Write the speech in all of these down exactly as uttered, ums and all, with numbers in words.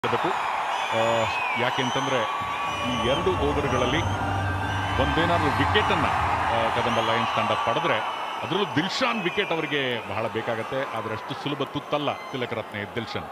ಬೇಕು ಯಾಕೆಂತಂದ್ರೆ ಈ ಎರಡು ಓವರ್ಗಳಲ್ಲಿ ಒಂದೇನಾದರೂ ವಿಕೆಟನ್ನು ಕದಂಬ ಲಯನ್ಸ್ ತಂಡ ಪಡೆದ್ರೆ ಅದರಲ್ಲೂ ದಿಲ್ಶಾನ್ ವಿಕೆಟ್ ಅವರಿಗೆ ಬಹಳ ಬೇಕಾಗುತ್ತೆ. ಆದರೆ ಅಷ್ಟು ಸುಲಭ ತುತ್ತಲ್ಲ ತಿಲಕ ರತ್ನೆ ದಿಲ್ಶಾನ್.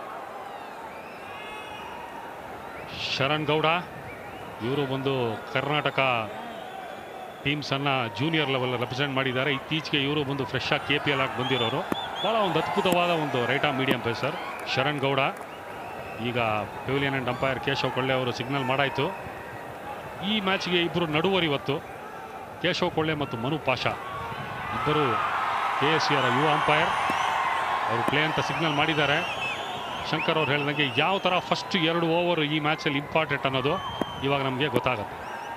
ಶರಣ್ ಗೌಡ ಇವರು ಒಂದು ಕರ್ನಾಟಕ ಟೀಮ್ಸನ್ನು ಜೂನಿಯರ್ ಲೆವೆಲ್ ರೆಪ್ರೆಸೆಂಟ್ ಮಾಡಿದ್ದಾರೆ. ಇತ್ತೀಚೆಗೆ ಇವರು ಬಂದು ಫ್ರೆಶ್ ಆಗಿ ಕೆ ಪಿ ಎಲ್ ಆಗಿ ಬಂದಿರೋರು. ಭಾಳ ಒಂದು ಅದ್ಭುತವಾದ ಒಂದು right of medium pacer Sharan Gowda. ಈಗ ಪೆವಿಲಿಯನ್ ಆ್ಯಂಡ್ ಅಂಪೈರ್ ಕೇಶವ್ ಕೊಳ್ಳೆ ಅವರು ಸಿಗ್ನಲ್ ಮಾಡಾಯಿತು. ಈ ಮ್ಯಾಚ್ಗೆ ಇಬ್ಬರು ನಡುವರು ಇವತ್ತು, ಕೇಶವ್ ಕೊಳ್ಳೆ ಮತ್ತು ಮನು ಪಾಷಾ ಇಬ್ಬರು ಕೆ ಎಸ್ ಸಿ ಅವರ ಯುವ ಅಂಪೈರ್. ಅವರು ಪ್ಲೇ ಅಂತ ಸಿಗ್ನಲ್ ಮಾಡಿದ್ದಾರೆ. ಶಂಕರ್ ಅವ್ರು ಹೇಳಿದಂಗೆ ಯಾವ ಥರ ಫಸ್ಟ್ ಎರಡು ಓವರ್ ಈ ಮ್ಯಾಚಲ್ಲಿ ಇಂಪಾರ್ಟೆಂಟ್ ಅನ್ನೋದು ಇವಾಗ ನಮಗೆ ಗೊತ್ತಾಗುತ್ತೆ.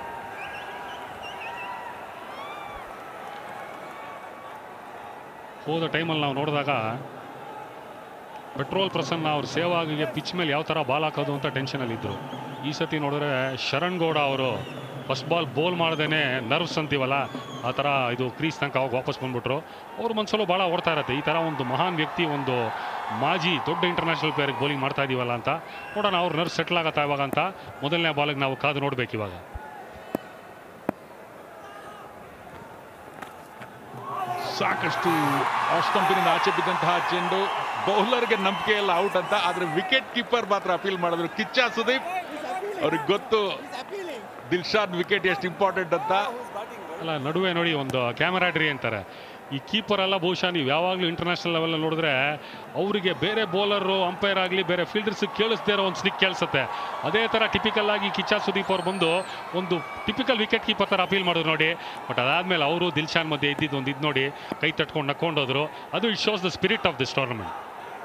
ಹೋದ ಟೈಮಲ್ಲಿ ನಾವು ನೋಡಿದಾಗ ಪೆಟ್ರೋಲ್ ಪ್ರಸನ್ನ ಅವ್ರು ಸೇವಾಗಿಗೆ ಪಿಚ್ ಮೇಲೆ ಯಾವ ಥರ ಬಾಲ್ ಹಾಕೋದು ಅಂತ ಟೆನ್ಷನಲ್ಲಿದ್ದರು. ಈ ಸತಿ ನೋಡಿದ್ರೆ ಶರಣ್ ಗೌಡ ಅವರು ಫಸ್ಟ್ ಬಾಲ್ ಬೋಲ್ ಮಾಡ್ದೇ ನರ್ವ್ಸ್ ಅಂತೀವಲ್ಲ ಆ ಥರ ಇದು ಕ್ರೀಸ್ ತನಕ ಅವಾಗ ವಾಪಸ್ ಬಂದ್ಬಿಟ್ರು. ಅವ್ರ ಮನಸ್ಸಲ್ಲೂ ಭಾಳ ಓಡ್ತಾ ಇರುತ್ತೆ, ಈ ಥರ ಒಂದು ಮಹಾನ್ ವ್ಯಕ್ತಿ, ಒಂದು ಮಾಜಿ ದೊಡ್ಡ ಇಂಟರ್ನ್ಯಾಷನಲ್ ಪ್ಲೇಯರ್ಗೆ ಬೌಲಿಂಗ್ ಮಾಡ್ತಾ ಇದೀವಲ್ಲ ಅಂತ. ನೋಡೋಣ ಅವ್ರು ನರ್ವ್ಸ್ ಸೆಟ್ಲ್ ಆಗತ್ತಾ ಇವಾಗ ಅಂತ ಮೊದಲನೇ ಬಾಲಿಗೆ ನಾವು ಕಾದು ನೋಡ್ಬೇಕು ಇವಾಗ. ಸಾಕಷ್ಟು ಆಫ್ ಸ್ಟಂಪಿನಿಂದ ಆಚೆ ಬಿದ್ದಂತಹ ಚೆಂಡು, ಬೌಲರ್ಗೆ ನಂಬಿಕೆ ಇಲ್ಲ ಔಟ್ ಅಂತ. ಆದರೆ ವಿಕೆಟ್ ಕೀಪರ್ ಮಾತ್ರ ಅಪೀಲ್ ಮಾಡಿದ್ರು. ಕಿಚ್ಚ ಸುದೀಪ್ ಅವ್ರಿಗೆ ಗೊತ್ತು ದಿಲ್ಶಾನ್ ವಿಕೆಟ್ ಎಷ್ಟು ಇಂಪಾರ್ಟೆಂಟ್ ಅಂತ. ಅಲ್ಲ ನಡುವೆ ನೋಡಿ ಒಂದು ಕ್ಯಾಮರಾಡ್ರಿ ಅಂತಾರೆ. ಈ ಕೀಪರ್ ಎಲ್ಲ ಬಹುಶಃ ನೀವು ಯಾವಾಗಲೂ ಇಂಟರ್ನ್ಯಾಷನಲ್ ಲೆವೆಲ್ ನೋಡಿದ್ರೆ ಅವರಿಗೆ ಬೇರೆ ಬೌಲರು ಅಂಪೈರ್ ಆಗಲಿ ಬೇರೆ ಫೀಲ್ಡರ್ಸ್ ಕೇಳಿಸ್ದೇ ಇರೋ ಒಂದು ಸ್ನಿಕ್ ಕೇಳಿಸುತ್ತೆ. ಅದೇ ಥರ ಟಿಪಿಕಲ್ ಆಗಿ ಕಿಚ್ಚ ಸುದೀಪ್ ಅವ್ರು ಬಂದು ಒಂದು ಟಿಪಿಕಲ್ ವಿಕೆಟ್ ಕೀಪರ್ ಥರ ಅಪೀಲ್ ಮಾಡಿದ್ರು ನೋಡಿ. ಬಟ್ ಅದಾದಮೇಲೆ ಅವರು ದಿಲ್ಶಾನ್ ಮಧ್ಯೆ ಇದ್ದಿದ್ದು ಒಂದು ಇದು ನೋಡಿ ಕೈ ತಟ್ಕೊಂಡು ನಕ್ಕೊಂಡೋದ್ರು. ಅದು it shows the spirit of this tournament.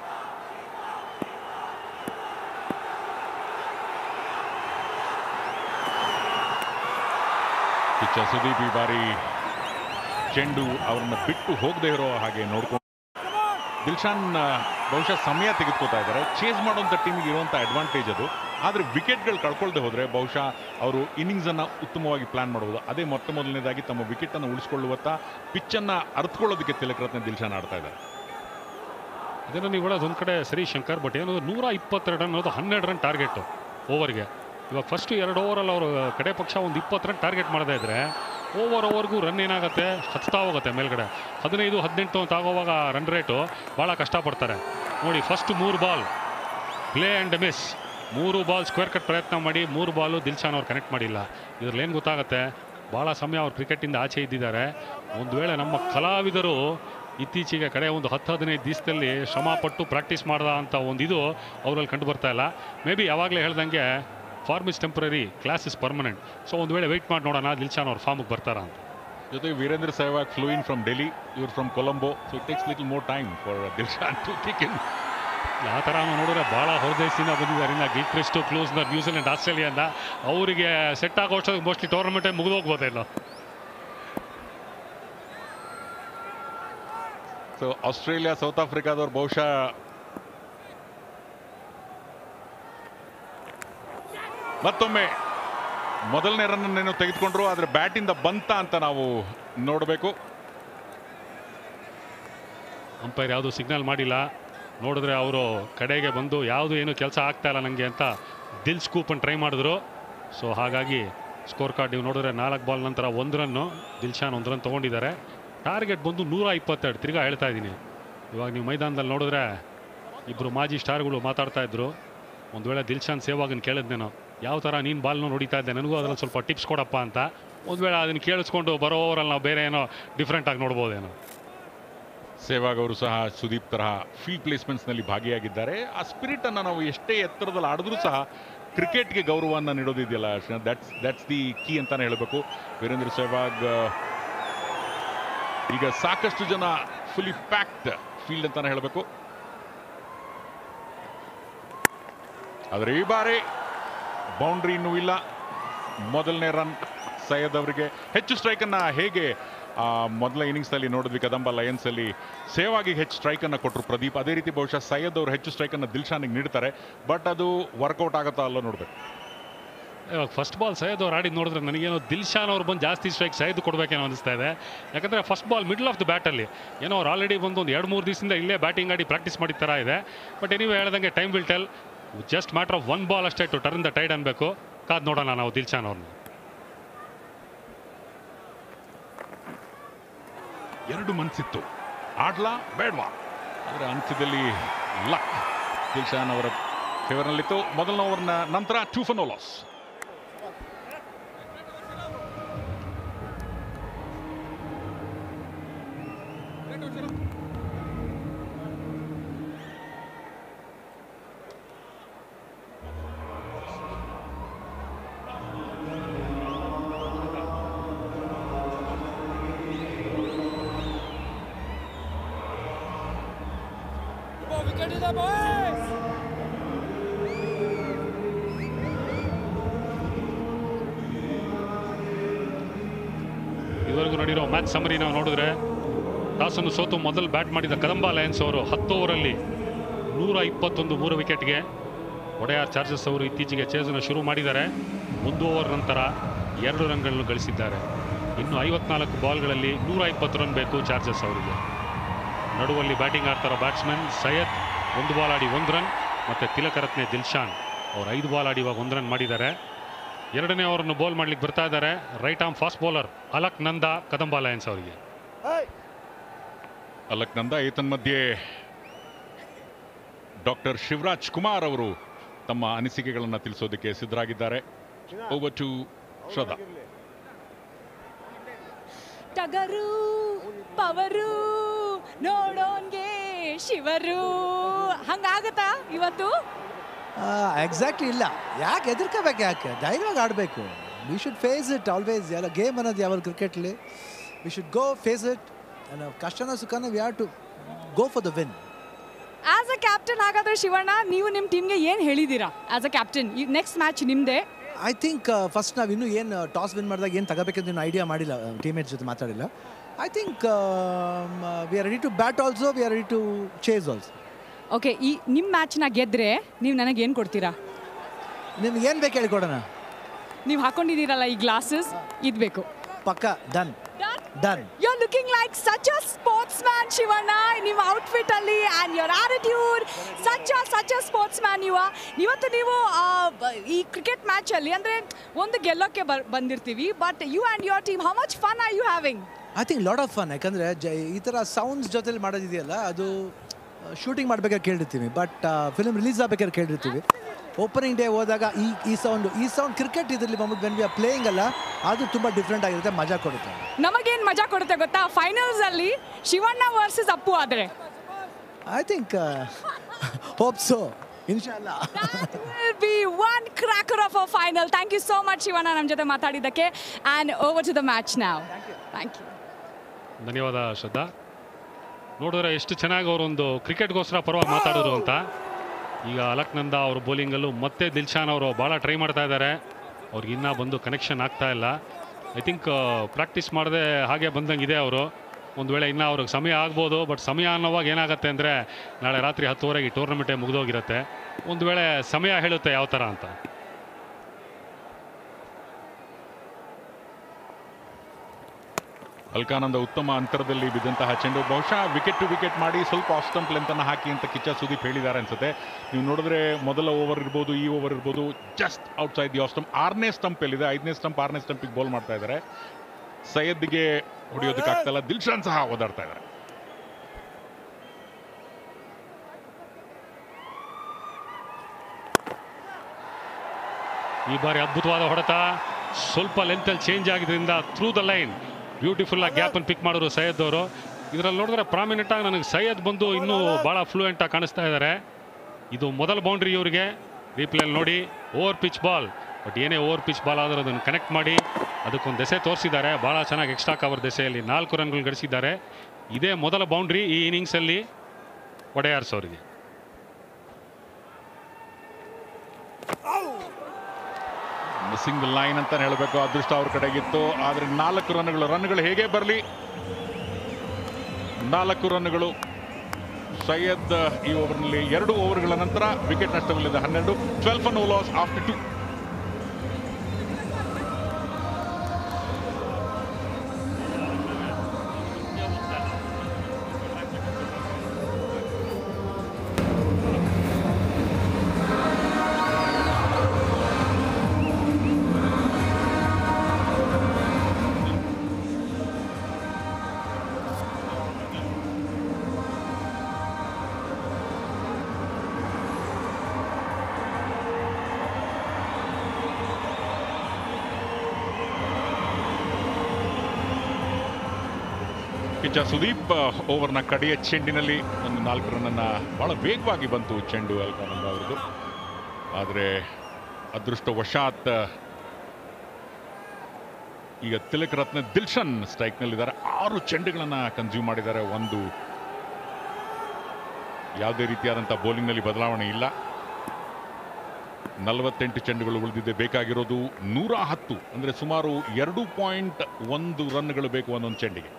Kichcha Sudeep ಈ ಬಾರಿ ಚೆಂಡು ಅವ್ರನ್ನ ಬಿಟ್ಟು ಹೋಗದೆ ಇರೋ ಹಾಗೆ ನೋಡ್ಕೊಂಡು ದಿಲ್ಶಾನ್ ಬಹುಶಃ ಸಮಯ ತೆಗೆದುಕೋತಾ ಇದ್ದಾರೆ. ಚೇಸ್ ಮಾಡುವಂಥ ಟೀಮಿಗೆ ಇರುವಂಥ ಅಡ್ವಾಂಟೇಜ್ ಅದು. ಆದರೆ ವಿಕೆಟ್ಗಳು ಕಳ್ಕೊಳ್ದೆ ಹೋದರೆ ಬಹುಶಃ ಅವರು ಇನ್ನಿಂಗ್ಸನ್ನು ಉತ್ತಮವಾಗಿ ಪ್ಲಾನ್ ಮಾಡ್ಬೋದು. ಅದೇ ಮೊತ್ತ ಮೊದಲನೇದಾಗಿ ತಮ್ಮ ವಿಕೆಟನ್ನು ಉಳಿಸ್ಕೊಳ್ಳುವತ್ತ ಪಿಚ್ಚನ್ನು ಅರ್ಥಕೊಳ್ಳೋದಕ್ಕೆ ತಿಲಕ ರತ್ನೆ ದಿಲ್ಶಾನ್ ಆಡ್ತಾ ಇದ್ದಾರೆ. ಅದೇನೋ ನೀವು ಹೇಳೋದು ಒಂದು ಕಡೆ ಸರಿ ಶಂಕರ್. ಬಟ್ ಏನೋ ನೂರ ಇಪ್ಪತ್ತೆರಡು ಅನ್ನೋದು ಹನ್ನೆರಡು ರನ್ ಟಾರ್ಗೆಟ್ ಓವರ್ಗೆ. ಇವಾಗ ಫಸ್ಟು ಎರಡು ಓವರಲ್ಲಿ ಅವರು ಕಡೆ ಪಕ್ಷ ಒಂದು ಇಪ್ಪತ್ತು ರನ್ ಟಾರ್ಗೆಟ್ ಮಾಡದೇ ಇದ್ದರೆ ಓವರ್ ಓವರ್ಗೂ ರನ್ ಏನಾಗುತ್ತೆ ಹತ್ತಾ ಹೋಗುತ್ತೆ ಮೇಲ್ಗಡೆ. ಹದಿನೈದು ಹದಿನೆಂಟು ಅಂತ ಆಗೋವಾಗ ರನ್ ರೇಟು ಭಾಳ ಕಷ್ಟಪಡ್ತಾರೆ ನೋಡಿ. ಫಸ್ಟ್ ಮೂರು ಬಾಲ್ ಪ್ಲೇ ಆ್ಯಂಡ್ ಮಿಸ್, ಮೂರು ಬಾಲ್ ಸ್ಕ್ವೇರ್ ಕಟ್ ಪ್ರಯತ್ನ ಮಾಡಿ ಮೂರು ಬಾಲು ದಿಲ್ಶಾನ್ ಅವ್ರು ಕನೆಕ್ಟ್ ಮಾಡಿಲ್ಲ. ಇದ್ರಲ್ಲಿ ಏನು ಗೊತ್ತಾಗುತ್ತೆ, ಭಾಳ ಸಮಯ ಅವ್ರು ಕ್ರಿಕೆಟಿಂದ ಆಚೆ ಇದ್ದಿದ್ದಾರೆ. ಒಂದು ವೇಳೆ ನಮ್ಮ ಕಲಾವಿದರು ಇತ್ತೀಚೆಗೆ ಕಡೆ ಒಂದು ಹತ್ತು ಹದಿನೈದು ದಿವಸದಲ್ಲಿ ಶ್ರಮಪಟ್ಟು ಪ್ರಾಕ್ಟೀಸ್ ಮಾಡ್ದ ಅಂತ ಒಂದು ಇದು ಅವರಲ್ಲಿ ಕಂಡು ಬರ್ತಾ ಇಲ್ಲ. ಮೇ ಬಿ ಯಾವಾಗಲೇ ಹೇಳ್ದಂಗೆ form is temporary, class is permanent. So ಒಂದು ವೇಳೆ ವೆಯ್ಟ್ ಮಾಡಿ ನೋಡೋಣ ದಿಲ್ಶಾನ್ ಅವ್ರ ಫಾರ್ಮಿಗೆ ಬರ್ತಾರ ಅಂತ. ಜೊತೆಗೆ Virender Sehwag flew in from Delhi, ಇವ್ರು from Colombo. So it takes little more time for Dilshan to kick in. ಆ ಥರ ನೋಡಿದ್ರೆ ಭಾಳ ಹೊರದೇಶದಿಂದ ಬಂದಿದ್ದಾರೆ. ಇನ್ನು ಗಿಲ್ಕ್ರಿಸ್ಟ್, ಕ್ಲೂಸ್ನರ್, ನ್ಯೂಜಿಲೆಂಡ್, ಆಸ್ಟ್ರೇಲಿಯಾದ ಅವರಿಗೆ ಸೆಟ್ ಆಗೋ ಅಷ್ಟೊಂದು ಮೋಸ್ಟ್ಲಿ ಟೂರ್ನಮೆಂಟೇ ಮುಗಿದೋಗ್ಬೋದೇನೋ. ಸೊ ಆಸ್ಟ್ರೇಲಿಯಾ ಸೌತ್ ಆಫ್ರಿಕಾದವ್ರು ಬಹುಶಃ ಮತ್ತೊಮ್ಮೆ ಮೊದಲನೇ ರನ್ನನ್ನೇನು ತೆಗೆದುಕೊಂಡ್ರು, ಆದರೆ ಬ್ಯಾಟಿಂದ ಬಂತ ಅಂತ ನಾವು ನೋಡಬೇಕು. ಅಂಪೈರ್ ಯಾವುದು ಸಿಗ್ನಲ್ ಮಾಡಿಲ್ಲ. ನೋಡಿದ್ರೆ ಅವರು ಕಡೆಗೆ ಬಂದು ಯಾವುದು ಏನು ಕೆಲಸ ಆಗ್ತಾ ಇಲ್ಲ ನನಗೆ ಅಂತ ದಿಲ್ ಸ್ಕೂಪನ್ನು ಟ್ರೈ ಮಾಡಿದ್ರು. ಸೊ ಹಾಗಾಗಿ ಸ್ಕೋರ್ ಕಾರ್ಡ್ ನೀವು ನೋಡಿದ್ರೆ ನಾಲ್ಕು ಬಾಲ್ ನಂತರ ಒಂದು ರನ್ನು, ದಿಲ್ಶಾನ್ ಒಂದು ರನ್ ತೊಗೊಂಡಿದ್ದಾರೆ. ಟಾರ್ಗೆಟ್ ಬಂದು ನೂರ ಇಪ್ಪತ್ತೆರಡು. ತಿರ್ಗಾ ಹೇಳ್ತಾ ಇದ್ದೀನಿ, ಇವಾಗ ನೀವು ಮೈದಾನದಲ್ಲಿ ನೋಡಿದ್ರೆ ಇಬ್ಬರು ಮಾಜಿ ಸ್ಟಾರ್ಗಳು ಮಾತಾಡ್ತಾ ಇದ್ರು. ಒಂದು ವೇಳೆ ದಿಲ್ಶಾನ್ ಸೇವಾಗನ್ನು ಕೇಳಿದ್ನೇನೋ ಯಾವ ಥರ ನೀನು ಬಾಲ್ನ ನೋಡಿತಾ ಇದ್ದೆ, ನನಗೂ ಅದರಲ್ಲಿ ಸ್ವಲ್ಪ ಟಿಪ್ಸ್ ಕೊಡಪ್ಪ ಅಂತ. ಒಂದು ವೇಳೆ ಅದನ್ನು ಕೇಳಿಸ್ಕೊಂಡು ಬರೋ ಓವರಲ್ಲಿ ನಾವು ಬೇರೆ ಏನೋ ಡಿಫ್ರೆಂಟಾಗಿ ನೋಡ್ಬೋದೇನೋ. ಸೆಹ್ವಾಗ್ ಅವರು ಸಹ ಸುದೀಪ್ ತರಹ ಫೀಲ್ಡ್ ಪ್ಲೇಸ್ಮೆಂಟ್ಸ್ನಲ್ಲಿ ಭಾಗಿಯಾಗಿದ್ದಾರೆ. ಆ ಸ್ಪಿರಿಟನ್ನು ನಾವು ಎಷ್ಟೇ ಎತ್ತರದಲ್ಲಿ ಆಡಿದ್ರೂ ಸಹ ಕ್ರಿಕೆಟ್ಗೆ ಗೌರವವನ್ನು ನೀಡೋದಿದೆಯಲ್ಲ, ದಟ್ಸ್ ದಟ್ಸ್ ದಿ ಕೀ ಅಂತಾನೆ ಹೇಳಬೇಕು. ವೀರೇಂದ್ರ ಸೆಹ್ವಾಗ್ ಈಗ ಸಾಕಷ್ಟು ಜನ ಫುಲ್ಲಿ ಪ್ಯಾಕ್ಡ್ ಫೀಲ್ಡ್ ಅಂತಾನೆ ಹೇಳಬೇಕು. ಆದರೆ ಈ ಬಾರಿ ಬೌಂಡ್ರಿ ಇನ್ನೂ ಇಲ್ಲ. ಮೊದಲನೇ ರನ್ ಸೈಯದ್ ಅವರಿಗೆ. ಹೆಚ್ಚು ಸ್ಟ್ರೈಕನ್ನು ಹೇಗೆ ಮೊದಲ ಇನ್ನಿಂಗ್ಸ್ನಲ್ಲಿ ನೋಡಿದ್ವಿ ಕದಂಬ ಲಯನ್ಸಲ್ಲಿ ಸೆಹ್ವಾಗಿಗೆ ಹೆಚ್ಚು ಸ್ಟ್ರೈಕನ್ನು ಕೊಟ್ಟರು ಪ್ರದೀಪ್. ಅದೇ ರೀತಿ ಬಹುಶಃ ಸೈಯದ್ ಅವರು ಹೆಚ್ಚು ಸ್ಟ್ರೈಕನ್ನು ದಿಲ್ಶಾನಿಗೆ ನೀಡ್ತಾರೆ. ಬಟ್ ಅದು ವರ್ಕೌಟ್ ಆಗುತ್ತಾ ಅಲ್ಲೋ ನೋಡಬೇಕು. ಇವಾಗ ಫಸ್ಟ್ ಬಾಲ್ ಸೈಯದ್ ಅವ್ರು ಆಡಿದ್ದು ನೋಡಿದ್ರೆ ನನಗೇನೋ ದಿಲ್ಶಾನ್ ಅವ್ರು ಬಂದು ಜಾಸ್ತಿ ಸ್ಟ್ರೈಕ್ ಸೈಯದ್ ಕೊಡಬೇಕೇನೋ ಅನಿಸ್ತಾ ಇದೆ. ಯಾಕಂದರೆ first ball middle of the ಬ್ಯಾಟಲ್ಲಿ ಏನೋ ಅವ್ರು ಆಲ್ರೆಡಿ ಬಂದು ಒಂದು ಎರಡು ಮೂರು ದಿವಸದಿಂದ ಇಲ್ಲೇ ಬ್ಯಾಟಿಂಗ್ ಆಡಿ ಪ್ರಾಕ್ಟೀಸ್ ಮಾಡಿದ ಥರ ಇದೆ. ಬಟ್ ಎನಿವೆ ಹೇಳ್ದಂಗೆ time will tell. Just matter of one ball ಅಷ್ಟೇ ಟು ಟರ್ನ್ ದ ಟೈಡ್ ಅನ್ಬೇಕು. ಕಾದ್ ನೋಡೋಣ ನಾವು ದಿಲ್ಶಾನ್ ಅವ್ರನ್ನ. ಎರಡು ಮನ್ಸಿತ್ತು, ಆಡ್ಲಾ ಬೇಡವಾ, ಆದರೆ ಅಂತ್ಯದಲ್ಲಿ ಲಕ್ ದಿಲ್ಶಾನ್ ಅವರ ಫೇವರ್ನಲ್ಲಿತ್ತು. ಮೊದಲನೇ ಓವರ್ನ ನಂತರ ಟೂ ಫಾರ್ ನೋ ಲಾಸ್. ಇದುವರೆಗೂ ನಡೆದಿರೋ ಮ್ಯಾಚ್ ಸಮರಿ ನಾವು ನೋಡಿದ್ರೆ ಟಾಸ್ ಅನ್ನು ಸೋತು ಮೊದಲು ಬ್ಯಾಟ್ ಮಾಡಿದ ಕದಂಬ ಲಯನ್ಸ್ ಅವರು ಹತ್ತು ಓವರಲ್ಲಿ ನೂರ ಇಪ್ಪತ್ತೊಂದು ಮೂರು ವಿಕೆಟ್ಗೆ. ಒಡೆಯಾರ್ ಚಾರ್ಜರ್ಸ್ ಅವರು ಇತ್ತೀಚೆಗೆ ಚೇಸನ್ನು ಶುರು ಮಾಡಿದ್ದಾರೆ. ಒಂದು ಓವರ್ ನಂತರ ಎರಡು ರನ್ಗಳನ್ನು ಗಳಿಸಿದ್ದಾರೆ. ಇನ್ನು ಐವತ್ನಾಲ್ಕು ಬಾಲ್ಗಳಲ್ಲಿ ನೂರ ಇಪ್ಪತ್ತು ರನ್ ಬೇಕು ಚಾರ್ಜರ್ಸ್ ಅವರಿಗೆ. ನಡುವಲ್ಲಿ ಬ್ಯಾಟಿಂಗ್ ಆಡ್ತಾರೋ ಬ್ಯಾಟ್ಸ್ಮನ್ ಸೈಯದ್ ಒಂದು ಬಾಲ್ ಆಡಿ ಒಂದು ರನ್, ಮತ್ತು ತಿಲಕರತ್ನೆ ದಿಲ್ಶಾನ್ ಅವರು ಐದು ಬಾಲ್ ಆಡಿ ಇವಾಗ ಒಂದು ರನ್ ಮಾಡಿದ್ದಾರೆ. ಎರಡನೇ ಓವರನ್ನು ಬೌಲ್ ಮಾಡ್ಲಿಕ್ಕೆ ಬರ್ತಾ ಇದ್ದಾರೆ right arm fast bowler Alak Nanda Kadamba lions ಅವರಿಗೆ. ಅಲಕ್ ನಂದಾ ಏತನ್ಮಧ್ಯೆ ಡಾಕ್ಟರ್ ಶಿವರಾಜ್ ಕುಮಾರ್ ಅವರು ತಮ್ಮ ಅನಿಸಿಕೆಗಳನ್ನು ತಿಳಿಸೋದಕ್ಕೆ ಸಿದ್ಧರಾಗಿದ್ದಾರೆ. Over to Shraddha. Tagaru power ನೋಡೋನ್ಗೆ ಶಿವರು ಹಂಗಾಗತ್ತಾ ಇವತ್ತು? ಎಕ್ಸಾಕ್ಟ್ಲಿ ಇಲ್ಲ. ಯಾಕೆ ಎದುರ್ಕೋಬೇಕು? ಯಾಕೆ ಧೈರ್ಯವಾಗಿ ಆಡಬೇಕು. We should face it always. ಎಲ್ಲ ಗೇಮ್ ಅನ್ನೋದು ಯಾವಾಗ ಕ್ರಿಕೆಟ್ಲಿ we should go face it. ಕಷ್ಟನ ಸುಖನ we have to go for the win. As a captain ಹಾಗಾದ್ರೆ ಶಿವಣ್ಣ ನೀವು ನಿಮ್ಮ ಟೀಮ್ಗೆ ಏನು ಹೇಳಿದ್ದೀರಾ? As a captain next match ನಿಮ್ಮದೇ. ಐ ಥಿಂಕ್ ಫಸ್ಟ್ ನಾವು ಇನ್ನೂ ಏನು ಟಾಸ್ ವಿನ್ ಮಾಡಿದಾಗ ಏನು ತಗೋಬೇಕಂತ ಇನ್ನೂ ಐಡಿಯಾ ಮಾಡಿಲ್ಲ, ಟೀಮೇಟ್ಸ್ ಜೊತೆ ಮಾತಾಡಿಲ್ಲ. I think we are ready to bat also, we are ready to chase also. Okay, ಈ ನಿಮ್ಮ ಮ್ಯಾಚ್ನ ಗೆದ್ದರೆ ನೀವು ನನಗೆ ಏನು ಕೊಡ್ತೀರಾ? ನಿಮ್ಗೆ ಏನು ಬೇಕು ಹೇಳಿ ಕೊಡೋಣ. ನೀವು ಹಾಕೊಂಡಿದ್ದೀರಲ್ಲ ಈ ಗ್ಲಾಸಸ್, ಇದು ಬೇಕು. ಪಕ್ಕ done done. You are looking like such a sportsman Shivanna. ನಿಮ್ಮ ಔಟ್ಫಿಟ್ ಅಲ್ಲಿ and your attitude such a such a sportsman. ನೀವು ಇವತ್ತು ನೀವು ಈ ಕ್ರಿಕೆಟ್ ಮ್ಯಾಚಲ್ಲಿ ಅಂದರೆ ಒಂದು ಗೆಲ್ಲೋಕ್ಕೆ ಬರ್ ಬಂದಿರ್ತೀವಿ, but you and your team how much fun are you having? I think lot of fun. ಯಾಕಂದರೆ ಜ ಈ ಥರ ಸೌಂಡ್ಸ್ ಜೊತೆಲಿ ಮಾಡೋದಿದೆಯಲ್ಲ, ಅದು ಶೂಟಿಂಗ್ ಮಾಡ್ಬೇಕಾದ್ರೆ ಕೇಳಿರ್ತೀವಿ, ಬಟ್ ಫಿಲ್ಮ್ ರಿಲೀಸ್ ಆಗ್ಬೇಕಾದ್ರೆ ಕೇಳಿರ್ತೀವಿ. ಓಪನಿಂಗ್ ಡೇ ಹೋದಾಗ ಈ ಈ ಸೌಂಡು ಈ ಸೌಂಡ್ ಕ್ರಿಕೆಟ್ ಇದರಲ್ಲಿ ಬಂದ್ಬಿಟ್ಟು ವೆನ್ ವಿ ಆರ್ ಪ್ಲೇಯಿಂಗ್ ಅಲ್ಲ, ಅದು ತುಂಬ ಡಿಫ್ರೆಂಟ್ ಆಗಿರುತ್ತೆ, ಮಜಾ ಕೊಡುತ್ತೆ. ನಮಗೇನು ಮಜಾ ಕೊಡುತ್ತೆ ಗೊತ್ತಾ? ಫೈನಲ್ಸ್ ಅಲ್ಲಿ ಶಿವಣ್ಣ ವರ್ಸಸ್ ಅಪ್ಪು ಆದರೆ ಐ ಥಿಂಕ್ ಹೋಪ್ ಸೊ, ಇನ್ಶಾಲ್ಲ. Be one cracker of a final. Thank you so much Shivanna ನಮ್ಮ ಜೊತೆ ಮಾತಾಡಿದ್ದಕ್ಕೆ. And over to the match ನಾವ್. Thank you. ಧನ್ಯವಾದ ಶ್ರದ್ಧಾ. ನೋಡಿದ್ರೆ ಎಷ್ಟು ಚೆನ್ನಾಗಿ ಅವರೊಂದು ಕ್ರಿಕೆಟ್ಗೋಸ್ಕರ ಪರವಾಗಿ ಮಾತಾಡೋರು ಅಂತ. ಈಗ ಅಲಕ್ ನಂದಾ ಅವರು ಬೌಲಿಂಗಲ್ಲೂ ಮತ್ತೆ ದಿಲ್ಶಾನ್ ಅವರು ಭಾಳ ಟ್ರೈ ಮಾಡ್ತಾ ಇದ್ದಾರೆ. ಅವ್ರಿಗೆ ಇನ್ನೂ ಬಂದು ಕನೆಕ್ಷನ್ ಆಗ್ತಾ ಇಲ್ಲ. ಐ ಥಿಂಕ್ ಪ್ರಾಕ್ಟೀಸ್ ಮಾಡದೆ ಹಾಗೆ ಬಂದಂಗಿದೆ ಅವರು. ಒಂದು ವೇಳೆ ಇನ್ನೂ ಅವ್ರಿಗೆ ಸಮಯ ಆಗ್ಬೋದು, ಬಟ್ ಸಮಯ ಅನ್ನೋವಾಗ ಏನಾಗುತ್ತೆ ಅಂದರೆ ನಾಳೆ ರಾತ್ರಿ ಹತ್ತುವರೆಗೆ ಈ ಟೂರ್ನಮೆಂಟೇ ಮುಗಿದೋಗಿರುತ್ತೆ. ಒಂದು ವೇಳೆ ಸಮಯ ಹೇಳುತ್ತೆ ಯಾವ ಥರ ಅಂತ. ಅಲ್ಕಾನಂದ ಉತ್ತಮ ಅಂತರದಲ್ಲಿ ಬಿದ್ದಂತಹ ಚೆಂಡು ಬಹುಶಃ ವಿಕೆಟ್ ಟು ವಿಕೆಟ್ ಮಾಡಿ ಸ್ವಲ್ಪ ಆಫ್ ಸ್ಟಂಪ್ ಲೆಂತನ್ನು ಹಾಕಿ ಅಂತ ಕಿಚ್ಚ ಸುದೀಪ್ ಹೇಳಿದ್ದಾರೆ ಅನ್ಸುತ್ತೆ. ನೀವು ನೋಡಿದ್ರೆ ಮೊದಲ ಓವರ್ ಇರ್ಬೋದು, ಈ ಓವರ್ ಇರ್ಬೋದು, just outside the off stump. ಆರನೇ ಸ್ಟಂಪ್ ಎಲ್ಲಿದೆ, ಐದನೇ ಸ್ಟಂಪ್ ಆರನೇ ಸ್ಟಂಪಿಗೆ ಬೌಲ್ ಮಾಡ್ತಾ ಇದ್ದಾರೆ. ಸೈಯದ್ಗೆ ಹೊಡೆಯೋದಕ್ಕಾಗ್ತಲ್ಲ, ದಿಲ್ಶಾನ್ ಸಹ ಓದಾಡ್ತಾ ಇದ್ದಾರೆ. ಈ ಬಾರಿ ಅದ್ಭುತವಾದ ಹೊಡೆತ, ಸ್ವಲ್ಪ ಲೆಂತಲ್ಲಿ ಚೇಂಜ್ ಆಗಿದ್ರಿಂದ ಥ್ರೂ ದ ಲೈನ್ ಬ್ಯೂಟಿಫುಲ್ ಆಗಿ ಗ್ಯಾಪ್ ಅನ್ನು ಪಿಕ್ ಮಾಡಿದ್ರು ಸೈಯದ್ ಅವರು. ಇದರಲ್ಲಿ ನೋಡಿದ್ರೆ ಪ್ರಾಮಿನೆಂಟ್ ಆಗಿ ನನಗೆ ಸೈಯದ್ ಬಂದು ಇನ್ನೂ ಭಾಳ ಫ್ಲೂಯೆಂಟ್ ಆಗಿ ಕಾಣಿಸ್ತಾ ಇದ್ದಾರೆ. ಇದು ಮೊದಲ ಬೌಂಡ್ರಿ ಇವರಿಗೆ. ರೀಪ್ಲೇಲಿ ನೋಡಿ, ಓವರ್ ಪಿಚ್ ಬಾಲ್, ಬಟ್ ಏನೇ ಓವರ್ ಪಿಚ್ ಬಾಲ್ ಆದರೂ ಅದನ್ನು ಕನೆಕ್ಟ್ ಮಾಡಿ ಅದಕ್ಕೊಂದು ದೆಸೆ ತೋರಿಸಿದ್ದಾರೆ. ಭಾಳ ಚೆನ್ನಾಗಿ ಎಕ್ಸ್ಟ್ರಾ ಕವರ್ ದೆಸೆಯಲ್ಲಿ ನಾಲ್ಕು ರನ್ಗಳು ಗಳಿಸಿದ್ದಾರೆ. ಇದೇ ಮೊದಲ ಬೌಂಡ್ರಿ ಈ ಇನ್ನಿಂಗ್ಸಲ್ಲಿ ಒಡೆಯಾರ್ಸ್ ಅವರಿಗೆ. ಮಿಸ್ಸಿಂಗ್ ಲೈನ್ ಅಂತ ಹೇಳಬೇಕು, ಅದೃಷ್ಟ ಅವ್ರ ಕಡೆಗಿತ್ತು. ಆದರೆ ನಾಲ್ಕು ರನ್ಗಳು ರನ್ಗಳು ಹೇಗೆ ಬರಲಿ, ನಾಲ್ಕು ರನ್ಗಳು. ಸೈಯದ್ ಈ ಓವರ್ನಲ್ಲಿ ಎರಡು ಓವರ್ಗಳ ನಂತರ ವಿಕೆಟ್ ನಷ್ಟವಿಲ್ಲದೆ ಹನ್ನೆರಡು. Twelve for no loss after two. Kichcha Sudeep ಓವರ್ನ ಕಡೆಯ ಚೆಂಡಿನಲ್ಲಿ ಒಂದು ನಾಲ್ಕು ರನ್ನನ್ನು ಬಹಳ ವೇಗವಾಗಿ ಬಂತು ಚೆಂಡು ಅಲ್ಕಾನಂದ ಅವರದು. ಆದರೆ ಅದೃಷ್ಟವಶಾತ್ ಈಗ ತಿಲಕ್ ರತ್ನ ದಿಲ್ಶನ್ ಸ್ಟ್ರೈಕ್ನಲ್ಲಿದ್ದಾರೆ. ಆರು ಚೆಂಡುಗಳನ್ನು ಕನ್ಸ್ಯೂಮ್ ಮಾಡಿದ್ದಾರೆ. ಒಂದು ಯಾವುದೇ ರೀತಿಯಾದಂಥ ಬೌಲಿಂಗ್ನಲ್ಲಿ ಬದಲಾವಣೆ ಇಲ್ಲ. ನಲವತ್ತೆಂಟು ಚೆಂಡುಗಳು ಉಳಿದಿದೆ. ಬೇಕಾಗಿರೋದು ನೂರ ಹತ್ತು, ಅಂದರೆ ಸುಮಾರು ಎರಡು ಪಾಯಿಂಟ್ ಒಂದು ರನ್ಗಳು ಬೇಕು ಒಂದೊಂದು ಚೆಂಡಿಗೆ.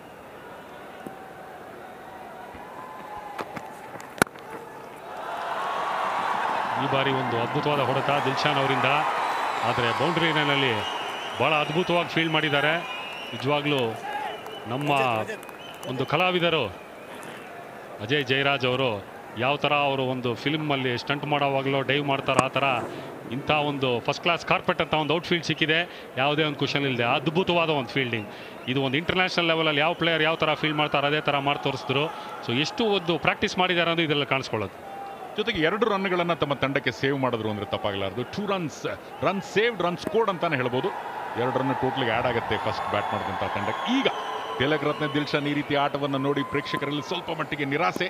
ಈ ಬಾರಿ ಒಂದು ಅದ್ಭುತವಾದ ಹೊಡೆತ ದಿಲ್ಶಾನ್ ಅವರಿಂದ. ಆದರೆ ಬೌಂಡ್ರಿ ಲೈನಲ್ಲಿ ಭಾಳ ಅದ್ಭುತವಾಗಿ ಫೀಲ್ಡ್ ಮಾಡಿದ್ದಾರೆ. ನಿಜವಾಗ್ಲೂ ನಮ್ಮ ಒಂದು ಕಲಾವಿದರು ಅಜಯ್ ಜಯರಾಜ್ ಅವರು ಯಾವ ಥರ ಅವರು ಒಂದು ಫಿಲ್ಮಲ್ಲಿ ಸ್ಟಂಟ್ ಮಾಡೋವಾಗಲೂ ಡೈವ್ ಮಾಡ್ತಾರೆ, ಆ ಥರ ಇಂಥ ಒಂದು ಫಸ್ಟ್ ಕ್ಲಾಸ್ ಕಾರ್ಪೆಟ್ ಅಂತ ಒಂದು ಔಟ್ಫೀಲ್ಡ್ ಸಿಕ್ಕಿದೆ. ಯಾವುದೇ ಒಂದು ಕ್ವಶನ್ ಇಲ್ಲದೆ ಅದ್ಭುತವಾದ ಒಂದು ಫೀಲ್ಡಿಂಗ್. ಇದು ಒಂದು ಇಂಟರ್ನ್ಯಾಷನಲ್ ಲೆವೆಲಲ್ಲಿ ಯಾವ ಪ್ಲೇಯರ್ ಯಾವ ಥರ ಫೀಲ್ಡ್ ಮಾಡ್ತಾರೆ ಅದೇ ಥರ ಮಾಡಿ ತೋರಿಸಿದ್ರು. ಸೊ ಎಷ್ಟು ಒಂದು ಪ್ರಾಕ್ಟೀಸ್ ಮಾಡಿದ್ದಾರೆ ಅಂದರೆ ಇದೆಲ್ಲ ಕಾಣಿಸ್ಕೊಳ್ಳೋದು. ಜೊತೆಗೆ ಎರಡು ರನ್ಗಳನ್ನು ತಮ್ಮ ತಂಡಕ್ಕೆ ಸೇವ್ ಮಾಡಿದ್ರು ಅಂದರೆ ತಪ್ಪಾಗಲಾರದು. Two runs run saved, run scored ಅಂತಾನೆ ಹೇಳ್ಬೋದು. ಎರಡು ರನ್ ಟೋಟಲ್ಗೆ ಆ್ಯಡ್ ಆಗುತ್ತೆ ಫಸ್ಟ್ ಬ್ಯಾಟ್ ಮಾಡಿದಂಥ ತಂಡಕ್ಕೆ. ಈಗ ತಿಲಕ್ ರತ್ನ ದಿಲ್ಶನ್ ಈ ರೀತಿ ಆಟವನ್ನು ನೋಡಿ ಪ್ರೇಕ್ಷಕರಲ್ಲಿ ಸ್ವಲ್ಪ ಮಟ್ಟಿಗೆ ನಿರಾಸೆ.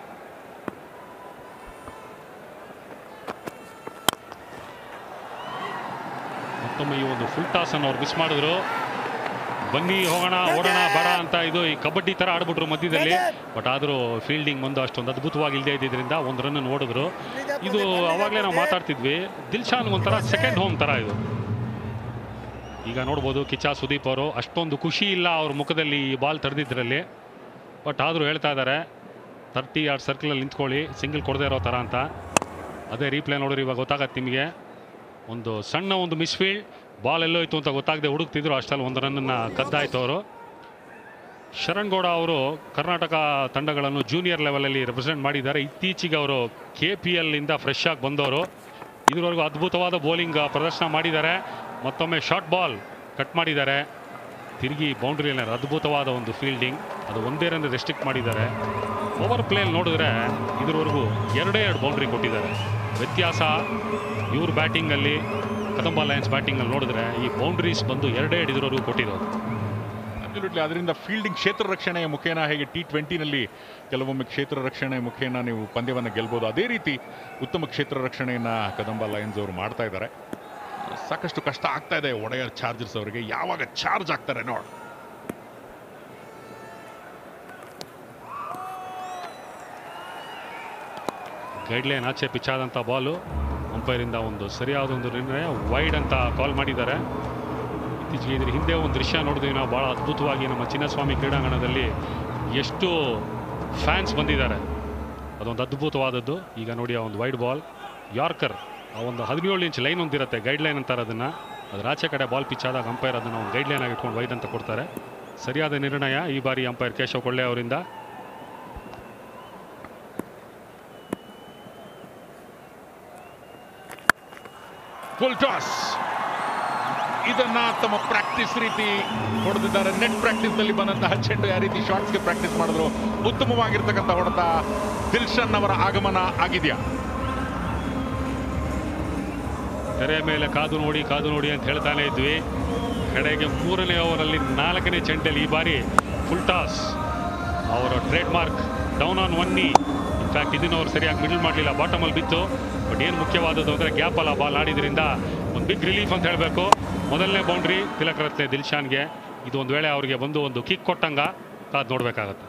ಮತ್ತೊಮ್ಮೆ ಈ ಒಂದು ಫುಲ್ ಟಾಸ್ ಅನ್ನು ಅವ್ರು ಮಿಸ್ ಮಾಡಿದ್ರು. ಬನ್ನಿ ಹೋಗೋಣ ಓಡೋಣ ಬೇಡ ಅಂತ ಇದು ಈ ಕಬಡ್ಡಿ ಥರ ಆಡ್ಬಿಟ್ರು ಮಧ್ಯದಲ್ಲಿ. ಬಟ್ ಆದರೂ ಫೀಲ್ಡಿಂಗ್ ಒಂದು ಅಷ್ಟೊಂದು ಅದ್ಭುತವಾಗಿ ಇಲ್ಲದೆ ಇದ್ದಿದ್ದರಿಂದ ಒಂದು ರನ್ ಓಡಿದ್ರು. ಇದು ಅವಾಗಲೇ ನಾವು ಮಾತಾಡ್ತಿದ್ವಿ, ದಿಲ್ಶಾನ್ ಒಂಥರ ಸೆಕೆಂಡ್ ಹೋಮ್ ಥರ ಇದು. ಈಗ ನೋಡ್ಬೋದು ಕಿಚ್ಚ ಸುದೀಪ್ ಅವರು ಅಷ್ಟೊಂದು ಖುಷಿ ಇಲ್ಲ ಅವ್ರ ಮುಖದಲ್ಲಿ ಈ ಬಾಲ್ ತಡೆದಿದ್ರಲ್ಲಿ. ಬಟ್ ಆದರೂ ಹೇಳ್ತಾ ಇದ್ದಾರೆ ತರ್ಟಿ ಯಾರ್ಡ್ ಸರ್ಕಲಲ್ಲಿ ನಿಂತ್ಕೊಳ್ಳಿ, ಸಿಂಗಲ್ ಕೊಡದೇ ಇರೋ ಥರ ಅಂತ. ಅದೇ ರೀಪ್ಲೇ ನೋಡಿರಿ ಇವಾಗ ಗೊತ್ತಾಗತ್ತೆ ನಿಮಗೆ. ಒಂದು ಸಣ್ಣ ಒಂದು ಮಿಸ್ಫೀಲ್ಡ್, ಬಾಲ್ ಎಲ್ಲೋಯ್ತು ಅಂತ ಗೊತ್ತಾಗದೆ ಹುಡುಕ್ತಿದ್ರು, ಅಷ್ಟಲ್ಲಿ ಒಂದು ರನ್ನನ್ನು ಕದ್ದಾಯ್ತು ಅವರು. ಶರಣ್ ಗೌಡ ಅವರು ಕರ್ನಾಟಕ ತಂಡಗಳನ್ನು ಜೂನಿಯರ್ ಲೆವೆಲಲ್ಲಿ ರೆಪ್ರೆಸೆಂಟ್ ಮಾಡಿದ್ದಾರೆ. ಇತ್ತೀಚೆಗೆ ಅವರು ಕೆ ಪಿ ಎಲ್ಲಿಂದ ಫ್ರೆಶ್ ಆಗಿ ಬಂದವರು. ಇದುವರೆಗೂ ಅದ್ಭುತವಾದ ಬೌಲಿಂಗ್ ಪ್ರದರ್ಶನ ಮಾಡಿದ್ದಾರೆ. ಮತ್ತೊಮ್ಮೆ ಶಾರ್ಟ್ ಬಾಲ್ ಕಟ್ ಮಾಡಿದ್ದಾರೆ. ತಿರುಗಿ ಬೌಂಡ್ರಿಯಲ್ಲಿ ಅದ್ಭುತವಾದ ಒಂದು ಫೀಲ್ಡಿಂಗ್, ಅದು ಒಂದೇ ರನ್ ರೆಸ್ಟ್ರಿಕ್ಟ್ ಮಾಡಿದ್ದಾರೆ. ಓವರ್ ಪ್ಲೇಯಲ್ಲಿ ನೋಡಿದ್ರೆ ಇದುವರೆಗೂ ಎರಡೇ ಎರಡು ಬೌಂಡ್ರಿ ಕೊಟ್ಟಿದ್ದಾರೆ. ವ್ಯತ್ಯಾಸ ಇವ್ರ ಬ್ಯಾಟಿಂಗಲ್ಲಿ ಕದಂಬ ಲಯನ್ಸ್ ಬ್ಯಾಟಿಂಗಲ್ಲಿ ನೋಡಿದ್ರೆ ಈ ಬೌಂಡ್ರೀಸ್ ಬಂದು ಎರಡೇ ಎರಡು ಇದುವರೆಗೂ ಕೊಟ್ಟಿರೋದು. ಅಬ್ಸಲ್ಯೂಟ್ಲಿ. ಅದರಿಂದ ಫೀಲ್ಡಿಂಗ್ ಕ್ಷೇತ್ರ ರಕ್ಷಣೆಯ ಮುಖೇನ ಹೇಗೆ ಟಿ ಟ್ವೆಂಟಿನಲ್ಲಿ ಕೆಲವೊಮ್ಮೆ ಕ್ಷೇತ್ರ ರಕ್ಷಣೆಯ ಮುಖೇನ ನೀವು ಪಂದ್ಯವನ್ನು ಗೆಲ್ಬೋದು, ಅದೇ ರೀತಿ ಉತ್ತಮ ಕ್ಷೇತ್ರ ರಕ್ಷಣೆಯನ್ನು ಕದಂಬ ಲಯನ್ಸ್ ಅವರು ಮಾಡ್ತಾ ಇದ್ದಾರೆ. ಸಾಕಷ್ಟು ಕಷ್ಟ ಆಗ್ತಾ ಇದೆ ಒಡೆಯರ್ ಚಾರ್ಜರ್ಸ್ ಅವರಿಗೆ. ಯಾವಾಗ ಚಾರ್ಜ್ ಆಗ್ತಾರೆ ನೋಡ್. ಗೈಡ್ಲೈನ್ ಆಚೆ ಪಿಚ್ ಆದಂಥ ಬಾಲು ಅಂಪೈರಿಂದ ಒಂದು ಸರಿಯಾದ ಒಂದು ನಿರ್ಣಯ, ವೈಡ್ ಅಂತ ಕಾಲ್ ಮಾಡಿದ್ದಾರೆ. ಇತ್ತೀಚೆಗೆ ಇದ್ರ ಹಿಂದೆ ಒಂದು ದೃಶ್ಯ ನೋಡಿದ್ವಿ ನಾವು, ಭಾಳ ಅದ್ಭುತವಾಗಿ ನಮ್ಮ ಚಿನ್ನಸ್ವಾಮಿ ಕ್ರೀಡಾಂಗಣದಲ್ಲಿ ಎಷ್ಟು ಫ್ಯಾನ್ಸ್ ಬಂದಿದ್ದಾರೆ, ಅದೊಂದು ಅದ್ಭುತವಾದದ್ದು. ಈಗ ನೋಡಿ ಆ ಒಂದು ವೈಡ್ ಬಾಲ್, ಯಾರ್ಕರ್ ಆ ಒಂದು ಹದಿನೇಳು ಇಂಚ್ ಲೈನ್ ಒಂದಿರುತ್ತೆ, ಗೈಡ್ ಲೈನ್ ಅಂತಾರೆ ಅದನ್ನು. ಅದರ ಆಚೆ ಕಡೆ ಬಾಲ್ ಪಿಚ್ ಆದಾಗ ಅಂಪೈರ್ ಅದನ್ನು ಒಂದು ಗೈಡ್ ಲೈನ್ ಆಗಿ ಇಟ್ಕೊಂಡು ವೈಡ್ ಅಂತ ಕೊಡ್ತಾರೆ. ಸರಿಯಾದ ನಿರ್ಣಯ ಈ ಬಾರಿ ಅಂಪೈರ್ ಕೇಶವ್ ಕೊಳ್ಳೆ ಅವರಿಂದ. ಫುಲ್ ಟಾಸ್ ಇದನ್ನ ತಮ್ಮ ಪ್ರಾಕ್ಟೀಸ್ ರೀತಿ ಹೊಡೆದಿದ್ದಾರೆ. ನೆಟ್ ಪ್ರಾಕ್ಟೀಸ್ ನಲ್ಲಿ ಬಂದಂತಹ ಚೆಂಡು ಯಾವ ರೀತಿ ಶಾಟ್ಸ್ಗೆ ಪ್ರಾಕ್ಟೀಸ್ ಮಾಡಿದ್ರು, ಉತ್ತಮವಾಗಿರ್ತಕ್ಕಂಥ ಹೊಡೆತ. ದಿಲ್ಶನ್ ಅವರ ಆಗಮನ ಆಗಿದೆಯಾ? ತೆರೆ ಮೇಲೆ ಕಾದು ನೋಡಿ ಕಾದು ನೋಡಿ ಅಂತ ಹೇಳ್ತಾನೆ ಇದ್ವಿ. ಕಡೆಗೆ ಮೂರನೇ ಓವರಲ್ಲಿ ನಾಲ್ಕನೇ ಚೆಂಡಲ್ಲಿ ಈ ಬಾರಿ ಫುಲ್ ಟಾಸ್ ಅವರ trademark down on one knee. In fact ಇದನ್ನು ಅವ್ರು ಸರಿಯಾಗಿ ಮಿಡಲ್ ಮಾಡಲಿಲ್ಲ, ಬಾಟಮಲ್ಲಿ ಬಿತ್ತು. ಬಟ್ ಏನು ಮುಖ್ಯವಾದದ್ದು ಅಂದರೆ ಗ್ಯಾಪಲ್ಲ ಬಾಲ್ ಆಡಿದ್ರಿಂದ ಒಂದು ಬಿಗ್ ರಿಲೀಫ್ ಅಂತ ಹೇಳಬೇಕು. ಮೊದಲನೇ ಬೌಂಡ್ರಿ ತಿಲಕ್ ರತ್ನೆ ದಿಲ್ಶಾನ್ಗೆ. ಇದು ಒಂದು ವೇಳೆ ಅವರಿಗೆ ಬಂದು ಒಂದು ಕಿಕ್ ಕೊಟ್ಟಂಗ ಕಾದು ನೋಡಬೇಕಾಗತ್ತೆ.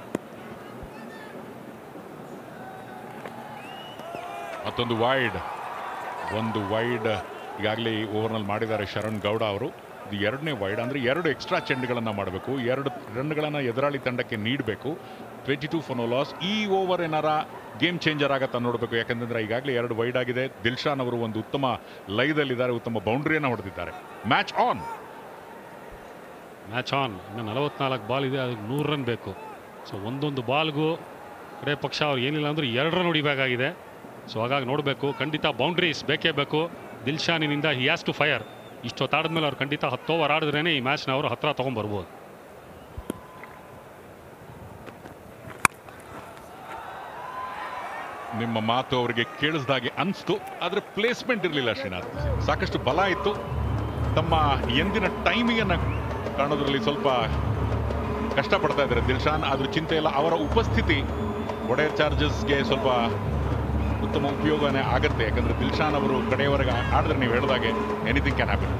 ಮತ್ತೊಂದು ವೈಡ್, ಒಂದು ವೈಡ್ ಈಗಾಗಲೇ ಓವರ್ನಲ್ಲಿ ಮಾಡಿದ್ದಾರೆ ಶರಣ್ ಗೌಡ ಅವರು. ಇದು ಎರಡನೇ ವೈಡ್, ಅಂದರೆ ಎರಡು ಎಕ್ಸ್ಟ್ರಾ ಚೆಂಡುಗಳನ್ನು ಮಾಡಬೇಕು, ಎರಡು ರನ್ಗಳನ್ನು ಎದುರಾಳಿ ತಂಡಕ್ಕೆ ನೀಡಬೇಕು. Twenty two for no loss. ಈ ಓವರ್ ಏನಾರ ಗೇಮ್ ಚೇಂಜರ್ ಆಗತ್ತಾ ನೋಡಬೇಕು. ಯಾಕಂದರೆ ಈಗಾಗಲೇ ಎರಡು ವೈಡ್ ಆಗಿದೆ. ದಿಲ್ಶಾನ್ ಅವರು ಒಂದು ಉತ್ತಮ ಲಯದಲ್ಲಿದ್ದಾರೆ, ಉತ್ತಮ ಬೌಂಡ್ರಿಯನ್ನು ಹೊಡೆದಿದ್ದಾರೆ. ಮ್ಯಾಚ್ ಆನ್ ಮ್ಯಾಚ್ ಆನ್ ಇನ್ನು ನಲವತ್ನಾಲ್ಕು ಬಾಲ್ ಇದೆ, ಅದಕ್ಕೆ ನೂರು ರನ್ ಬೇಕು. ಸೊ ಒಂದೊಂದು ಬಾಲ್ಗೂ ಕಡೆ ಪಕ್ಷ ಅವ್ರು ಏನಿಲ್ಲ ಅಂದರೆ ಎರಡು ರನ್ ಹೊಡಿಬೇಕಾಗಿದೆ. ಸೊ ಹಾಗಾಗಿ ನೋಡಬೇಕು, ಖಂಡಿತ ಬೌಂಡ್ರೀಸ್ ಬೇಕೇ ಬೇಕು ದಿಲ್ಶಾನಿನಿಂದ. He has to fire. ಇಷ್ಟೊತ್ತಾಡಿದ್ಮೇಲೆ ಅವ್ರು ಖಂಡಿತ ಹತ್ತು ಓವರ್ ಆಡಿದ್ರೇ ಈ ಮ್ಯಾಚ್ನ ಅವರು ಹತ್ತಿರ ತೊಗೊಂಡ್ಬರ್ಬೋದು. ನಿಮ್ಮ ಮಾತು ಅವರಿಗೆ ಕೇಳಿಸ್ದಾಗೆ ಅನಿಸ್ತು, ಆದರೆ ಪ್ಲೇಸ್ಮೆಂಟ್ ಇರಲಿಲ್ಲ ಶ್ರೀನಾಥ್. ಸಾಕಷ್ಟು ಬಲ ಇತ್ತು, ತಮ್ಮ ಎಂದಿನ ಟೈಮಿಂಗನ್ನು ಕಾಣೋದ್ರಲ್ಲಿ ಸ್ವಲ್ಪ ಕಷ್ಟಪಡ್ತಾ ಇದ್ದಾರೆ ದಿಲ್ಶಾನ್. ಆದ್ರೂ ಚಿಂತೆ ಇಲ್ಲ, ಅವರ ಉಪಸ್ಥಿತಿ ಒಡೆಯರ್ ಚಾರ್ಜರ್ಸ್ಗೆ ಸ್ವಲ್ಪ ಉತ್ತಮ ಉಪಯೋಗನೇ ಆಗುತ್ತೆ. ಯಾಕಂದ್ರೆ ದಿಲ್ಶಾನ್ ಅವರು ಕಡೆಯವರೆಗೆ ಆಡಿದ್ರೆ ನೀವು ಹೇಳಿದಾಗೆ ಎನಿಥಿಂಗ್ ಕ್ಯಾನ್ ಹ್ಯಾಪನ್.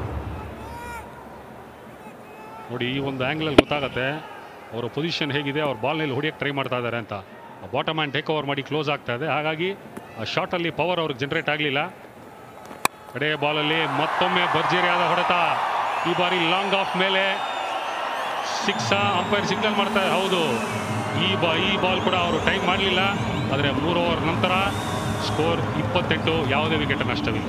ನೋಡಿ ಈ ಒಂದು ಆ್ಯಂಗಲಲ್ಲಿ ಗೊತ್ತಾಗುತ್ತೆ ಅವರ ಪೊಸಿಷನ್ ಹೇಗಿದೆ, ಅವ್ರ ಬಾಲ್ನಲ್ಲಿ ಹೊಡಿಯೋಕ್ಕೆ ಟ್ರೈ ಮಾಡ್ತಾ ಇದ್ದಾರೆ ಅಂತ. ಬಾಟಮ್ ಹ್ಯಾಂಡ್ ಟೇಕ್ ಓವರ್ ಮಾಡಿ ಕ್ಲೋಸ್ ಆಗ್ತಾ ಇದೆ, ಹಾಗಾಗಿ ಆ ಶಾಟಲ್ಲಿ ಪವರ್ ಅವ್ರಿಗೆ ಜನರೇಟ್ ಆಗಲಿಲ್ಲ. ಕಡೆ ಬಾಲಲ್ಲಿ ಮತ್ತೊಮ್ಮೆ ಭರ್ಜರಿಯಾದ ಹೊಡೆತ, ಈ ಬಾರಿ ಲಾಂಗ್ ಆಫ್ ಮೇಲೆ ಸಿಕ್ಸ್. ಅಂಪೈರ್ ಸಿಗ್ನಲ್ ಮಾಡ್ತಾರೆ, ಹೌದು ಈ ಬಾ ಈ ಬಾಲ್ ಕೂಡ ಅವರು ಟೈಮ್ ಮಾಡಲಿಲ್ಲ. ಆದರೆ ಮೂರು ಓವರ್ ನಂತರ ಸ್ಕೋರ್ ಇಪ್ಪತ್ತೆಂಟು, ಯಾವುದೇ ವಿಕೆಟ್ ನಷ್ಟವಿಲ್ಲ.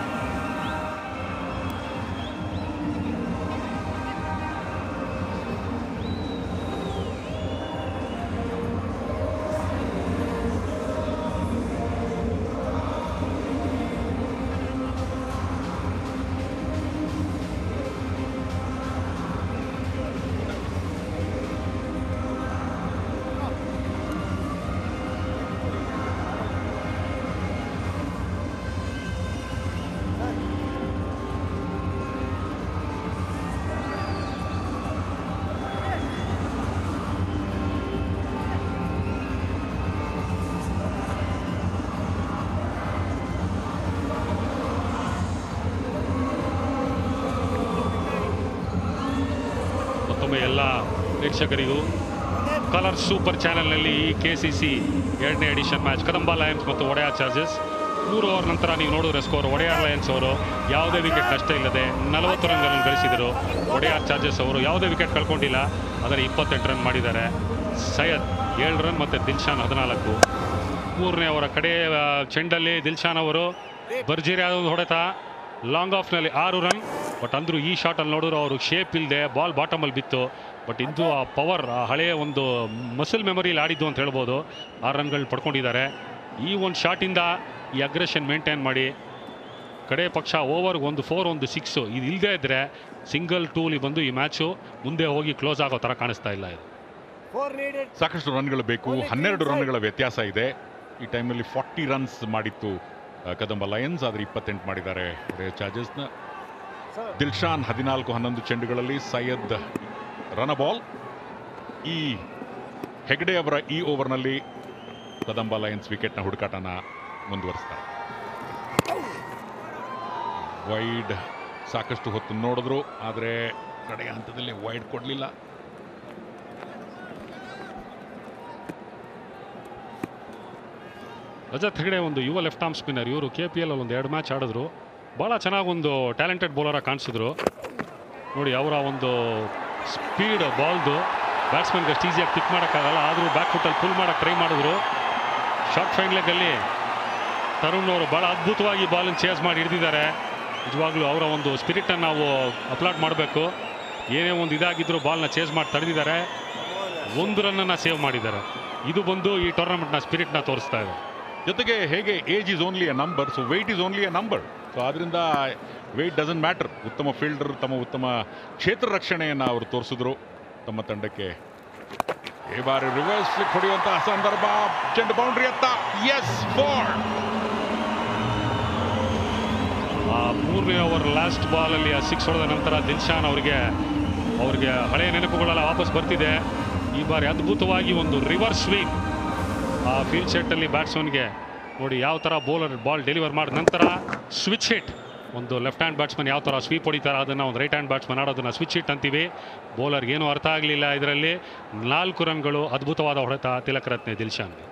ಎಲ್ಲ ಪ್ರೇಕ್ಷಕರಿಗೂ ಕಲರ್ ಸೂಪರ್ ಚಾನೆಲ್ನಲ್ಲಿ ಈ ಕೆ ಸಿ ಸಿ ಎರಡನೇ ಎಡಿಷನ್ ಮ್ಯಾಚ್ ಕದಂಬ ಲಯನ್ಸ್ ಮತ್ತು ಒಡೆಯರ್ ಚಾರ್ಜಸ್. ಮೂರು ಓವರ್ ನಂತರ ನೀವು ನೋಡಿದ್ರೆ ಸ್ಕೋರ್ ಒಡೆಯರ್ ಲಯನ್ಸ್ ಅವರು ಯಾವುದೇ ವಿಕೆಟ್ ನಷ್ಟ ಇಲ್ಲದೆ ನಲವತ್ತು ರನ್ಗಳನ್ನು ಗಳಿಸಿದರು. ಒಡೆಯರ್ ಚಾರ್ಜಸ್ ಅವರು ಯಾವುದೇ ವಿಕೆಟ್ ಕಳ್ಕೊಂಡಿಲ್ಲ, ಆದರೆ ಇಪ್ಪತ್ತೆಂಟು ರನ್ ಮಾಡಿದ್ದಾರೆ. ಸೈಯದ್ ಏಳು ರನ್ ಮತ್ತು ದಿಲ್ಶಾನ್ ಹದಿನಾಲ್ಕು. ಮೂರನೇ ಅವರ ಕಡೆ ಚೆಂಡಲ್ಲಿ ದಿಲ್ಶಾನ್ ಅವರು ಭರ್ಜರಿಯಾದ ಹೊಡೆತ, ಲಾಂಗ್ ಆಫ್ನಲ್ಲಿ ಆರು ರನ್. ಬಟ್ ಅಂದರೂ ಈ ಶಾಟಲ್ಲಿ ನೋಡಿದ್ರು ಅವರು ಶೇಪ್ ಇಲ್ಲದೆ ಬಾಲ್ ಬಾಟಮಲ್ಲಿ ಬಿತ್ತು. ಬಟ್ ಇದು ಆ ಪವರ್, ಆ ಹಳೆಯ ಒಂದು ಮಸಲ್ ಮೆಮೊರಿಯಲ್ಲಿ ಆಡಿದ್ದು ಅಂತ ಹೇಳ್ಬೋದು. ಆರು ರನ್ಗಳು ಪಡ್ಕೊಂಡಿದ್ದಾರೆ. ಈ ಒಂದು ಶಾಟಿಂದ ಈ ಅಗ್ರೆಷನ್ ಮೇಂಟೈನ್ ಮಾಡಿ ಕಡೆ ಪಕ್ಷ ಓವರ್ಗೆ ಒಂದು ಫೋರ್ ಒಂದು ಸಿಕ್ಸು ಇದು ಇಲ್ಲದೇ ಇದ್ದರೆ ಸಿಂಗಲ್ ಟೂಲಿ ಬಂದು ಈ ಮ್ಯಾಚು ಮುಂದೆ ಹೋಗಿ ಕ್ಲೋಸ್ ಆಗೋ ಥರ ಕಾಣಿಸ್ತಾ ಇಲ್ಲ. ಇದು ಸಾಕಷ್ಟು ರನ್ಗಳು ಬೇಕು, ಹನ್ನೆರಡು ರನ್ಗಳ ವ್ಯತ್ಯಾಸ ಇದೆ. ಈ ಟೈಮ್ನಲ್ಲಿ ಫಾರ್ಟಿ ರನ್ಸ್ ಮಾಡಿತ್ತು ಕದಂಬ ಲಯನ್ಸ್, ಆದರೆ ಇಪ್ಪತ್ತೆಂಟು ಮಾಡಿದ್ದಾರೆ ಒಡೆಯರ್ ಚಾರ್ಜಸ್ನ. ದಿಲ್ಶಾನ್ ಹದಿನಾಲ್ಕು ಹನ್ನೊಂದು ಚೆಂಡುಗಳಲ್ಲಿ, ಸೈಯದ್ ರನ್ ಬಾಲ್. ಈ ಹೆಗ್ಡೆ ಅವರ ಈ ಓವರ್ನಲ್ಲಿ ಕದಂಬ ಲಯನ್ಸ್ ವಿಕೆಟ್ನ ಹುಡುಕಾಟನ ಮುಂದುವರಿಸ್ತಾರೆ. ವೈಡ್ ಸಾಕಷ್ಟು ಹೊತ್ತು ನೋಡಿದ್ರು, ಆದರೆ ಕಡೆಯ ಹಂತದಲ್ಲಿ ವೈಡ್ ಕೊಡಲಿಲ್ಲ. ರಜತ್ ಹೆಗ್ಡೆ ಒಂದು ಯುವ ಲೆಫ್ಟ್ ಆರ್ಮ್ ಸ್ಪಿನ್ನರ್. ಇವರು ಕೆ ಪಿ ಎಲ್ ಅಲ್ಲಿ ಒಂದು ಎರಡು ಮ್ಯಾಚ್ ಆಡಿದ್ರು, ಭಾಳ ಚೆನ್ನಾಗಿ ಒಂದು ಟ್ಯಾಲೆಂಟೆಡ್ ಬೌಲರಾಗಿ ಕಾಣಿಸಿದ್ರು. ನೋಡಿ ಅವರ ಒಂದು ಸ್ಪೀಡ್ ಬಾಲ್ದು ಬ್ಯಾಟ್ಸ್ಮನ್ಗೆ ಅಷ್ಟು ಈಸಿಯಾಗಿ ಪಿಕ್ ಮಾಡೋಕ್ಕಾಗಲ್ಲ, ಆದರೂ ಬ್ಯಾಕ್ ಫುಟ್ಟಲ್ಲಿ ಫುಲ್ ಮಾಡೋಕ್ಕೆ ಟ್ರೈ ಮಾಡಿದ್ರು. ಶಾರ್ಟ್ ಫೈನ್ ಲೆಗ್ಗಲ್ಲಿ ತರುಣ್ ಅವರು ಭಾಳ ಅದ್ಭುತವಾಗಿ ಬಾಲನ್ನು ಚೇಸ್ ಮಾಡಿ ಹಿಡಿದಿದ್ದಾರೆ. ನಿಜವಾಗ್ಲೂ ಅವರ ಒಂದು ಸ್ಪಿರಿಟನ್ನು ನಾವು ಅಪ್ಲಾಡ್ ಮಾಡಬೇಕು. ಏನೇ ಒಂದು ಇದಾಗಿದ್ದರೂ ಬಾಲ್ನ ಚೇಸ್ ಮಾಡಿ ತಡೆದಿದ್ದಾರೆ, ಒಂದು ರನ್ನನ್ನು ಸೇವ್ ಮಾಡಿದ್ದಾರೆ. ಇದು ಬಂದು ಈ ಟೂರ್ನಮೆಂಟ್ನ ಸ್ಪಿರಿಟ್ನ ತೋರಿಸ್ತಾ ಇದೆ. ಜೊತೆಗೆ ಹೇಗೆ age is only a number, so weight is only a number. So ಆದ್ದರಿಂದ ವೆಯ್ಟ್ ಡಸಂಟ್ ಮ್ಯಾಟರ್. ಉತ್ತಮ ಫೀಲ್ಡರ್, ತಮ್ಮ ಉತ್ತಮ ಕ್ಷೇತ್ರ ರಕ್ಷಣೆಯನ್ನು ಅವರು ತೋರಿಸಿದ್ರು ತಮ್ಮ ತಂಡಕ್ಕೆ. ಈ ಬಾರಿ ರಿವರ್ಸ್ ಫ್ಲಿಕ್ ಹೊಡೆಯುವಂತಹ ಸಂದರ್ಭ, ಚೆಂಡು ಬೌಂಡ್ರಿ ಅತ್ತ, ಎಸ್ ಫೋರ್. ಆ ಮೂರನೇ ಓವರ್ ಲಾಸ್ಟ್ ಬಾಲಲ್ಲಿ ಆ ಸಿಕ್ಸ್ ಹೊಡೆದ ನಂತರ ದಿಲ್ಶಾನ್ ಅವರಿಗೆ ಅವರಿಗೆ ಹಳೆಯ ನೆನಪುಗಳೆಲ್ಲ ವಾಪಸ್ ಬರ್ತಿದೆ. ಈ ಬಾರಿ ಅದ್ಭುತವಾಗಿ ಒಂದು ರಿವರ್ಸ್ ಸ್ವೀಪ್ ಆ ಫೀಲ್ಡ್ ಸೆಟ್ಟಲ್ಲಿ ಬ್ಯಾಟ್ಸ್ಮನ್ಗೆ ನೋಡಿ ಯಾವ ಥರ ಬೌಲರ್ ಬಾಲ್ ಡೆಲಿವರ್ ಮಾಡಿದ ನಂತರ ಸ್ವಿಚ್ ಹಿಟ್. ಒಂದು ಲೆಫ್ಟ್ ಹ್ಯಾಂಡ್ ಬ್ಯಾಟ್ಸ್ಮನ್ ಯಾವ ಥರ ಸ್ವೀಪ್ ಹೊಡಿತಾರೆ ಅದನ್ನು ಒಂದು ರೈಟ್ ಹ್ಯಾಂಡ್ ಬ್ಯಾಟ್ಸ್ಮನ್ ಆಡೋದನ್ನು ಸ್ವಿಚ್ ಹಿಟ್ ಅಂತೀವಿ. ಬೌಲರ್ಗೆ ಏನೂ ಅರ್ಥ ಆಗಲಿಲ್ಲ. ಇದರಲ್ಲಿ ನಾಲ್ಕು ರನ್ಗಳು, ಅದ್ಭುತವಾದ ಹೊಡೆತ ತಿಲಕ್ ರತ್ನೆ ದಿಲ್ಶಾನ್ಗೆ.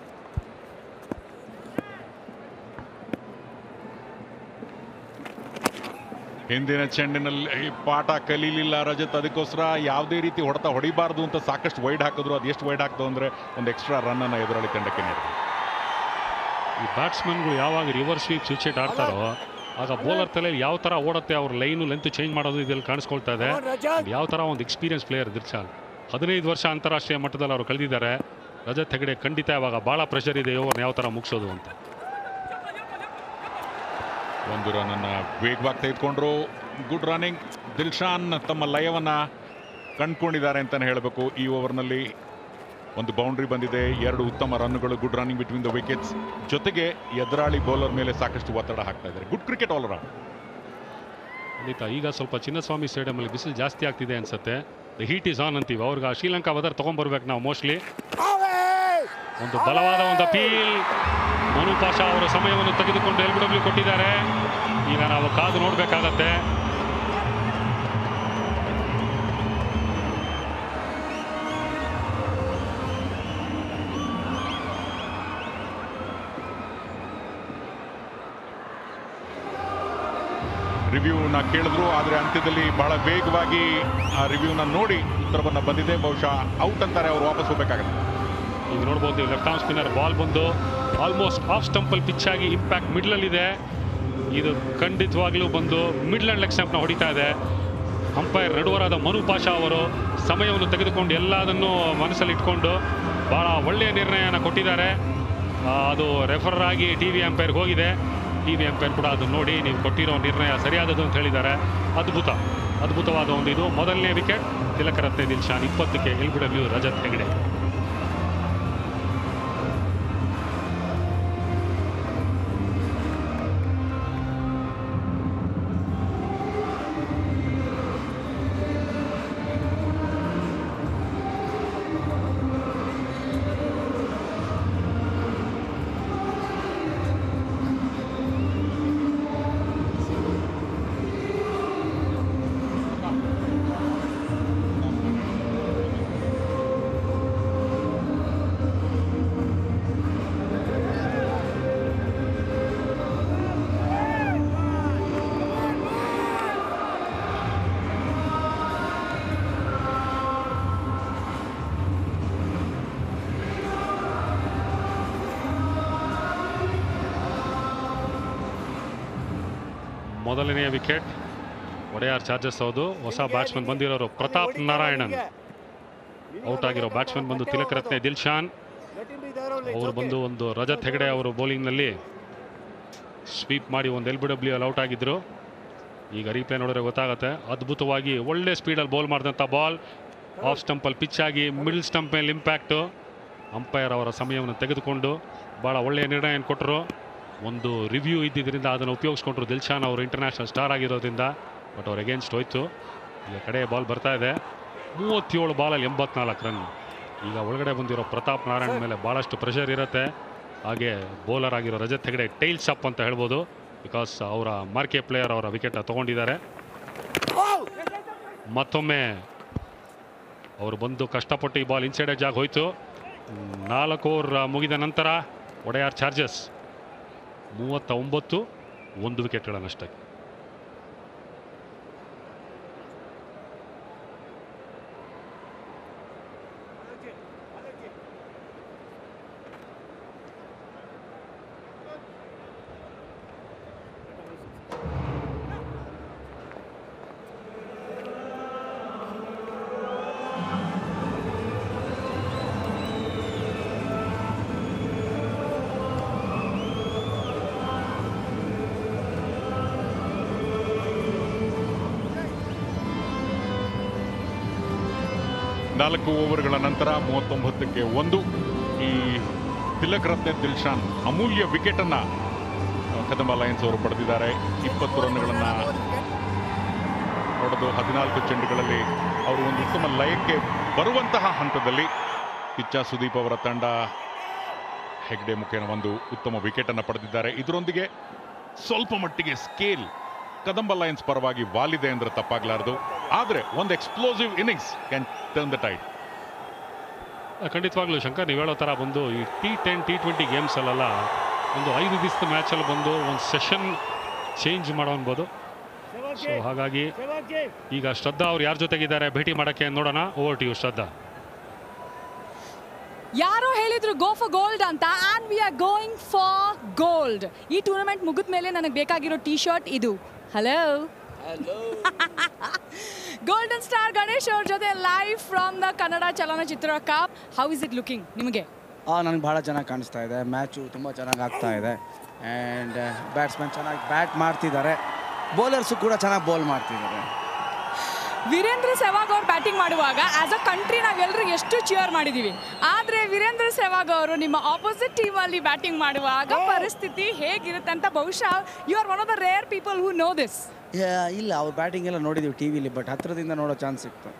ಹಿಂದಿನ ಚೆಂಡಿನಲ್ಲಿ ಪಾಠ ಕಲೀಲಿಲ್ಲ ರಜತ್, ಅದಕ್ಕೋಸ್ಕರ ಯಾವುದೇ ರೀತಿ ಹೊಡೆತ ಹೊಡಿಬಾರ್ದು ಅಂತ ಸಾಕಷ್ಟು ವೈಡ್ ಹಾಕಿದ್ರು. ಅದು ಎಷ್ಟು ವೈಡ್ ಹಾಕ್ತು ಅಂದರೆ ಒಂದು ಎಕ್ಸ್ಟ್ರಾ ರನ್ನನ್ನು ಎದುರಾಳಿ ತಂಡಕ್ಕೆ ನೀಡಿದ್ರು. ಈ ಬ್ಯಾಟ್ಸ್ಮನ್ಗಳು ಯಾವಾಗ ರಿವರ್ಸ್ ಸ್ವೀಪ್ ಸ್ವಿಚ್ ಹಿಟ್ ಆಡ್ತಾರೋ ಆಗ ಬೌಲರ್ ತಲೆಯಲ್ಲಿ ಯಾವ ಥರ ಓಡುತ್ತೆ, ಅವ್ರ ಲೈನು ಲೆಂತ್ ಚೇಂಜ್ ಮಾಡೋದು ಇದರಲ್ಲಿ ಕಾಣಿಸ್ಕೊಳ್ತಾ ಇದೆ. ಯಾವ ಥರ ಒಂದು ಎಕ್ಸ್ಪೀರಿಯನ್ಸ್ ಪ್ಲೇಯರ್ ದಿಲ್ಶಾನ್. ಹದಿನೈದು ವರ್ಷ ಅಂತಾರಾಷ್ಟ್ರೀಯ ಮಟ್ಟದಲ್ಲಿ ಅವರು ಕಳೆದಿದ್ದಾರೆ. ರಜತ್ ಹೆಗ್ಡೆ ಖಂಡಿತ ಇವಾಗ ಭಾಳ ಪ್ರೆಷರ್ ಇದೆ ಓವರ್ನ ಯಾವ ಥರ ಮುಗಿಸೋದು ಅಂತ. ಒಂದು ರನ್ನನ್ನು ವೇಗವಾಗಿ ತೆಗೆದುಕೊಂಡ್ರು. Good running. ದಿಲ್ಶಾನ್ ತಮ್ಮ ಲಯವನ್ನು ಕಂಡುಕೊಂಡಿದ್ದಾರೆ ಅಂತಲೇ ಹೇಳಬೇಕು. ಈ ಓವರ್ನಲ್ಲಿ ಒಂದು ಬೌಂಡ್ರಿ ಬಂದಿದೆ, ಎರಡು ಉತ್ತಮ ರನ್ನುಗಳು, good running between the wickets. ಜೊತೆಗೆ ಎದುರಾಳಿ ಬೌಲರ್ ಮೇಲೆ ಸಾಕಷ್ಟು ಒತ್ತಡ ಹಾಕ್ತಾ ಇದ್ದಾರೆ. Good cricket all around. ಖಂಡಿತ ಈಗ ಸ್ವಲ್ಪ ಚಿನ್ನಸ್ವಾಮಿ ಸ್ಟೇಡಿಯಮಲ್ಲಿ ಬಿಸಿಲು ಜಾಸ್ತಿ ಆಗ್ತಿದೆ ಅನ್ಸುತ್ತೆ. ದ ಹೀಟ್ ಈಸ್ ಆನ್ ಅಂತೀವಿ. ಅವ್ರಿಗೆ ಶ್ರೀಲಂಕಾ ವೆದರ್ ತೊಗೊಂಡ್ಬರ್ಬೇಕು ನಾವು ಮೋಸ್ಟ್ಲಿ. ಒಂದು ಬಲವಾದ ಒಂದು ಅಪೀಲ್. ಮನು ಪಾಷಾ ಅವರ ಸಮಯವನ್ನು ತೆಗೆದುಕೊಂಡು ಎಲ್ ಬಿ ಡಬ್ಲ್ಯೂ ಕೊಟ್ಟಿದ್ದಾರೆ. ಈಗ ನಾವು ಕಾದು ನೋಡಬೇಕಾಗತ್ತೆ. ರಿವ್ಯೂನ ಕೇಳಿದ್ರು, ಆದರೆ ಅಂತ್ಯದಲ್ಲಿ ಬಹಳ ವೇಗವಾಗಿ ಆ ರಿವ್ಯೂನ ನೋಡಿ ಉತ್ತರವನ್ನು ಬಂದಿದೆ. ಬಹುಶಃ ಔಟ್ ಅಂತಾರೆ, ಅವರು ವಾಪಸ್ ಹೋಗ್ಬೇಕಾಗತ್ತೆ. ಈಗ ನೋಡ್ಬೋದು ಲೆಫ್ಟ್ ಆರ್ಮ್ ಸ್ಪಿನ್ನರ್ ಬಾಲ್ ಬಂದು ಆಲ್ಮೋಸ್ಟ್ ಆಫ್ ಸ್ಟಂಪಲ್ಲಿ ಪಿಚ್ ಆಗಿ ಇಂಪ್ಯಾಕ್ಟ್ ಮಿಡ್ಲಲ್ಲಿದೆ. ಇದು ಖಂಡಿತವಾಗ್ಲೂ ಬಂದು ಮಿಡ್ಲ್ ಆ್ಯಂಡ್ ಲೆಗ್ ಸ್ಟಂಪ್ನ ಹೊಡಿತಾ ಇದೆ. ಅಂಪೈರ್ ನಡುವರಾದ ಮನು ಪಾಷಾ ಅವರು ಸಮಯವನ್ನು ತೆಗೆದುಕೊಂಡು ಎಲ್ಲದನ್ನು ಮನಸ್ಸಲ್ಲಿ ಇಟ್ಕೊಂಡು ಭಾಳ ಒಳ್ಳೆಯ ನಿರ್ಣಯನ ಕೊಟ್ಟಿದ್ದಾರೆ. ಅದು ರೆಫರ್ ಆಗಿ ಟಿ ವಿ ಅಂಪೈರ್ಗೆ ಹೋಗಿದೆ. ಟಿ ವಿ ಅಂಪೈರ್ ಕೂಡ ಅದನ್ನು ನೋಡಿ ನೀವು ಕೊಟ್ಟಿರೋ ನಿರ್ಣಯ ಸರಿಯಾದದು ಅಂತ ಹೇಳಿದ್ದಾರೆ. ಅದ್ಭುತ ಅದ್ಭುತವಾದ ಒಂದು ಇದು. ಮೊದಲನೇ ವಿಕೆಟ್ ತಿಲಕರತ್ನೆ ದಿಲ್ಶಾನ್, ಇಪ್ಪತ್ತಕ್ಕೆ L B W Rajat Hegde. ಮೊದಲನೆಯ ವಿಕೆಟ್ ಒಡೆಯಾರ್ ಚಾರ್ಜಸ್. ಹೌದು, ಹೊಸ ಬ್ಯಾಟ್ಸ್ಮನ್ ಬಂದಿರೋರು ಪ್ರತಾಪ್ ನಾರಾಯಣನ್. ಔಟ್ ಆಗಿರೋ ಬ್ಯಾಟ್ಸ್ಮನ್ ಬಂದು ತಿಲಕರತ್ನೆ ದಿಲ್ಶಾನ್. ಅವರು ಬಂದು ಒಂದು ರಜತ್ ಹೆಗಡೆ ಅವರು ಬೌಲಿಂಗ್ನಲ್ಲಿ ಸ್ವೀಪ್ ಮಾಡಿ ಒಂದು ಎಲ್ ಬಿ ಡಬ್ಲ್ಯೂ ಅಲ್ಲಿ ಔಟ್ ಆಗಿದ್ರು. ಈಗ ರೀಪ್ಲೇ ನೋಡಿದ್ರೆ ಗೊತ್ತಾಗುತ್ತೆ. ಅದ್ಭುತವಾಗಿ ಒಳ್ಳೆ ಸ್ಪೀಡಲ್ಲಿ ಬೌಲ್ ಮಾಡಿದಂಥ ಬಾಲ್ ಆಫ್ ಸ್ಟಂಪಲ್ಲಿ ಪಿಚ್ ಆಗಿ ಮಿಡ್ಲ್ ಸ್ಟಂಪ್ ಮೇಲೆ ಇಂಪ್ಯಾಕ್ಟು. ಅಂಪೈರ್ ಅವರ ಸಮಯವನ್ನು ತೆಗೆದುಕೊಂಡು ಭಾಳ ಒಳ್ಳೆಯ ನಿರ್ಣಯ ಕೊಟ್ಟರು. ಒಂದು ರಿವ್ಯೂ ಇದ್ದಿದ್ದರಿಂದ ಅದನ್ನು ಉಪಯೋಗಿಸ್ಕೊಂಡ್ರು ದಿಲ್ಶಾನ್ ಅವರು, ಇಂಟರ್ನ್ಯಾಷನಲ್ ಸ್ಟಾರ್ ಆಗಿರೋದ್ರಿಂದ. ಬಟ್ ಅವ್ರು ಅಗೇನ್ಸ್ಟ್ ಹೋಯ್ತು. ಈಗ ಕಡೆ ಬಾಲ್ ಬರ್ತಾ ಇದೆ. ಮೂವತ್ತೇಳು ಬಾಲಲ್ಲಿ ಎಂಬತ್ನಾಲ್ಕು ರನ್. ಈಗ ಒಳಗಡೆ ಬಂದಿರೋ ಪ್ರತಾಪ್ ನಾರಾಯಣ್ ಮೇಲೆ ಭಾಳಷ್ಟು ಪ್ರೆಷರ್ ಇರುತ್ತೆ. ಹಾಗೆ ಬೌಲರ್ ಆಗಿರೋ ರಜತ್ ಹೆಗಡೆ ಟೈಲ್ಸ್ ಅಪ್ ಅಂತ ಹೇಳ್ಬೋದು, ಬಿಕಾಸ್ ಅವರ ಮಾರ್ಕೆ ಪ್ಲೇಯರ್ ಅವರ ವಿಕೆಟ್ ತೊಗೊಂಡಿದ್ದಾರೆ. ಮತ್ತೊಮ್ಮೆ ಅವರು ಬಂದು ಕಷ್ಟಪಟ್ಟು ಈ ಬಾಲ್ ಇನ್ಸೈಡ್ ಎಡ್ಜ್ ಆಗಿ ಹೋಯಿತು. ನಾಲ್ಕು ಓವರ್ ಮುಗಿದ ನಂತರ ಒಡೆಯಾರ್ ಚಾರ್ಜಸ್ ಮೂವತ್ತ ಒಂಬತ್ತು ಒಂದು ವಿಕೆಟ್ಗಳ ನಷ್ಟಕ್ಕೆ. ನಾಲ್ಕು ಓವರ್ಗಳ ನಂತರ ಮೂವತ್ತೊಂಬತ್ತಕ್ಕೆ ಒಂದು. ಈ ತಿಲಕ್ ರತ್ನೆ ದಿಲ್ಶಾನ್ ಅಮೂಲ್ಯ ವಿಕೆಟನ್ನು ಕದಂಬ ಲಯನ್ಸ್ ಅವರು ಪಡೆದಿದ್ದಾರೆ. ಇಪ್ಪತ್ತು ರನ್ಗಳನ್ನು ಹೊಡೆದು ಹದಿನಾಲ್ಕು ಚೆಂಡುಗಳಲ್ಲಿ ಅವರು ಒಂದು ಉತ್ತಮ ಲಯಕ್ಕೆ ಬರುವಂತಹ ಹಂತದಲ್ಲಿ ಕಿಚ್ಚ ಸುದೀಪ್ ಅವರ ತಂಡ ಹೆಗ್ಡೆ ಮುಖೇನ ಒಂದು ಉತ್ತಮ ವಿಕೆಟನ್ನು ಪಡೆದಿದ್ದಾರೆ. ಇದರೊಂದಿಗೆ ಸ್ವಲ್ಪ ಮಟ್ಟಿಗೆ ಸ್ಕೇಲ್ ಕದಂಬ ಲಯನ್ಸ್ ಪರವಾಗಿ ವಾಲಿದೆ ಅಂದ್ರೆ ತಪ್ಪಾಗಲಾರದು. ಆದರೆ ಒಂದು explosive innings can turn the tide. ಖಂಡಿತವಾಗ್ಲೂ ಶಂಕರ್, ನೀವು ಹೇಳೋ ಥರ ಬಂದು ಈ ಟಿ ಟೆನ್ ಟಿ ಟ್ವೆಂಟಿ ಗೇಮ್ಸಲ್ಲೆಲ್ಲ ಒಂದು ಐದು ದಿವಸದ ಮ್ಯಾಚಲ್ಲಿ ಬಂದು ಒಂದು ಸೆಷನ್ ಚೇಂಜ್ ಮಾಡೋ ಅನ್ಬೋದು. ಸೊ ಹಾಗಾಗಿ ಈಗ ಶ್ರದ್ಧಾ ಅವ್ರು ಯಾರ ಜೊತೆಗಿದ್ದಾರೆ ಭೇಟಿ ಮಾಡೋಕ್ಕೆ ನೋಡೋಣ. Over to you Shraddha. ಯಾರೋ ಹೇಳಿದ್ರು ಗೋ ಫಾರ್ ಗೋಲ್ಡ್ ಅಂತ, and we are going for gold. ಈ ಟೂರ್ನಮೆಂಟ್ ಮುಗಿದ ಮೇಲೆ ನನಗೆ ಬೇಕಾಗಿರೋ ಟೀ ಶರ್ಟ್ ಇದು. ಹಲೋ ಗೋಲ್ಡನ್ ಸ್ಟಾರ್ ಗಣೇಶ್ ಅವ್ರ ಜೊತೆ ಲೈವ್ ಫ್ರಮ್ ದ ಕನ್ನಡ ಚಲನಚಿತ್ರ cup. How is it looking ನಿಮಗೆ? ನನಗೆ ಭಾಳ ಚೆನ್ನಾಗಿ ಕಾಣಿಸ್ತಾ ಇದೆ. ಮ್ಯಾಚು ತುಂಬ ಚೆನ್ನಾಗಿ ಆಗ್ತಾ ಇದೆ. ಆ್ಯಂಡ್ ಬ್ಯಾಟ್ಸ್ಮನ್ ಚೆನ್ನಾಗಿ ಬ್ಯಾಟ್ ಮಾಡ್ತಿದ್ದಾರೆ, ಬೌಲರ್ಸು ಕೂಡ ಚೆನ್ನಾಗಿ ಬೌಲ್ ಮಾಡ್ತಿದ್ದಾರೆ. ವೀರೇಂದ್ರ ಸೆಹ್ವಾಗ್ ಅವ್ರು ಬ್ಯಾಟಿಂಗ್ ಮಾಡುವಾಗ ಆಸ್ ಅ ಕಂಟ್ರಿ ನಾವೆಲ್ಲರೂ ಎಷ್ಟು ಚಿಯರ್ ಮಾಡಿದ್ದೀವಿ. ಆದರೆ ವೀರೇಂದ್ರ ಸೆಹ್ವಾಗ್ ಅವರು ನಿಮ್ಮ ಆಪೋಸಿಟ್ ಟೀಮಲ್ಲಿ ಬ್ಯಾಟಿಂಗ್ ಮಾಡುವಾಗ ಪರಿಸ್ಥಿತಿ ಹೇಗಿರುತ್ತೆ ಅಂತ ಬಹುಶಃ you are one of the rare people who know this. ಇಲ್ಲ, ಅವ್ರ ಬ್ಯಾಟಿಂಗ್ ಎಲ್ಲ ನೋಡಿದ್ದೀವಿ ಟಿ ವಿಲಿ, ಬಟ್ ಹತ್ತಿರದಿಂದ ನೋಡೋ ಚಾನ್ಸ್ ಸಿಕ್ತು.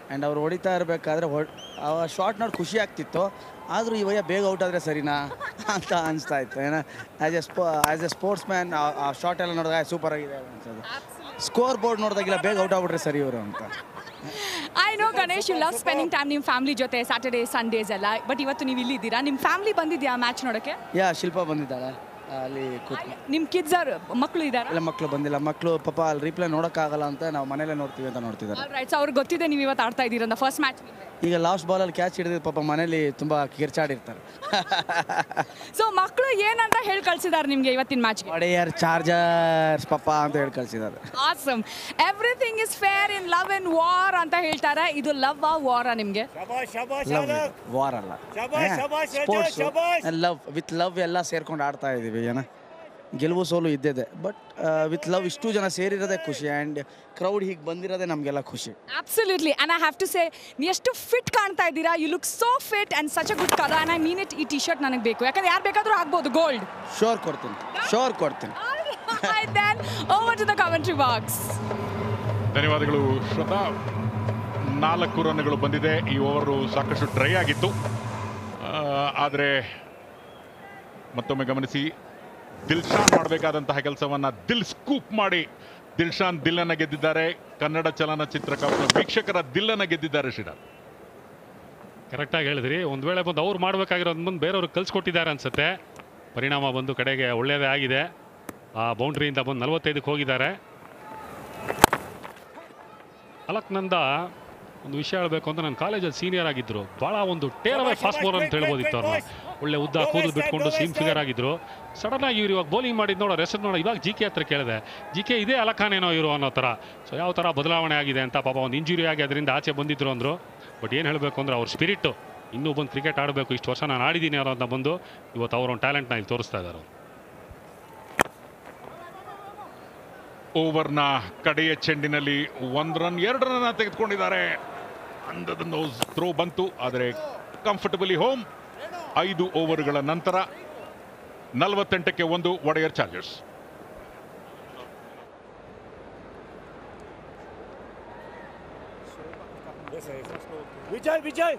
ಆ್ಯಂಡ್ ಅವ್ರು ಹೊಡಿತಾ ಇರಬೇಕಾದ್ರೆ ಹೊ ಆ ಶಾಟ್ ನೋಡಿ ಖುಷಿ ಆಗ್ತಿತ್ತು. ಆದರೂ ಇವಯ್ಯ ಬೇಗ ಔಟ್ ಆದರೆ ಸರಿನಾ ಅಂತ ಅನಿಸ್ತಾ ಇತ್ತು. ಏನೋ ಆ್ಯಸ್ ಎ ಸ್ಪೋ ಆ್ಯಸ್ ಎ ಸ್ಪೋರ್ಟ್ಸ್ ಮ್ಯಾನ್ ಆ ಶಾಟ್ ಎಲ್ಲ ನೋಡಿದಾಗ ಸೂಪರ್ ಆಗಿದೆ ಅನ್ಸೋದು. ಸ್ಕೋರ್ ಬೋರ್ಡ್ ನೋಡಿದಾಗಿಲ್ಲ ಬೇಗ ಔಟ್ ಆಗ್ಬಿಟ್ರೆ ಸರಿ ಇವರು ಅಂತ. I know Ganesh you love spending time ನಿಮ್ಮ ಫ್ಯಾಮಿಲಿ ಜೊತೆ ಸ್ಯಾಟರ್ಡೇ ಸಂಡೇಸ್ ಎಲ್ಲ. ಬಟ್ ಇವತ್ತು ನೀವು ಇಲ್ಲಿದ್ದೀರಾ, ನಿಮ್ಮ ಫ್ಯಾಮಿಲಿ ಬಂದಿದ್ಯಾ ಮ್ಯಾಚ್ ನೋಡೋಕ್ಕೆ? ಯಾ ಶಿಲ್ಪ ಬಂದಿದ್ದಾಳೆ ಅಲ್ಲಿ ಕೂತ್. ನಿಮ್ಮ ಕಿಡ್ಸ್ ಅವ್ರು ಮಕ್ಕಳು ಇದ್ದಾರೆ? ಇಲ್ಲ ಮಕ್ಕಳು ಬಂದಿಲ್ಲ. ಮಕ್ಕಳು ಪಾಪ ಅಲ್ಲಿ ರೀಪ್ಲೇ ನೋಡೋಕ್ಕಾಗಲ್ಲ ಅಂತ ನಾವು ಮನೇಲೇ ನೋಡ್ತೀವಿ ಅಂತ ನೋಡ್ತಿದ್ದಾರೆ. ರೈಟ್. ಸೊ ಅವ್ರಿಗೆ ಗೊತ್ತಿದೆ ನೀವು ಇವತ್ತು ಆಡ್ತಾ ಇದ್ದೀರಾ ಫಸ್ಟ್ ಮ್ಯಾಚ್. ಈಗ ಲಾಸ್ಟ್ ಬಾಲಲ್ಲಿ ಕ್ಯಾಚ್ ಹಿಡಿದು ಪಾಪ ಮನೇಲಿ ತುಂಬ ಕಿರ್ಚಾಡಿರ್ತಾರೆ. ಸೊ ಮಕ್ಕಳು ಏನಂತ ಹೇಳಿ ಕಳ್ಸಿದ್ದಾರೆ ನಿಮಗೆ ಇವತ್ತಿನ ಮ್ಯಾಚ್ಗೆ? ಒಡೆಯರ್ ಚಾರ್ಜರ್ಸ್ ಪಪ್ಪ ಅಂತ ಹೇಳಿ ಕಳ್ಸಿದ್ದಾರೆ. Awesome. Everything is fair in love and war ಅಂತ ಹೇಳ್ತಾರೆ. ಇದು ಲವ್ ಆ ವಾರ ನಿಮಗೆ? ವಾರ್ ಅಲ್ಲ, ಸ್ಪೋರ್ಟ್ಸ್ ಲವ್. ವಿತ್ ಲವ್ ಎಲ್ಲ ಸೇರ್ಕೊಂಡು ಆಡ್ತಾ ಇದ್ದೀವಿ. ಏನ ಗೆಲುವು ಸೋಲು ಇದ್ದಿದೆ, ಬಟ್ ವಿತ್ ಲವ್ ಇಷ್ಟು ಜನ ಸೇರಿರೋದೇ ಖುಷಿ. ಆ್ಯಂಡ್ ಕ್ರೌಡ್ ಹೀಗೆ ಬಂದಿರೋದೇ ನಮಗೆಲ್ಲ ಖುಷಿ. Absolutely. And I have to say ನೀವು ಎಷ್ಟು ಫಿಟ್ ಕಾಣ್ತಾ ಇದ್ದೀರಾ. You look so fit and such a good colour. And I mean it. ಈ ಟಿ ಶರ್ಟ್ ನನಗೆ ಬೇಕು, ಯಾಕಂದ್ರೆ ಯಾರು ಬೇಕಾದರೂ ಆಗ್ಬೋದು ಗೋಲ್ಡ್. ಶೋರ್ ಕೊಡ್ತೀನಿ, ಶೋರ್ ಕೊಡ್ತೀನಿ. Then over to the commentary box. ಧನ್ಯವಾದಗಳು ಶ್ರದ್ಧಾ. ನಾಲ್ಕು ರನ್ಗಳು ಬಂದಿದೆ. ಈ ಓವರು ಸಾಕಷ್ಟು ಡ್ರೈ ಆಗಿತ್ತು. ಆದರೆ ಮತ್ತೊಮ್ಮೆ ಗಮನಿಸಿ, ದಿಲ್ಶಾನ್ ಮಾಡಬೇಕಾದಂತಹ ಕೆಲಸವನ್ನ ದಿಲ್ ಸ್ಕೂಪ್ ಮಾಡಿ ದಿಲ್ಶಾನ್ ದಿಲ್ಲನ್ನ ಗೆದ್ದಿದ್ದಾರೆ. ಕನ್ನಡ ಚಲನಚಿತ್ರ ವೀಕ್ಷಕರ ದಿಲ್ಲನ್ನ ಗೆದ್ದಿದ್ದಾರೆ. ಶ್ರೀರಾಮ್ ಕರೆಕ್ಟಾಗಿ ಹೇಳಿದ್ರಿ. ಒಂದು ವೇಳೆ ಬಂದು ಅವ್ರು ಮಾಡಬೇಕಾಗಿರೋದು ಬಂದು ಬೇರೆಯವ್ರಿಗೆ ಕಲ್ಸ್ಕೊಟ್ಟಿದ್ದಾರೆ ಅನ್ಸುತ್ತೆ. ಪರಿಣಾಮ ಬಂದು ಕಡೆಗೆ ಒಳ್ಳೆಯದೇ ಆಗಿದೆ. ಆ ಬೌಂಡ್ರಿಯಿಂದ ಬಂದು ನಲವತ್ತೈದಕ್ಕೆ ಹೋಗಿದ್ದಾರೆ. ಅಲಕ್ನಂದ ಒಂದು ವಿಷಯ ಹೇಳಬೇಕು ಅಂತ, ನನ್ನ ಕಾಲೇಜಲ್ಲಿ ಸೀನಿಯರ್ ಆಗಿದ್ದರು. ಭಾಳ ಒಂದು ಟೇರವೇ ಫಾಸ್ಟ್ ಬೌಲರ್ ಅಂತ ಹೇಳ್ಬೋದಿತ್ತು ಅವ್ರನ್ನ. ಒಳ್ಳೆ ಉದ್ದ ಕೂದಲು ಬಿಟ್ಕೊಂಡು ಸ್ಲಿಮ್ ಫಿಗರ್ ಆಗಿದ್ರು. ಸಡನ್ನಾಗಿ ಇವ್ರು ಇವಾಗ ಬೌಲಿಂಗ್ ಮಾಡಿದ್ದು ನೋಡೋ ಹೆಸರು ನೋಡೋ. ಇವಾಗ ಜಿ ಕೆ ಹತ್ರ ಕೇಳಿದೆ, ಜಿ ಕೆ ಇದೇ ಅಲಖಾನೇನೋ ಇವರು ಅನ್ನೋ ಥರ. ಸೊ ಯಾವ ಥರ ಬದಲಾವಣೆ ಆಗಿದೆ ಅಂತ. ಪಾಪ ಒಂದು ಇಂಜುರಿ ಆಗಿ ಅದರಿಂದ ಆಚೆ ಬಂದಿದ್ರು ಅಂದರು. ಬಟ್ ಏನು ಹೇಳಬೇಕು ಅಂದರೆ ಅವ್ರ ಸ್ಪಿರಿಟ್ಟು ಇನ್ನೂ ಬಂದು ಕ್ರಿಕೆಟ್ ಆಡಬೇಕು, ಇಷ್ಟು ವರ್ಷ ನಾನು ಆಡಿದ್ದೀನಿ ಅನ್ನೋ ಅಂತ ಬಂದು ಇವತ್ತು ಅವರ ಒಂದು ಟ್ಯಾಲೆಂಟ್ನ ಇಲ್ಲಿ ತೋರಿಸ್ತಾ ಇದ್ದಾರೆ. ಓವರ್ನ ಕಡೆಯ ಚೆಂಡಿನಲ್ಲಿ ಒಂದು ರನ್ ಎರಡು ರನ್ ತೆಗೆದುಕೊಂಡಿದ್ದಾರೆ. ಅಂಡರ್ ದ ನೋಸ್ ಥ್ರೋ ಬಂತು, ಆದರೆ ಕಂಫರ್ಟಬಲಿ ಹೋಮ್. ಐದು ಓವರ್ಗಳ ನಂತರ ನಲವತ್ತೆಂಟಕ್ಕೆ ಒಂದು ಒಡೆಯರ್ ಚಾರ್ಜರ್ಸ್. ವಿಜಯ್ ವಿಜಯ್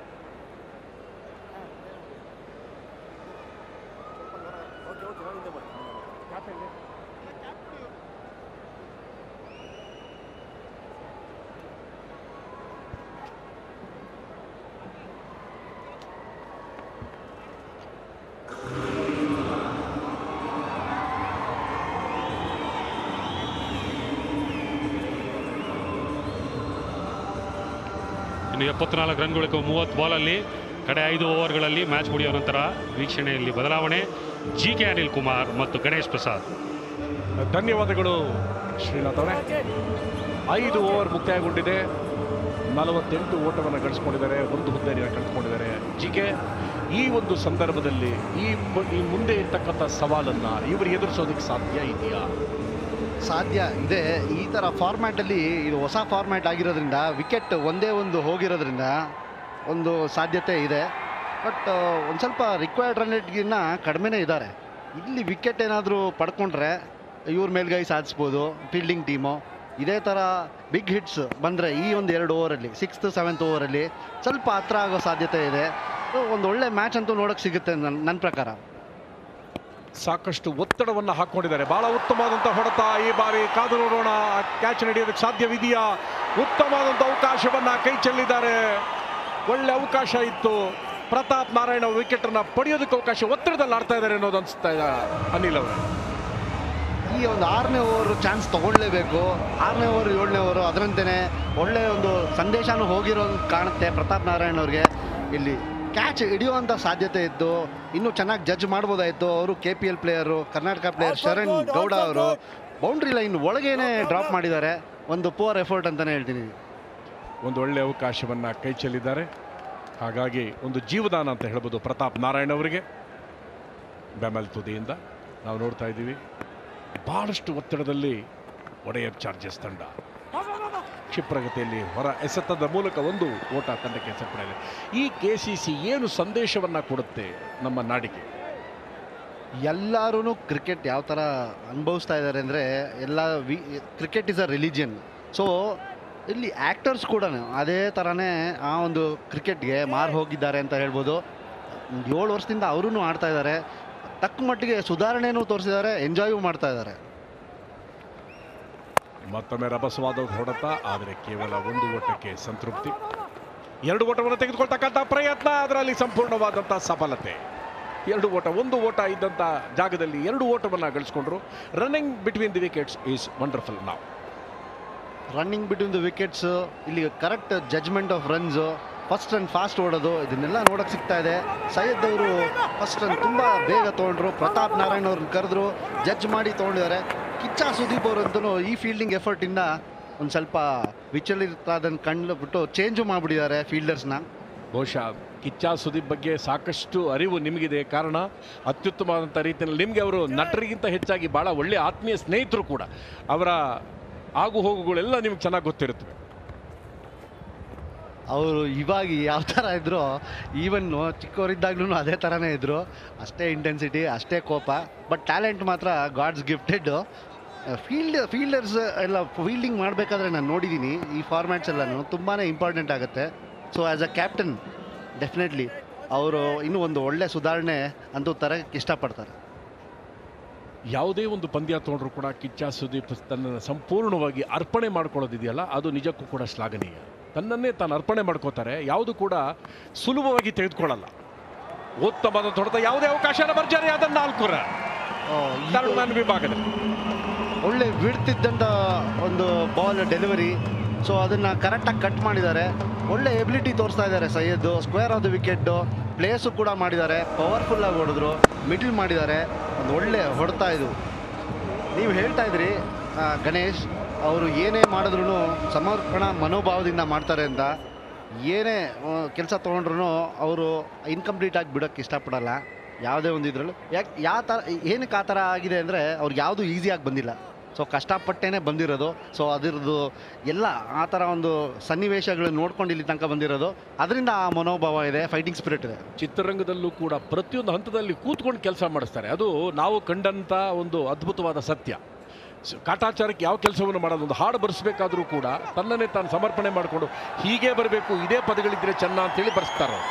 ಎಪ್ಪತ್ನಾಲ್ಕು ರನ್ಗಳಿಗೆ ಮೂವತ್ತು ಬಾಲಲ್ಲಿ ಕಡೆ ಐದು ಓವರ್ಗಳಲ್ಲಿ ಮ್ಯಾಚ್ ಮುಗಿಯೋ ನಂತರ ವೀಕ್ಷಣೆಯಲ್ಲಿ ಬದಲಾವಣೆ. ಜಿ ಕೆ ಅನಿಲ್ ಕುಮಾರ್ ಮತ್ತು ಗಣೇಶ್ ಪ್ರಸಾದ್. ಧನ್ಯವಾದಗಳು ಶ್ರೀನಾಥ್ ಅವರೇ. ಐದು ಓವರ್ ಮುಕ್ತಾಯಗೊಂಡಿದೆ. ನಲವತ್ತೆಂಟು ಓಟವನ್ನು ಗಳಿಸ್ಕೊಂಡಿದ್ದಾರೆ, ಒಂದು ಹುದ್ದೆಯನ್ನು ಕಳೆದುಕೊಂಡಿದ್ದಾರೆ ಜಿ ಕೆ. ಈ ಒಂದು ಸಂದರ್ಭದಲ್ಲಿ ಈ ಈ ಮುಂದೆ ಇರ್ತಕ್ಕಂಥ ಸವಾಲನ್ನು ಇವರು ಎದುರಿಸೋದಕ್ಕೆ ಸಾಧ್ಯ ಇದೆಯಾ? ಸಾಧ್ಯ ಇದೆ. ಈ ಥರ ಫಾರ್ಮ್ಯಾಟಲ್ಲಿ ಇದು ಹೊಸ ಫಾರ್ಮ್ಯಾಟ್ ಆಗಿರೋದ್ರಿಂದ ವಿಕೆಟ್ ಒಂದೇ ಒಂದು ಹೋಗಿರೋದ್ರಿಂದ ಒಂದು ಸಾಧ್ಯತೆ ಇದೆ. ಬಟ್ ಒಂದು ಸ್ವಲ್ಪ ರಿಕ್ವೈರ್ಡ್ ರನ್ ರೇಟ್ಗಿನ್ನ ಕಡಿಮೆನೇ ಇದ್ದಾರೆ. ಇಲ್ಲಿ ವಿಕೆಟ್ ಏನಾದರೂ ಪಡ್ಕೊಂಡ್ರೆ ಇವ್ರ ಮೇಲ್ಗೈ ಸಾಧಿಸ್ಬೋದು ಫೀಲ್ಡಿಂಗ್ ಟೀಮು. ಇದೇ ಥರ ಬಿಗ್ ಹಿಟ್ಸ್ ಬಂದರೆ ಈ ಒಂದು ಎರಡು ಓವರಲ್ಲಿ, ಸಿಕ್ಸ್ತ್ ಸೆವೆಂತ್ ಓವರಲ್ಲಿ ಸ್ವಲ್ಪ ಹತ್ರ ಆಗೋ ಸಾಧ್ಯತೆ ಇದೆ. ಒಂದು ಒಳ್ಳೆ ಮ್ಯಾಚ್ ಅಂತೂ ನೋಡೋಕ್ಕೆ ಸಿಗುತ್ತೆ ನನ್ನ ನನ್ನ ಪ್ರಕಾರ. ಸಾಕಷ್ಟು ಒತ್ತಡವನ್ನು ಹಾಕ್ಕೊಂಡಿದ್ದಾರೆ. ಬಹಳ ಉತ್ತಮವಾದಂಥ ಹೊಡೆತ ಈ ಬಾರಿ. ಕಾದು ನೋಡೋಣ, ಕ್ಯಾಚ್ ನಡೆಯೋದಕ್ಕೆ ಸಾಧ್ಯವಿದೆಯಾ? ಉತ್ತಮವಾದಂಥ ಅವಕಾಶವನ್ನು ಕೈ ಚೆಲ್ಲಿದ್ದಾರೆ. ಒಳ್ಳೆ ಅವಕಾಶ ಇತ್ತು. ಪ್ರತಾಪ್ ನಾರಾಯಣ ವಿಕೆಟನ್ನು ಪಡೆಯೋದಕ್ಕೆ ಅವಕಾಶ, ಒತ್ತಡದಲ್ಲಿ ಆಡ್ತಾ ಇದ್ದಾರೆ ಅನ್ನೋದು ಅನಿಸ್ತಾ ಇದೆ ಅನಿಲ್ ಅವರು. ಈ ಒಂದು ಆರನೇ ಓವರು ಚಾನ್ಸ್ ತೊಗೊಳ್ಳೇಬೇಕು. ಆರನೇ ಓವರ್ ಏಳನೇ ಓವರು ಅದರಂತೆಯೇ ಒಳ್ಳೆಯ ಒಂದು ಸಂದೇಶನೂ ಹೋಗಿರೋ ಕಾಣುತ್ತೆ ಪ್ರತಾಪ್ ನಾರಾಯಣ್ ಅವ್ರಿಗೆ. ಇಲ್ಲಿ ಕ್ಯಾಚ್ ಹಿಡಿಯುವಂಥ ಸಾಧ್ಯತೆ ಇತ್ತು. ಇನ್ನೂ ಚೆನ್ನಾಗಿ ಜಡ್ಜ್ ಮಾಡ್ಬೋದಾಯಿತು. ಅವರು K P L player, Karnataka player Sharan Gowda ಅವರು ಬೌಂಡ್ರಿ ಲೈನ್ ಒಳಗೇನೆ ಡ್ರಾಪ್ ಮಾಡಿದ್ದಾರೆ. ಒಂದು ಪೂರ್ ಎಫರ್ಟ್ ಅಂತಲೇ ಹೇಳ್ತೀನಿ. ಒಂದು ಒಳ್ಳೆಯ ಅವಕಾಶವನ್ನು ಕೈ ಚೆಲ್ಲಿದ್ದಾರೆ. ಹಾಗಾಗಿ ಒಂದು ಜೀವದಾನ ಅಂತ ಹೇಳ್ಬೋದು ಪ್ರತಾಪ್ ನಾರಾಯಣ್ ಅವರಿಗೆ. ಬೆಮೆಲ್ ತುದಿಯಿಂದ ನಾವು ನೋಡ್ತಾ ಇದ್ದೀವಿ. ಬಹಳಷ್ಟು ಒತ್ತಡದಲ್ಲಿ ಒಡೆಯರ್ ಚಾರ್ಜರ್ಸ್ ತಂಡ ಕ್ಷಿಪ್ರಗತಿಯಲ್ಲಿ ಹೊರ ಎಸೆತದ ಮೂಲಕ ಒಂದು ಓಟ ತಂಡಕ್ಕೆ ಸೇರ್ಪಡೆ. ಈ ಕೆ ಸಿ ಸಿ ಏನು ಸಂದೇಶವನ್ನು ಕೊಡುತ್ತೆ ನಮ್ಮ ನಾಡಿಗೆ? ಎಲ್ಲರೂ ಕ್ರಿಕೆಟ್ ಯಾವ ಥರ ಅನುಭವಿಸ್ತಾ ಇದ್ದಾರೆ ಅಂದರೆ, ಎಲ್ಲ we cricket is a religion. So ಇಲ್ಲಿ ಆ್ಯಕ್ಟರ್ಸ್ ಕೂಡ ಅದೇ ಥರನೇ ಆ ಒಂದು ಕ್ರಿಕೆಟ್ಗೆ ಮಾರು ಹೋಗಿದ್ದಾರೆ ಅಂತ ಹೇಳ್ಬೋದು. ಏಳು ವರ್ಷದಿಂದ ಅವರೂ ಆಡ್ತಾ ಇದ್ದಾರೆ, ತಕ್ಕ ಮಟ್ಟಿಗೆ ಸುಧಾರಣೆನೂ ತೋರಿಸಿದ್ದಾರೆ, ಎಂಜಾಯೂ ಮಾಡ್ತಾ ಇದ್ದಾರೆ. ಮತ್ತೊಮ್ಮೆ ರಭಸವಾದ ಹೊಡೆತ, ಆದರೆ ಕೇವಲ ಒಂದು ಓಟಕ್ಕೆ ಸಂತೃಪ್ತಿ. ಎರಡು ಓಟವನ್ನು ತೆಗೆದುಕೊಳ್ತಕ್ಕಂಥ ಪ್ರಯತ್ನ, ಅದರಲ್ಲಿ ಸಂಪೂರ್ಣವಾದಂಥ ಸಫಲತೆ. ಎರಡು ಓಟ, ಒಂದು ಓಟ ಇದ್ದಂಥ ಜಾಗದಲ್ಲಿ ಎರಡು ಓಟವನ್ನು ಗಳಿಸ್ಕೊಂಡ್ರು. Running between the wickets is wonderful. ನಾವು ರನ್ನಿಂಗ್ ಬಿಟ್ವೀನ್ ದಿ ವಿಕೆಟ್ಸ್, ಇಲ್ಲಿ correct judgement of runs, first run fast ಓಡೋದು, ಇದನ್ನೆಲ್ಲ ನೋಡೋಕೆ ಸಿಗ್ತಾ ಇದೆ. ಸೈಯದ್ ಅವರು ಫಸ್ಟ್ ರನ್ ತುಂಬ ಬೇಗ ತೊಗೊಂಡ್ರು, ಪ್ರತಾಪ್ ನಾರಾಯಣ್ ಅವ್ರನ್ನ ಕರೆದ್ರು, ಜಡ್ಜ್ ಮಾಡಿ ತೊಗೊಂಡಿದ್ದಾರೆ. ಕಿಚ್ಚ ಸುದೀಪ್ ಅವರಂತೂ ಈ ಫೀಲ್ಡಿಂಗ್ ಎಫರ್ಟಿಂದ ಒಂದು ಸ್ವಲ್ಪ ವಿಚಲಿತದನ್ನು ಕಂಡುಬಿಟ್ಟು ಚೇಂಜು ಮಾಡಿಬಿಟ್ಟಿದ್ದಾರೆ ಫೀಲ್ಡರ್ಸ್ನ. ಬಹುಶಃ ಕಿಚ್ಚ ಸುದೀಪ್ ಬಗ್ಗೆ ಸಾಕಷ್ಟು ಅರಿವು ನಿಮಗಿದೆ, ಕಾರಣ ಅತ್ಯುತ್ತಮವಾದಂಥ ರೀತಿಯಲ್ಲಿ ನಿಮಗೆ ಅವರು ನಟರಿಗಿಂತ ಹೆಚ್ಚಾಗಿ ಭಾಳ ಒಳ್ಳೆಯ ಆತ್ಮೀಯ ಸ್ನೇಹಿತರು ಕೂಡ. ಅವರ ಆಗು ಹೋಗುಗಳೆಲ್ಲ ನಿಮ್ಗೆ ಚೆನ್ನಾಗಿ ಗೊತ್ತಿರುತ್ತವೆ. ಅವರು ಇವಾಗ ಯಾವ ಥರ ಇದ್ರೋ ಈವನ್ನು ಚಿಕ್ಕವರಿದ್ದಾಗ್ಲೂ ಅದೇ ಥರನೇ ಇದ್ದರು, ಅಷ್ಟೇ ಇಂಟೆನ್ಸಿಟಿ, ಅಷ್ಟೇ ಕೋಪ. ಬಟ್ ಟ್ಯಾಲೆಂಟ್ ಮಾತ್ರ ಗಾಡ್ಸ್ ಗಿಫ್ಟೆಡ್. ಫೀಲ್ಡ್ ಫೀಲ್ಡರ್ಸ್ ಎಲ್ಲ ಫೀಲ್ಡಿಂಗ್ ಮಾಡಬೇಕಾದ್ರೆ ನಾನು ನೋಡಿದ್ದೀನಿ ಈ ಫಾರ್ಮ್ಯಾಟ್ಸ್ ಎಲ್ಲನೂ ತುಂಬಾ ಇಂಪಾರ್ಟೆಂಟ್ ಆಗುತ್ತೆ. So as a captain definitely ಅವರು ಇನ್ನೂ ಒಂದು ಒಳ್ಳೆ ಸುಧಾರಣೆ ಅಂತೂ ತರಕ್ಕೆ ಇಷ್ಟಪಡ್ತಾರೆ. ಯಾವುದೇ ಒಂದು ಪಂದ್ಯ ತೊಗೊಂಡ್ರು ಕೂಡ ಕಿಚ್ಚ ಸುದೀಪ್ ತನ್ನನ್ನು ಸಂಪೂರ್ಣವಾಗಿ ಅರ್ಪಣೆ ಮಾಡ್ಕೊಳ್ಳೋದಿದೆಯಲ್ಲ, ಅದು ನಿಜಕ್ಕೂ ಕೂಡ ಶ್ಲಾಘನೀಯ. ತನ್ನನ್ನೇ ತಾನು ಅರ್ಪಣೆ ಮಾಡ್ಕೋತಾರೆ, ಯಾವುದು ಕೂಡ ಸುಲಭವಾಗಿ ತೆಗೆದುಕೊಳ್ಳಲ್ಲ. ಉತ್ತಮವಾದ ಹೊಡೆತ, ಯಾವುದೇ ಅವಕಾಶ ಭರ್ಜರಿ ಆದ ನಾಲ್ಕು ರನ್ ವಿಭಾಗದಲ್ಲಿ ಒಳ್ಳೆ ಬಿಡ್ತಿದ್ದಂಥ ಒಂದು ಬಾಲ್ ಡೆಲಿವರಿ. ಸೊ ಅದನ್ನು ಕರೆಕ್ಟಾಗಿ ಕಟ್ ಮಾಡಿದ್ದಾರೆ, ಒಳ್ಳೆ ಎಬಿಲಿಟಿ ತೋರಿಸ್ತಾ ಇದ್ದಾರೆ Syed. Square of the wicket place ಕೂಡ ಮಾಡಿದ್ದಾರೆ, ಪವರ್ಫುಲ್ಲಾಗಿ ಹೊಡೆದ್ರು, ಮಿಡ್ಲ್ ಮಾಡಿದ್ದಾರೆ, ಒಂದು ಒಳ್ಳೆ ಹೊಡೆತ ಇದು. ನೀವು ಹೇಳ್ತಾ ಇದ್ರಿ ಗಣೇಶ್ ಅವರು ಏನೇ ಮಾಡಿದ್ರು ಸಮರ್ಪಣಾ ಮನೋಭಾವದಿಂದ ಮಾಡ್ತಾರೆ ಅಂತ. ಏನೇ ಕೆಲಸ ತೊಗೊಂಡ್ರು ಅವರು ಇನ್ಕಂಪ್ಲೀಟಾಗಿ ಬಿಡೋಕ್ಕೆ ಇಷ್ಟಪಡಲ್ಲ ಯಾವುದೇ ಒಂದು ಇದರಲ್ಲೂ. ಯಾಕೆ ಯಾವ ಥರ ಏನಕ್ಕೆ ಆ ಥರ ಆಗಿದೆ ಅಂದರೆ ಅವ್ರಿಗೆ ಯಾವುದೂ ಈಸಿಯಾಗಿ ಬಂದಿಲ್ಲ, ಸೊ ಕಷ್ಟಪಟ್ಟೇ ಬಂದಿರೋದು. ಸೊ ಅದರದ್ದು ಎಲ್ಲ ಆ ಥರ ಒಂದು ಸನ್ನಿವೇಶಗಳನ್ನ ನೋಡ್ಕೊಂಡು ಇಲ್ಲಿ ತನಕ ಬಂದಿರೋದು, ಅದರಿಂದ ಆ ಮನೋಭಾವ ಇದೆ, ಫೈಟಿಂಗ್ ಸ್ಪಿರಿಟ್ ಇದೆ. ಚಿತ್ರರಂಗದಲ್ಲೂ ಕೂಡ ಪ್ರತಿಯೊಂದು ಹಂತದಲ್ಲಿ ಕೂತ್ಕೊಂಡು ಕೆಲಸ ಮಾಡಿಸ್ತಾರೆ, ಅದು ನಾವು ಕಂಡಂಥ ಒಂದು ಅದ್ಭುತವಾದ ಸತ್ಯ. ಕಾಟಾಚಾರಕ್ಕೆ ಯಾವ ಕೆಲಸವನ್ನು ಮಾಡೋದು, ಒಂದು ಹಾಡು ಬರೆಸಬೇಕಾದ್ರೂ ಕೂಡ ತನ್ನನ್ನೇ ತಾನು ಸಮರ್ಪಣೆ ಮಾಡಿಕೊಂಡು ಹೀಗೆ ಬರಬೇಕು, ಇದೇ ಪದಗಳಿದ್ರೆ ಚೆನ್ನ ಅಂತೇಳಿ ಬರೆಸ್ತಾರೆ.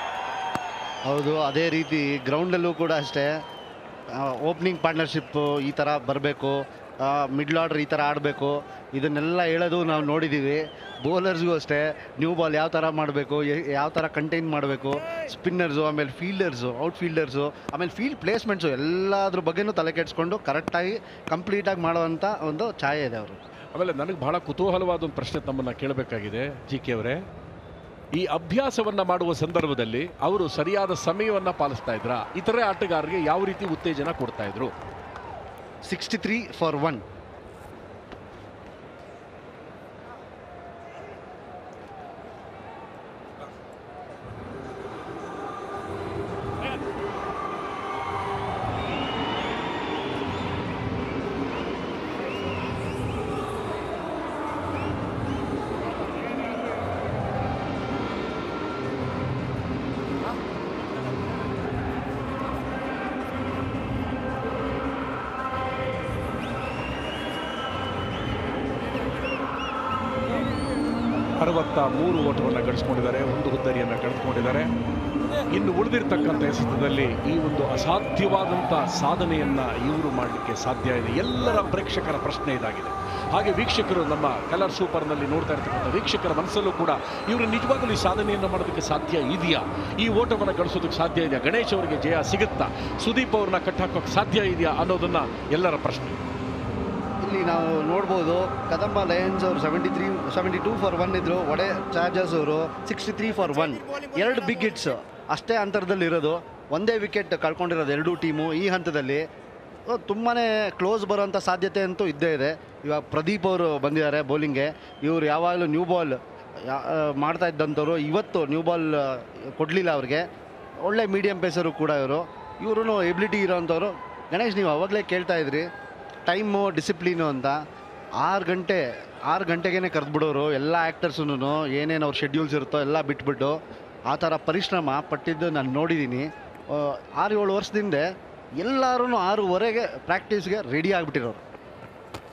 ಹೌದು, ಅದೇ ರೀತಿ ಗ್ರೌಂಡಲ್ಲೂ ಕೂಡ ಅಷ್ಟೇ ಓಪನಿಂಗ್ ಪಾರ್ಟ್ನರ್ಶಿಪ್ಪು ಈ ಥರ ಬರಬೇಕು, ಮಿಡ್ಲ್ ಆರ್ಡರ್ ಈ ಥರ ಆಡಬೇಕು, ಇದನ್ನೆಲ್ಲ ಹೇಳೋದು ನಾವು ನೋಡಿದ್ದೀವಿ. ಬೌಲರ್ಸ್ಗೂ ಅಷ್ಟೇ ನ್ಯೂ ಬಾಲ್ ಯಾವ ಥರ ಮಾಡಬೇಕು, ಯಾವ ಥರ ಕಂಟೈನ್ ಮಾಡಬೇಕು, ಸ್ಪಿನ್ನರ್ಸು, ಆಮೇಲೆ ಫೀಲ್ಡರ್ಸು, ಔಟ್ ಫೀಲ್ಡರ್ಸು, ಆಮೇಲೆ ಫೀಲ್ಡ್ ಪ್ಲೇಸ್ಮೆಂಟ್ಸು ಎಲ್ಲದ್ರ ಬಗ್ಗೆನೂ ತಲೆ ಕೆಡಿಸ್ಕೊಂಡು ಕರೆಕ್ಟಾಗಿ ಕಂಪ್ಲೀಟಾಗಿ ಮಾಡುವಂಥ ಒಂದು ಛಾಯೆ ಇದೆ ಅವರು. ಆಮೇಲೆ ನನಗೆ ಬಹಳ ಕುತೂಹಲವಾದ ಒಂದು ಪ್ರಶ್ನೆ ತಮ್ಮನ್ನು ಕೇಳಬೇಕಾಗಿದೆ ಜಿ ಕೆ ಅವರೇ. ಈ ಅಭ್ಯಾಸವನ್ನು ಮಾಡುವ ಸಂದರ್ಭದಲ್ಲಿ ಅವರು ಸರಿಯಾದ ಸಮಯವನ್ನು ಪಾಲಿಸ್ತಾ ಇದ್ರ, ಇತರೆ ಆಟಗಾರರಿಗೆ ಯಾವ ರೀತಿ ಉತ್ತೇಜನ ಕೊಡ್ತಾ ಇದ್ರು? Sixty three for one. ಅರವತ್ತ ಮೂರು ಓಟವನ್ನು ಗಳಿಸ್ಕೊಂಡಿದ್ದಾರೆ, ಒಂದು ಹುದ್ದರಿಯನ್ನು ಕಳೆದುಕೊಂಡಿದ್ದಾರೆ. ಇನ್ನು ಉಳಿದಿರ್ತಕ್ಕಂಥ ಎಸೆತದಲ್ಲಿ ಈ ಒಂದು ಅಸಾಧ್ಯವಾದಂಥ ಸಾಧನೆಯನ್ನು ಇವರು ಮಾಡಲಿಕ್ಕೆ ಸಾಧ್ಯ ಇದೆ. ಎಲ್ಲರ ಪ್ರೇಕ್ಷಕರ ಪ್ರಶ್ನೆ ಇದಾಗಿದೆ. ಹಾಗೆ ವೀಕ್ಷಕರು, ನಮ್ಮ ಕಲರ್ ಸೂಪರ್ನಲ್ಲಿ ನೋಡ್ತಾ ಇರ್ತಕ್ಕಂಥ ವೀಕ್ಷಕರ ಮನಸ್ಸಲ್ಲೂ ಕೂಡ ಇವರು ನಿಜವಾಗಲೂ ಈ ಸಾಧನೆಯನ್ನು ಮಾಡೋದಕ್ಕೆ ಸಾಧ್ಯ ಇದೆಯಾ, ಈ ಓಟವನ್ನು ಗಳಿಸೋದಕ್ಕೆ ಸಾಧ್ಯ ಇದೆಯಾ, ಗಣೇಶ್ ಅವರಿಗೆ ಜಯ ಸಿಗುತ್ತಾ, ಸುದೀಪ್ ಅವ್ರನ್ನ ಕಟ್ಟಾಕೋಕ್ಕೆ ಸಾಧ್ಯ ಇದೆಯಾ ಅನ್ನೋದನ್ನು ಎಲ್ಲರ ಪ್ರಶ್ನೆ. ಇಲ್ಲಿ ನಾವು ನೋಡ್ಬೋದು ಕದಂಬ ಲಯನ್ಸ್ ಅವರು seventy three seventy two for one ಇದ್ರು, ಒಡೆ ಚಾರ್ಜರ್ಸ್ ಅವರು ಸಿಕ್ಸ್ಟಿ ತ್ರೀ ಫಾರ್ ಒನ್. ಎರಡು ಬಿಗ್ ಹಿಟ್ಸ್ ಅಷ್ಟೇ ಅಂತರದಲ್ಲಿ ಇರೋದು, ಒಂದೇ ವಿಕೆಟ್ ಕಳ್ಕೊಂಡಿರೋದು ಎರಡೂ ಟೀಮು ಈ ಹಂತದಲ್ಲಿ. ತುಂಬಾ ಕ್ಲೋಸ್ ಬರೋಂಥ ಸಾಧ್ಯತೆ ಅಂತೂ ಇದ್ದೇ ಇದೆ. ಇವಾಗ ಪ್ರದೀಪ್ ಅವರು ಬಂದಿದ್ದಾರೆ ಬೌಲಿಂಗ್ಗೆ. ಇವರು ಯಾವಾಗಲೂ ನ್ಯೂ ಬಾಲ್ ಮಾಡ್ತಾ ಇದ್ದಂಥವ್ರು, ಇವತ್ತು ನ್ಯೂ ಬಾಲ್ ಕೊಡಲಿಲ್ಲ ಅವ್ರಿಗೆ. ಒಳ್ಳೆ ಮೀಡಿಯಮ್ ಪೇಸರು ಕೂಡ ಇವರು. ಇವರು ಎಬಿಲಿಟಿ ಇರೋವಂಥವ್ರು. ಗಣೇಶ್, ನೀವು ಅವಾಗಲೇ ಕೇಳ್ತಾ ಇದ್ರಿ ಟೈಮು ಡಿಸಿಪ್ಲೀನು ಅಂತ. ಆರು ಗಂಟೆ ಆರು ಗಂಟೆಗೇ ಕರೆದ್ಬಿಡೋರು ಎಲ್ಲ ಆ್ಯಕ್ಟರ್ಸೂ, ಏನೇನು ಅವ್ರ ಶೆಡ್ಯೂಲ್ಸ್ ಇರುತ್ತೋ ಎಲ್ಲ ಬಿಟ್ಬಿಟ್ಟು ಆ ಥರ ಪರಿಶ್ರಮ ಪಟ್ಟಿದ್ದು ನಾನು ನೋಡಿದ್ದೀನಿ. ಆರು ಏಳು ವರ್ಷದಿಂದ ಎಲ್ಲರೂ ಆರೂವರೆಗೆ ಪ್ರಾಕ್ಟೀಸ್ಗೆ ರೆಡಿ ಆಗಿಬಿಟ್ಟಿರೋರು.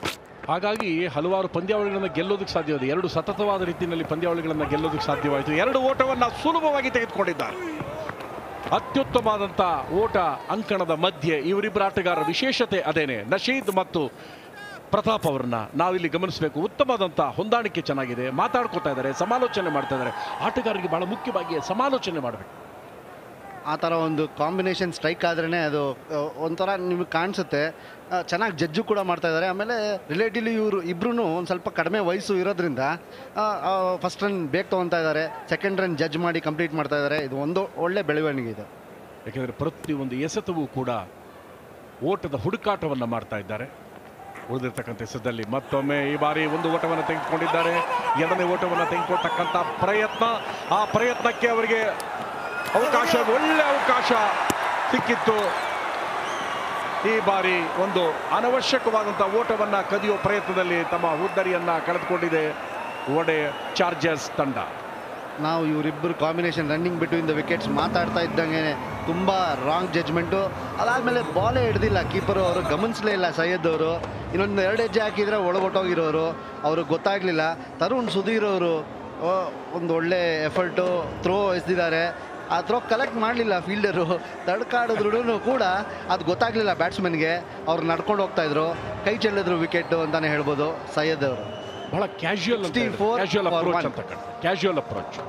ಹಾಗಾಗಿ ಹಲವಾರು ಪಂದ್ಯಾವಳಿಗಳನ್ನು ಗೆಲ್ಲೋದಕ್ಕೆ ಸಾಧ್ಯವಾಗಿದೆ. ಎರಡು ಸತತವಾದ ರೀತಿಯಲ್ಲಿ ಪಂದ್ಯಾವಳಿಗಳನ್ನು ಗೆಲ್ಲೋದಕ್ಕೆ ಸಾಧ್ಯವಾಯಿತು. ಎರಡು ಓಟವನ್ನು ಸುಲಭವಾಗಿ ತೆಗೆದುಕೊಂಡಿದ್ದಾರೆ. ಅತ್ಯುತ್ತಮವಾದಂಥ ಓಟ ಅಂಕಣದ ಮಧ್ಯೆ ಇವರಿಬ್ಬರ ಆಟಗಾರರ ವಿಶೇಷತೆ ಅದೇನೆ. ನಶೀದ್ ಮತ್ತು ಪ್ರತಾಪ್ ಅವರನ್ನ ನಾವಿಲ್ಲಿ ಗಮನಿಸಬೇಕು. ಉತ್ತಮವಾದಂಥ ಹೊಂದಾಣಿಕೆ ಚೆನ್ನಾಗಿದೆ, ಮಾತಾಡ್ಕೋತಾ ಇದ್ದಾರೆ, ಸಮಾಲೋಚನೆ ಮಾಡ್ತಾ ಇದ್ದಾರೆ. ಆಟಗಾರರಿಗೆ ಬಹಳ ಮುಖ್ಯವಾಗಿ ಸಮಾಲೋಚನೆ ಮಾಡಬೇಕು. ಆ ಥರ ಒಂದು ಕಾಂಬಿನೇಷನ್ ಸ್ಟ್ರೈಕ್ ಆದ್ರೇ ಅದು ಒಂಥರ ನಿಮಗೆ ಕಾಣಿಸುತ್ತೆ. ಚೆನ್ನಾಗಿ ಜಡ್ಜು ಕೂಡ ಮಾಡ್ತಾ ಇದ್ದಾರೆ. ಆಮೇಲೆ ರಿಲೇಟಿವ್ಲಿ ಇವರು ಇಬ್ಬರೂ ಒಂದು ಸ್ವಲ್ಪ ಕಡಿಮೆ ವಯಸ್ಸು ಇರೋದ್ರಿಂದ ಫಸ್ಟ್ ರನ್ ಬೇಗ ತೊಗೊತಾ ಇದ್ದಾರೆ, ಸೆಕೆಂಡ್ ರನ್ ಜಡ್ಜ್ ಮಾಡಿ ಕಂಪ್ಲೀಟ್ ಮಾಡ್ತಾ ಇದ್ದಾರೆ. ಇದು ಒಂದು ಒಳ್ಳೆ ಬೆಳವಣಿಗೆ ಇದು. ಯಾಕೆಂದರೆ ಪ್ರತಿಯೊಂದು ಎಸೆತವೂ ಕೂಡ ಓಟದ ಹುಡುಕಾಟವನ್ನು ಮಾಡ್ತಾ ಇದ್ದಾರೆ. ಉಳಿದಿರ್ತಕ್ಕಂಥ ಎಸೆತದಲ್ಲಿ ಮತ್ತೊಮ್ಮೆ ಈ ಬಾರಿ ಒಂದು ಓಟವನ್ನು ತೆಗೆದುಕೊಂಡಿದ್ದಾರೆ. ಎರಡನೇ ಓಟವನ್ನು ತೆಗೆದುಕೊಳ್ತಕ್ಕಂಥ ಪ್ರಯತ್ನ, ಆ ಪ್ರಯತ್ನಕ್ಕೆ ಅವರಿಗೆ ಅವಕಾಶ, ಒಳ್ಳೆ ಅವಕಾಶ ಸಿಕ್ಕಿತ್ತು. ಈ ಬಾರಿ ಒಂದು ಅನವಶ್ಯಕವಾದಂಥ ಓಟವನ್ನು ಕದಿಯೋ ಪ್ರಯತ್ನದಲ್ಲಿ ತಮ್ಮ ಹುದ್ದರಿಯನ್ನು ಕಳೆದುಕೊಂಡಿದೆ ಒಡೆ ಚಾರ್ಜರ್ಸ್ ತಂಡ. ನಾವು ಇವರಿಬ್ಬರು combination running between the wickets ಮಾತಾಡ್ತಾ ಇದ್ದಂಗೆ ತುಂಬ ರಾಂಗ್ ಜಡ್ಜ್ಮೆಂಟು. ಅದಾದಮೇಲೆ ಬಾಲೇ ಹಿಡ್ದಿಲ್ಲ ಕೀಪರು, ಅವರು ಗಮನಿಸಲೇ ಇಲ್ಲ ಸೈಯದ್ ಅವರು. ಇನ್ನೊಂದು ಎರಡು ಹೆಜ್ಜೆ ಹಾಕಿದರೆ ಒಳಗೊಟ್ಟೋಗಿರೋರು, ಅವ್ರಿಗೆ ಗೊತ್ತಾಗಲಿಲ್ಲ. ತರುಣ್ ಸುಧೀರ್ ಅವರು ಒಂದು ಒಳ್ಳೆ ಎಫರ್ಟು ಥ್ರೋ ಎಸೆದಿದ್ದಾರೆ. ಆ ಥ್ರೋ ಕಲೆಕ್ಟ್ ಮಾಡಲಿಲ್ಲ ಫೀಲ್ಡರು, ತಡ್ಕಾಡಿದ್ರು ಕೂಡ ಅದು ಗೊತ್ತಾಗಲಿಲ್ಲ ಬ್ಯಾಟ್ಸ್ಮನ್ಗೆ. ಅವ್ರು ನಡ್ಕೊಂಡು ಹೋಗ್ತಾಯಿದ್ರು, ಕೈ ಚೆಲ್ಲಿದ್ರು ವಿಕೆಟು ಅಂತಲೇ ಹೇಳ್ಬೋದು ಸೈಯದ್ ಅವರು. ಬಹಳ ಕ್ಯಾಶುಯಲ್ ಕ್ಯಾಶುಯಲ್ ಅಪ್ರೋಚ್ ಅಂತ ಕ್ಯಾಶುಯಲ್ ಅಪ್ರೋಚ್.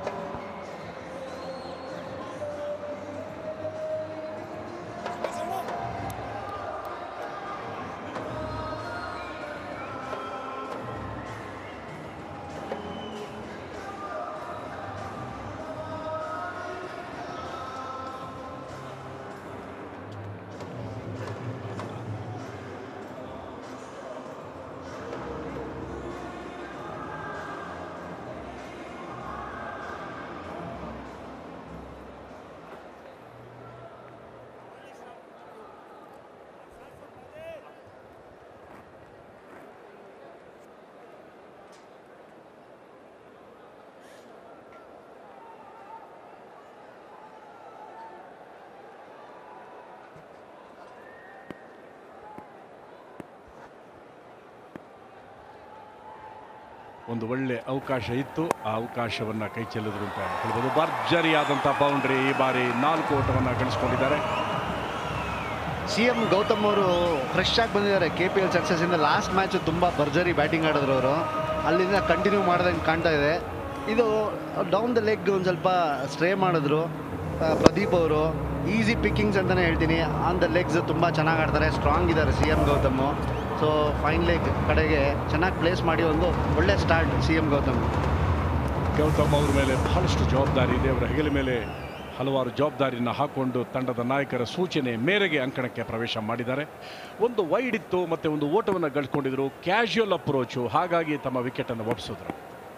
ಒಂದು ಒಳ್ಳೆ ಅವಕಾಶ ಇತ್ತು, ಆ ಅವಕಾಶವನ್ನು ಕೈ ಚೆಲ್ಲಿದ್ರು ಅಂತ ಹೇಳ್ಬೋದು. ಭರ್ಜರಿಯಾದಂಥ ಬೌಂಡ್ರಿ. ಈ ಬಾರಿ ನಾಲ್ಕು ಓಟವನ್ನು ಗಳಿಸ್ಕೊಂಡಿದ್ದಾರೆ. ಸಿ ಎಂ ಗೌತಮ್ ಅವರು ಫ್ರೆಶ್ ಆಗಿ ಬಂದಿದ್ದಾರೆ ಕೆ ಪಿ ಎಲ್ ಸಕ್ಸಸ್ಸಿಂದ. ಲಾಸ್ಟ್ ಮ್ಯಾಚು ತುಂಬ ಭರ್ಜರಿ ಬ್ಯಾಟಿಂಗ್ ಆಡಿದ್ರು ಅವರು, ಅಲ್ಲಿಂದ ಕಂಟಿನ್ಯೂ ಮಾಡೋದಂಗೆ ಕಾಣ್ತಾ ಇದೆ. ಇದು ಡೌನ್ ದ ಲೆಗ್ ಒಂದು ಸ್ವಲ್ಪ ಸ್ಟ್ರೇ ಮಾಡಿದ್ರು ಪ್ರದೀಪ್ ಅವರು. ಈಸಿ ಪಿಕ್ಕಿಂಗ್ಸ್ ಅಂತಲೇ ಹೇಳ್ತೀನಿ. ಆನ್ ದ ಲೆಗ್ಸ್ ತುಂಬ ಚೆನ್ನಾಗಿ ಆಡ್ತಾರೆ, ಸ್ಟ್ರಾಂಗ್ ಇದ್ದಾರೆ C M Gautam. So fine leg ಕಡೆಗೆ ಚೆನ್ನಾಗಿ ಪ್ಲೇಸ್ ಮಾಡಿ ಒಂದು ಒಳ್ಳೆ start C M Gautam. Gautam ಅವ್ರ ಮೇಲೆ ಬಹಳಷ್ಟು ಜವಾಬ್ದಾರಿ ಇದೆ. ಅವರ ಹೆಗಲ ಮೇಲೆ ಹಲವಾರು ಜವಾಬ್ದಾರಿಯನ್ನು ಹಾಕೊಂಡು ತಂಡದ ನಾಯಕರ ಸೂಚನೆ ಮೇರೆಗೆ ಅಂಕಣಕ್ಕೆ ಪ್ರವೇಶ ಮಾಡಿದ್ದಾರೆ. ಒಂದು ವೈಡ್ ಇತ್ತು ಮತ್ತು ಒಂದು ಓಟವನ್ನು ಗಳಿಸ್ಕೊಂಡಿದ್ರು. ಕ್ಯಾಶುಯಲ್ ಅಪ್ರೋಚು, ಹಾಗಾಗಿ ತಮ್ಮ ವಿಕೆಟನ್ನು ಒಪ್ಪಿಸಿದ್ರು.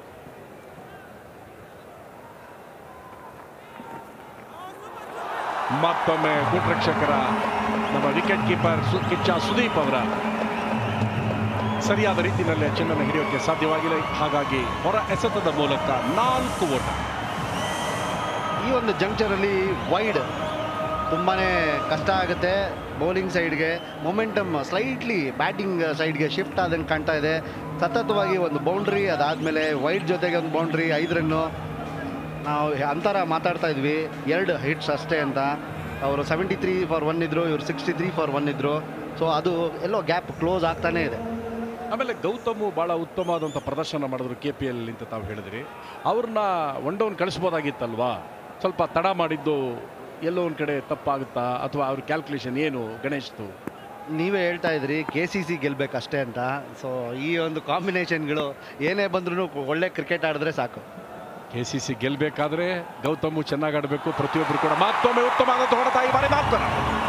ಮತ್ತೊಮ್ಮೆ ಗುಡ್ರಕ್ಷಕರ ನಮ್ಮ ವಿಕೆಟ್ ಕೀಪರ್ ಕಿಚ್ಚ ಸುದೀಪ್ ಅವರ ಸರಿಯಾದ ರೀತಿಯಲ್ಲಿ ಚೆಂಡನ್ನು ಹಿಡಿಯೋಕ್ಕೆ ಸಾಧ್ಯವಾಗಿಲ್ಲ. ಹಾಗಾಗಿ ಹೊರ ಎಸೆತದ ಮೂಲಕ ನಾಲ್ಕು ಓಟ. ಈ ಒಂದು ಜಂಕ್ಷನಲ್ಲಿ ವೈಡ್ ತುಂಬಾ ಕಷ್ಟ ಆಗುತ್ತೆ ಬೌಲಿಂಗ್ ಸೈಡ್ಗೆ. ಮೊಮೆಂಟಮ್ ಸ್ಲೈಟ್ಲಿ ಬ್ಯಾಟಿಂಗ್ ಸೈಡ್ಗೆ ಶಿಫ್ಟ್ ಆದಂಗೆ ಕಾಣ್ತಾ ಇದೆ. ಸತತವಾಗಿ ಒಂದು ಬೌಂಡ್ರಿ, ಅದಾದಮೇಲೆ ವೈಡ್ ಜೊತೆಗೆ ಒಂದು ಬೌಂಡ್ರಿ, ಐದು ರನ್ನು. ನಾವು ಅಂತರ ಮಾತಾಡ್ತಾ ಇದ್ವಿ, ಎರಡು ಹಿಟ್ಸ್ ಅಷ್ಟೇ ಅಂತ. ಅವರು ಸೆವೆಂಟಿ ತ್ರೀ ಫಾರ್ ಒನ್ ಇದ್ದರು, ಇವರು ಸಿಕ್ಸ್ಟಿ ತ್ರೀ ಫಾರ್ ಒನ್ ಇದ್ದರು. ಸೊ ಅದು ಎಲ್ಲೋ ಗ್ಯಾಪ್ ಕ್ಲೋಸ್ ಆಗ್ತಾನೇ ಇದೆ. ಆಮೇಲೆ ಗೌತಮು ಭಾಳ ಉತ್ತಮವಾದಂಥ ಪ್ರದರ್ಶನ ಮಾಡಿದ್ರು ಕೆ ಪಿ ಎಲ್ ಅಂತ ತಾವು ಹೇಳಿದ್ರಿ. ಅವ್ರನ್ನ ಒನ್ ಡೌನ್ ಕಳಿಸ್ಬೋದಾಗಿತ್ತಲ್ವಾ? ಸ್ವಲ್ಪ ತಡ ಮಾಡಿದ್ದು ಎಲ್ಲೋ ಒಂದು ಕಡೆ ತಪ್ಪಾಗುತ್ತಾ, ಅಥವಾ ಅವ್ರ ಕ್ಯಾಲ್ಕುಲೇಷನ್ ಏನು ಗಣೇಶ್ದು? ನೀವೇ ಹೇಳ್ತಾ ಇದ್ರಿ ಕೆ ಸಿ ಸಿ ಗೆಲ್ಲಬೇಕಷ್ಟೇ ಅಂತ. ಸೊ ಈ ಒಂದು ಕಾಂಬಿನೇಷನ್ಗಳು ಏನೇ ಬಂದ್ರೂ ಒಳ್ಳೆ ಕ್ರಿಕೆಟ್ ಆಡಿದ್ರೆ ಸಾಕು. ಕೆ ಸಿ ಸಿ ಗೆಲ್ಲಬೇಕಾದ್ರೆ ಗೌತಮು ಚೆನ್ನಾಗಿ ಆಡಬೇಕು, ಪ್ರತಿಯೊಬ್ಬರು ಕೂಡ. ಮತ್ತೊಮ್ಮೆ ಉತ್ತಮವಾದ ಹೊಡೆತ, ಈ ಬಾರಿ ಮಾತ್ರ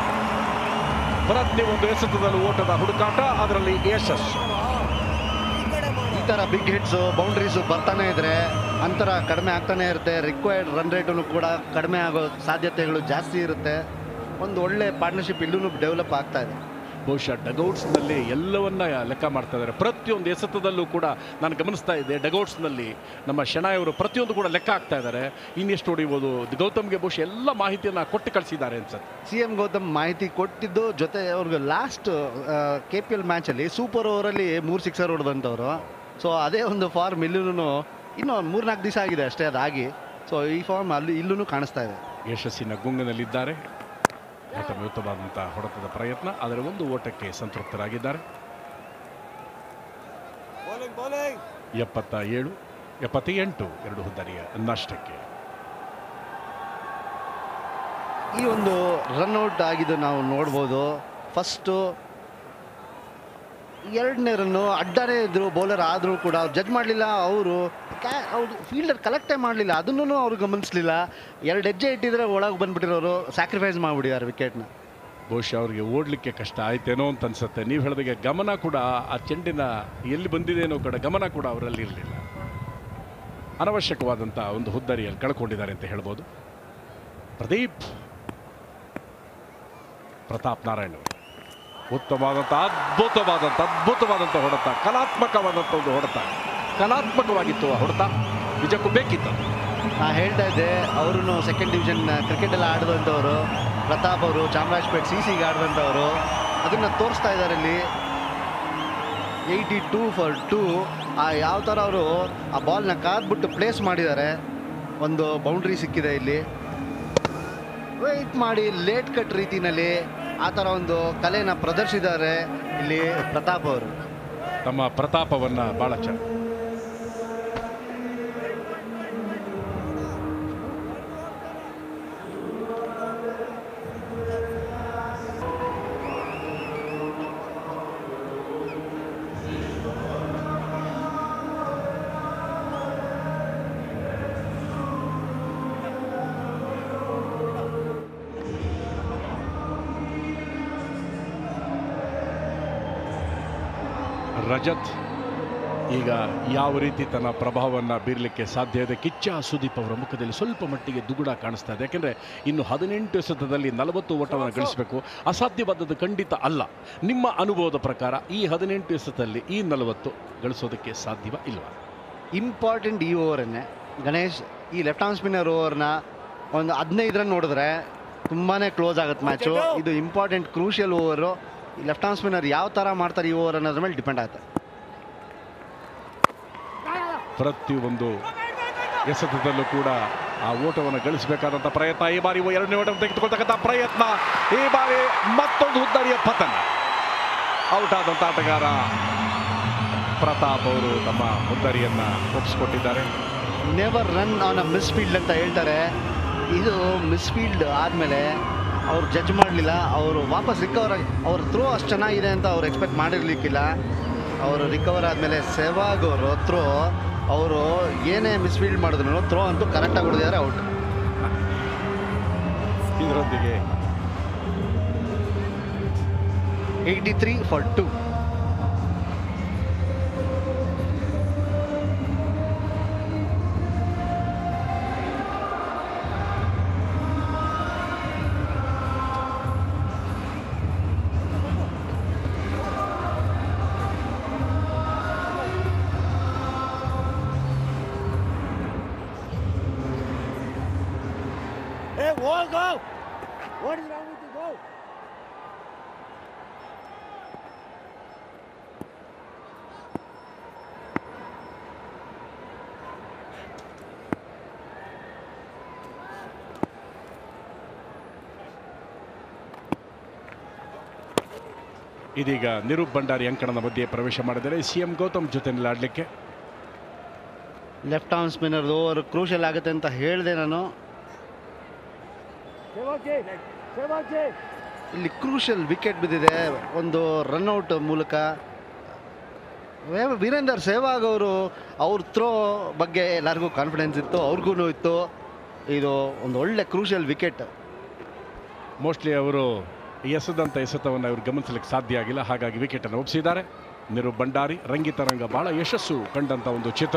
ಪ್ರತಿ ಒಂದು ಎಸೆತದಲ್ಲೂ ಓಟದ ಹುಡುಕಾಟ, ಅದರಲ್ಲಿ ಯಶಸ್ಸು. ಈ ಥರ ಬಿಗ್ ಹಿಟ್ಸು ಬೌಂಡ್ರೀಸು ಬರ್ತಾನೆ ಇದ್ರೆ ಅಂತರ ಕಡಿಮೆ ಆಗ್ತಾನೆ ಇರುತ್ತೆ. ರಿಕ್ವೈರ್ಡ್ ರನ್ ರೇಟು ಕೂಡ ಕಡಿಮೆ ಆಗೋ ಸಾಧ್ಯತೆಗಳು ಜಾಸ್ತಿ ಇರುತ್ತೆ. ಒಂದು ಒಳ್ಳೆ ಪಾರ್ಟ್ನರ್ಶಿಪ್ ಇಲ್ಲೂ ಡೆವಲಪ್ ಆಗ್ತಾ ಇದೆ. ಬಹುಶಃ ಡಗೌಟ್ಸ್ನಲ್ಲಿ ಎಲ್ಲವನ್ನ ಲೆಕ್ಕ ಮಾಡ್ತಾ ಇದ್ದಾರೆ. ಪ್ರತಿಯೊಂದು ಎಸೆತದಲ್ಲೂ ಕೂಡ ನಾನು ಗಮನಿಸ್ತಾ ಇದ್ದೆ, ಡಗೌಟ್ಸ್ನಲ್ಲಿ ನಮ್ಮ ಶೆಣಾಯ್ ಅವರು ಪ್ರತಿಯೊಂದು ಕೂಡ ಲೆಕ್ಕ ಆಗ್ತಾ ಇದ್ದಾರೆ. ಇನ್ನೆಷ್ಟು ಹೊಡಿಬೋದು, ಗೌತಮ್ಗೆ ಬಹುಶಃ ಎಲ್ಲ ಮಾಹಿತಿಯನ್ನು ಕೊಟ್ಟು ಕಳಿಸಿದ್ದಾರೆ ಅನ್ಸುತ್ತೆ. ಸಿ ಎಂ ಗೌತಮ್ ಮಾಹಿತಿ ಕೊಟ್ಟಿದ್ದು, ಜೊತೆ ಅವ್ರಿಗೆ ಲಾಸ್ಟ್ ಕೆ ಪಿ ಎಲ್ ಮ್ಯಾಚಲ್ಲಿ ಸೂಪರ್ ಓವರಲ್ಲಿ ಮೂರು ಸಿಕ್ಸರ್ ಹೊಡೆದಂಥವ್ರು. ಸೊ ಅದೇ ಒಂದು ಫಾರ್ಮ್ ಇಲ್ಲೂ ಇನ್ನೂ ಮೂರ್ನಾಲ್ಕು ದಿವಸ ಆಗಿದೆ ಅಷ್ಟೇ ಅದಾಗಿ. ಸೊ ಈ ಫಾರ್ಮ್ ಅಲ್ಲಿ ಇಲ್ಲೂ ಕಾಣಿಸ್ತಾ ಇದೆ. ಯಶಸ್ಸಿನ ಗುಂಗಿನಲ್ಲಿದ್ದಾರೆ. ಉತ್ತಮವಾದಂಥ ಹೊಡೆತದ ಪ್ರಯತ್ನ, ಅದರ ಒಂದು ಓಟಕ್ಕೆ ಸಂತೃಪ್ತರಾಗಿದ್ದಾರೆ. ಎಪ್ಪತ್ತ ಏಳು ಎಪ್ಪತ್ತೆಂಟು ಎರಡು ಹುದ್ದರಿಯ ನಷ್ಟಕ್ಕೆ. ಈ ಒಂದು ರನ್ಔಟ್ ಆಗಿದ್ದು ನಾವು ನೋಡ್ಬೋದು. ಫಸ್ಟು ಎರಡನೇ ರನ್ನು ಅಡ್ಡನೇ ಇದ್ರು, ಬೌಲರ್ ಆದರೂ ಕೂಡ ಅವ್ರು ಜಡ್ಜ್ ಮಾಡಲಿಲ್ಲ. ಅವರು ಕ್ಯಾ ಅವ್ರು ಫೀಲ್ಡರ್ ಕಲೆಕ್ಟೇ ಮಾಡಲಿಲ್ಲ, ಅದನ್ನು ಅವ್ರು ಗಮನಿಸಲಿಲ್ಲ. ಎರಡು ಹೆಜ್ಜೆ ಇಟ್ಟಿದ್ರೆ ಒಳಗೆ ಬಂದುಬಿಟ್ಟಿರೋರು ಸ್ಯಾಕ್ರಿಫೈಸ್ ಮಾಡಿಬಿಟ್ಟಿದ್ದಾರೆ ವಿಕೆಟ್ನ. ಬಹುಶಃ ಅವರಿಗೆ ಓಡಲಿಕ್ಕೆ ಕಷ್ಟ ಆಯ್ತೇನೋ ಅಂತ ಅನ್ಸುತ್ತೆ. ನೀವು ಹೇಳಿದಾಗೆ ಗಮನ ಕೂಡ ಆ ಚೆಂಡಿನ ಎಲ್ಲಿ ಬಂದಿದೆನೋ ಕಡೆ ಗಮನ ಕೂಡ ಅವರಲ್ಲಿ ಇರಲಿಲ್ಲ. ಅನವಶ್ಯಕವಾದಂಥ ಒಂದು ಹುದ್ದರಿಯಲ್ಲಿ ಕಳ್ಕೊಂಡಿದ್ದಾರೆ ಅಂತ ಹೇಳ್ಬೋದು. ಪ್ರದೀಪ್ ಪ್ರತಾಪ್ ನಾರಾಯಣ್ ಅವರು ಉತ್ತಮವಾದಂಥ ಅದ್ಭುತವಾದಂಥ ಅದ್ಭುತವಾದಂಥ ಹೊಡೆತ, ಕಲಾತ್ಮಕವಾದಂಥ ಒಂದು ಹೊಡೆತ, ಕಲಾತ್ಮಕವಾಗಿತ್ತು ಆ ಹೊಡೆತ, ನಿಜಕ್ಕೂ ಬೇಕಿತ್ತು. ನಾನು ಹೇಳ್ತಾ ಇದ್ದೆ, ಅವರು ಸೆಕೆಂಡ್ ಡಿವಿಷನ್ ಕ್ರಿಕೆಟ್ ಎಲ್ಲ ಆಡಿದಂಥವ್ರು, ಪ್ರತಾಪ್ ಅವರು ಚಾಮರಾಜಪೇಟೆ ಸಿ ಸಿಗೆ ಆಡಿದಂಥವ್ರು, ಅದನ್ನು ತೋರಿಸ್ತಾ ಇದ್ದಾರೆ ಇಲ್ಲಿ. ಏಯ್ಟಿ ಟೂ ಫಾರ್ ಟೂ ಆ ಯಾವ ಥರ ಅವರು ಆ ಬಾಲ್ನ ಕಾದ್ಬಿಟ್ಟು ಪ್ಲೇಸ್ ಮಾಡಿದ್ದಾರೆ. ಒಂದು ಬೌಂಡ್ರಿ ಸಿಕ್ಕಿದೆ ಇಲ್ಲಿ, ವೆಯ್ಟ್ ಮಾಡಿ ಲೇಟ್ ಕಟ್ ರೀತಿಯಲ್ಲಿ ಆ ಥರ ಒಂದು ಕಲೆನ ಪ್ರದರ್ಶಿಸಿದ್ದಾರೆ ಇಲ್ಲಿ ಪ್ರತಾಪ್ ಅವರು. ತಮ್ಮ ಪ್ರತಾಪವನ್ನು ಭಾಳ ಚೆನ್ನಾಗಿ ರಜತ್ ಈಗ ಯಾವ ರೀತಿ ತನ್ನ ಪ್ರಭಾವವನ್ನು ಬೀರಲಿಕ್ಕೆ ಸಾಧ್ಯ ಇದೆ. ಕಿಚ್ಚ ಸುದೀಪ್ ಅವರ ಮುಖದಲ್ಲಿ ಸ್ವಲ್ಪ ಮಟ್ಟಿಗೆ ದುಗುಡ ಕಾಣಿಸ್ತಾ ಇದೆ. ಯಾಕೆಂದರೆ ಇನ್ನು ಹದಿನೆಂಟು ಎಸೆತದಲ್ಲಿ ನಲವತ್ತು ಓಟವನ್ನು ಗಳಿಸಬೇಕು, ಅಸಾಧ್ಯವಾದದ್ದು ಖಂಡಿತ ಅಲ್ಲ. ನಿಮ್ಮ ಅನುಭವದ ಪ್ರಕಾರ ಈ ಹದಿನೆಂಟು ಎಸೆತದಲ್ಲಿ ಈ ನಲವತ್ತು ಗಳಿಸೋದಕ್ಕೆ ಸಾಧ್ಯವ ಇಲ್ವಾ? ಇಂಪಾರ್ಟೆಂಟ್ ಈ ಓವರನ್ನೇ ಗಣೇಶ್, ಈ ಲೆಫ್ಟ್ ಆರ್ಮ್ ಸ್ಪಿನ್ನರ್ ಓವರ್ನ ಒಂದು ಹದಿನೈದು ರನ್ ನೋಡಿದ್ರೆ ತುಂಬಾ ಕ್ಲೋಸ್ ಆಗುತ್ತೆ ಮ್ಯಾಚು. ಇದು ಇಂಪಾರ್ಟೆಂಟ್ ಕ್ರೂಷಿಯಲ್ ಓವರು. ಈ ಲೆಫ್ಟ್ ಆರ್ಮ್ ಸ್ಪಿನ್ನರ್ ಯಾವ ಥರ ಮಾಡ್ತಾರೆ ಈ ಓವರ್ ಅನ್ನೋದ್ರ ಮೇಲೆ ಡಿಪೆಂಡ್ ಆಗುತ್ತೆ. ಪ್ರತಿಯೊಂದು ಎಸೆತದಲ್ಲೂ ಕೂಡ ಆ ಓಟವನ್ನು ಗಳಿಸಬೇಕಾದಂಥ ಪ್ರಯತ್ನ. ಈ ಬಾರಿ ಎರಡನೇ ಓಟವನ್ನು ತೆಗೆದುಕೊಳ್ತಕ್ಕಂಥ ಪ್ರಯತ್ನ, ಈ ಬಾರಿ ಮತ್ತೊಂದು ಹುದ್ದರಿಯ ಪತನ. ಔಟ್ ಆದಂಥ ಆಟಗಾರ ಪ್ರತಾಪ್ ಅವರು ತಮ್ಮ ಹುದ್ದರಿಯನ್ನು ಒಪ್ಪಿಸ್ಕೊಟ್ಟಿದ್ದಾರೆ. Never run on a misfield ಅಂತ ಹೇಳ್ತಾರೆ. ಇದು ಮಿಸ್ ಫೀಲ್ಡ್ ಆದಮೇಲೆ ಅವ್ರು ಜಡ್ಜ್ ಮಾಡಲಿಲ್ಲ, ಅವರು ವಾಪಸ್ ರಿಕವರ್ ಆಗಿ ಅವ್ರ ಥ್ರೋ ಅಷ್ಟು ಚೆನ್ನಾಗಿದೆ ಅಂತ ಅವ್ರು ಎಕ್ಸ್ಪೆಕ್ಟ್ ಮಾಡಿರ್ಲಿಕ್ಕಿಲ್ಲ. ಅವರು ರಿಕವರ್ ಆದಮೇಲೆ ಸೆಹ್ವಾಗ್ ಅವರು ಥ್ರೋ ಅವರು ಏನೇ ಮಿಸ್ಫೀಲ್ಡ್ ಮಾಡಿದ್ರು ಥ್ರೋ ಅಂತೂ ಕರೆಕ್ಟಾಗಿ ಹೊಡೆದಿದ್ದಾರೆ, ಔಟ್. ಇದರೊಂದಿಗೆ eighty three for two. Hey, wall, go! What is wrong with you? Go! ಇದೀಗ ನಿರೂಪ್ ಭಂಡಾರಿ ಅಂಕಣದ ಮಧ್ಯೆ ಪ್ರವೇಶ ಮಾಡಿದರೆ ಸಿ ಎಂ ಗೌತಮ್ ಜೊತೆಯಲ್ಲಿ ಆಡಲಿಕ್ಕೆ. Left arm spinner over crucial ಆಗುತ್ತೆ ಅಂತ ಹೇಳಿದೆ ನಾನು. ಇಲ್ಲಿ ಕ್ರೂಷಿಯಲ್ ವಿಕೆಟ್ ಬಿದ್ದಿದೆ ಒಂದು ರನ್ಔಟ್ ಮೂಲಕ. ವೀರೇಂದರ್ ಸೆಹ್ವಾಗ್ ಅವರು ಅವ್ರ ಥ್ರೋ ಬಗ್ಗೆ ಎಲ್ಲರಿಗೂ ಕಾನ್ಫಿಡೆನ್ಸ್ ಇತ್ತು, ಅವ್ರಿಗೂ ಇತ್ತು. ಇದು ಒಂದು ಒಳ್ಳೆ ಕ್ರೂಷಿಯಲ್ ವಿಕೆಟ್. ಮೋಸ್ಟ್ಲಿ ಅವರು ಎಸೆದಂಥ ಎಸೆತವನ್ನು ಅವರು ಗಮನಿಸಲಿಕ್ಕೆ ಸಾಧ್ಯ ಆಗಿಲ್ಲ, ಹಾಗಾಗಿ ವಿಕೆಟನ್ನು ಒಪ್ಪಿಸಿದ್ದಾರೆ. ನಿರೂಪ್ ಭಂಡಾರಿ ರಂಗಿತ ರಂಗ ಬಹಳ ಯಶಸ್ಸು ಕಂಡಂಥ ಒಂದು ಚಿತ್ರ.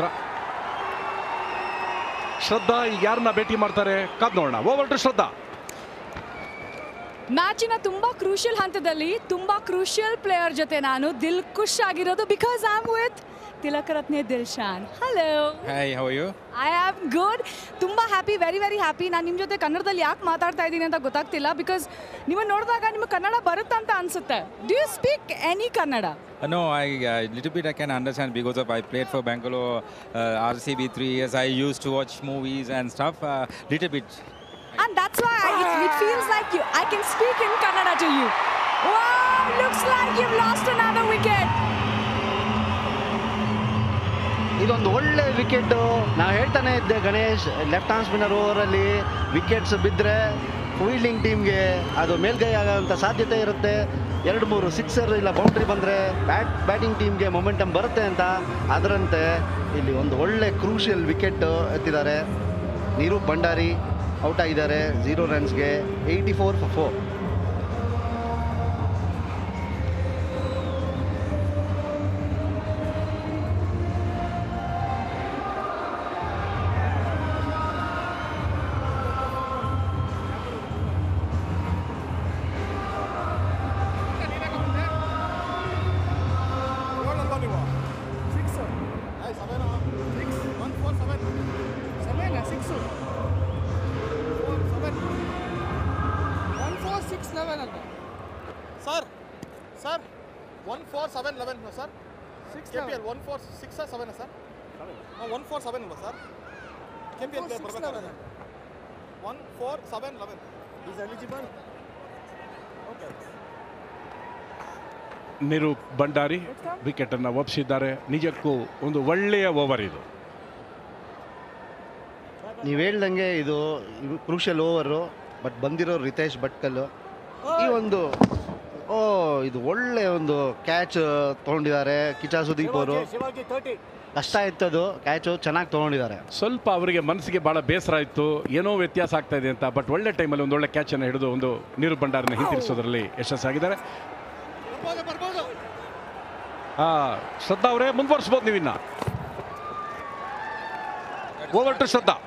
ಶ್ರದ್ಧಾ ಈಗ ಯಾರನ್ನ ಭೇಟಿ ಮಾಡ್ತಾರೆ ಕಾದ್ ನೋಡೋಣ. ಓವರ್ ಟು ಶ್ರದ್ಧಾ. ಮ್ಯಾಚಿನ ತುಂಬ ಕ್ರೂಷಿಯಲ್ ಹಂತದಲ್ಲಿ ತುಂಬ ಕ್ರೂಷಿಯಲ್ ಪ್ಲೇಯರ್ ಜೊತೆ ನಾನು ದಿಲ್ ಖುಷ್ ಆಗಿರೋದು because I am with Tillakaratne Dilshan. Hello. Hi, how you? I am good. ತುಂಬ ಹ್ಯಾಪಿ, ವೆರಿ ವೆರಿ ಹ್ಯಾಪಿ. ನಾನು ನಿಮ್ಮ ಜೊತೆ ಕನ್ನಡದಲ್ಲಿ ಯಾಕೆ ಮಾತಾಡ್ತಾ ಇದ್ದೀನಿ ಅಂತ ಗೊತ್ತಾಗ್ತಿಲ್ಲ ಬಿಕಾಸ್ ನಿಮ್ಮನ್ನು ನೋಡಿದಾಗ ನಿಮಗೆ ಕನ್ನಡ ಬರುತ್ತಂತ ಅನ್ಸುತ್ತೆ. Do you speak any Kannada? Uh, no, I uh, little bit I can understand because of I played for Bangalore, uh, R C B three years. I used to watch movies and stuff. Uh, little bit. And that's why I, it, it feels like you. I can speak in Kannada to you. Wow, looks like you've lost another wicket. ಇದೊಂದು ಒಳ್ಳೆ wicket. ನಾವು ಹೇಳ್ತಾನೆ ಇದ್ದೆ Ganesh, left hand spinner ಓವರಲ್ಲಿ wickets ಬಿದ್ದರೆ fielding ಟೀಮ್ಗೆ ಅದು ಮೇಲ್ಗೈ ಆಗೋಂಥ ಸಾಧ್ಯತೆ ಇರುತ್ತೆ. ಎರಡು ಮೂರು ಸಿಕ್ಸರ್ ಇಲ್ಲ ಬೌಂಡ್ರಿ ಬಂದರೆ ಬ್ಯಾಟ್ ಬ್ಯಾಟಿಂಗ್ ಟೀಮ್ಗೆ ಮೊಮೆಂಟಮ್ ಬರುತ್ತೆ ಅಂತ. ಅದರಂತೆ ಇಲ್ಲಿ ಒಂದು ಒಳ್ಳೆ ಕ್ರೂಷಿಯಲ್ ವಿಕೆಟ್ ಎತ್ತಿದ್ದಾರೆ. ನೀರೂಪ್ ಭಂಡಾರಿ ಔಟ್ ಆಗಿದ್ದಾರೆ ಝೀರೋ ರನ್ಸ್ಗೆ, eighty four for four. Sir sir one four seven eleven sir six K P L one four six seven sir one four seven ಇಲ್ಲ ಸರ್ ಕೆ ಪಿ ಎಲ್ ಬರಬೇಕು. One four seven eleven is eligible. Okay. Niroop Bhandari ವಿಕೆಟನ್ನು ಒಪ್ಪಿಸಿದ್ದಾರೆ. ನಿಜಕ್ಕೂ ಒಂದು ಒಳ್ಳೆಯ over ಇದು. ನೀವು ಹೇಳ್ದಂಗೆ ಇದು ಕ್ರೂಷಿಯಲ್ ಓವರು, ಬಟ್ ಬಂದಿರೋ ರಿತೇಶ್ ಭಟ್ಕಲ್ ಈ ಒಂದು ಓ ಇದು ಒಳ್ಳೆ ಒಂದು ಕ್ಯಾಚ್ ತೊಗೊಂಡಿದ್ದಾರೆ ಕಿಚಾ ಸುದೀಪ್ ಅವರು. ಕಷ್ಟ ಇತ್ತದು ಕ್ಯಾಚು, ಚೆನ್ನಾಗಿ ತೊಗೊಂಡಿದ್ದಾರೆ. ಸ್ವಲ್ಪ ಅವರಿಗೆ ಮನಸ್ಸಿಗೆ ಭಾಳ ಬೇಸರ ಇತ್ತು, ಏನೋ ವ್ಯತ್ಯಾಸ ಆಗ್ತಾ ಇದೆ ಅಂತ. ಬಟ್ ಒಳ್ಳೆ ಟೈಮಲ್ಲಿ ಒಂದು ಒಳ್ಳೆ ಕ್ಯಾಚನ್ನು ಹಿಡಿದು ಒಂದು ನಿರೂಪ್ ಭಂಡಾರಿನ ಹಿಂತಿರಿಸೋದ್ರಲ್ಲಿ ಯಶಸ್ಸಾಗಿದ್ದಾರೆ. ಹಾಂ, ಶ್ರದ್ಧಾ ಅವರೇ ಮುಂದುವರಿಸ್ಬೋದು ನೀವಿನ್ನ. Over to Shraddha.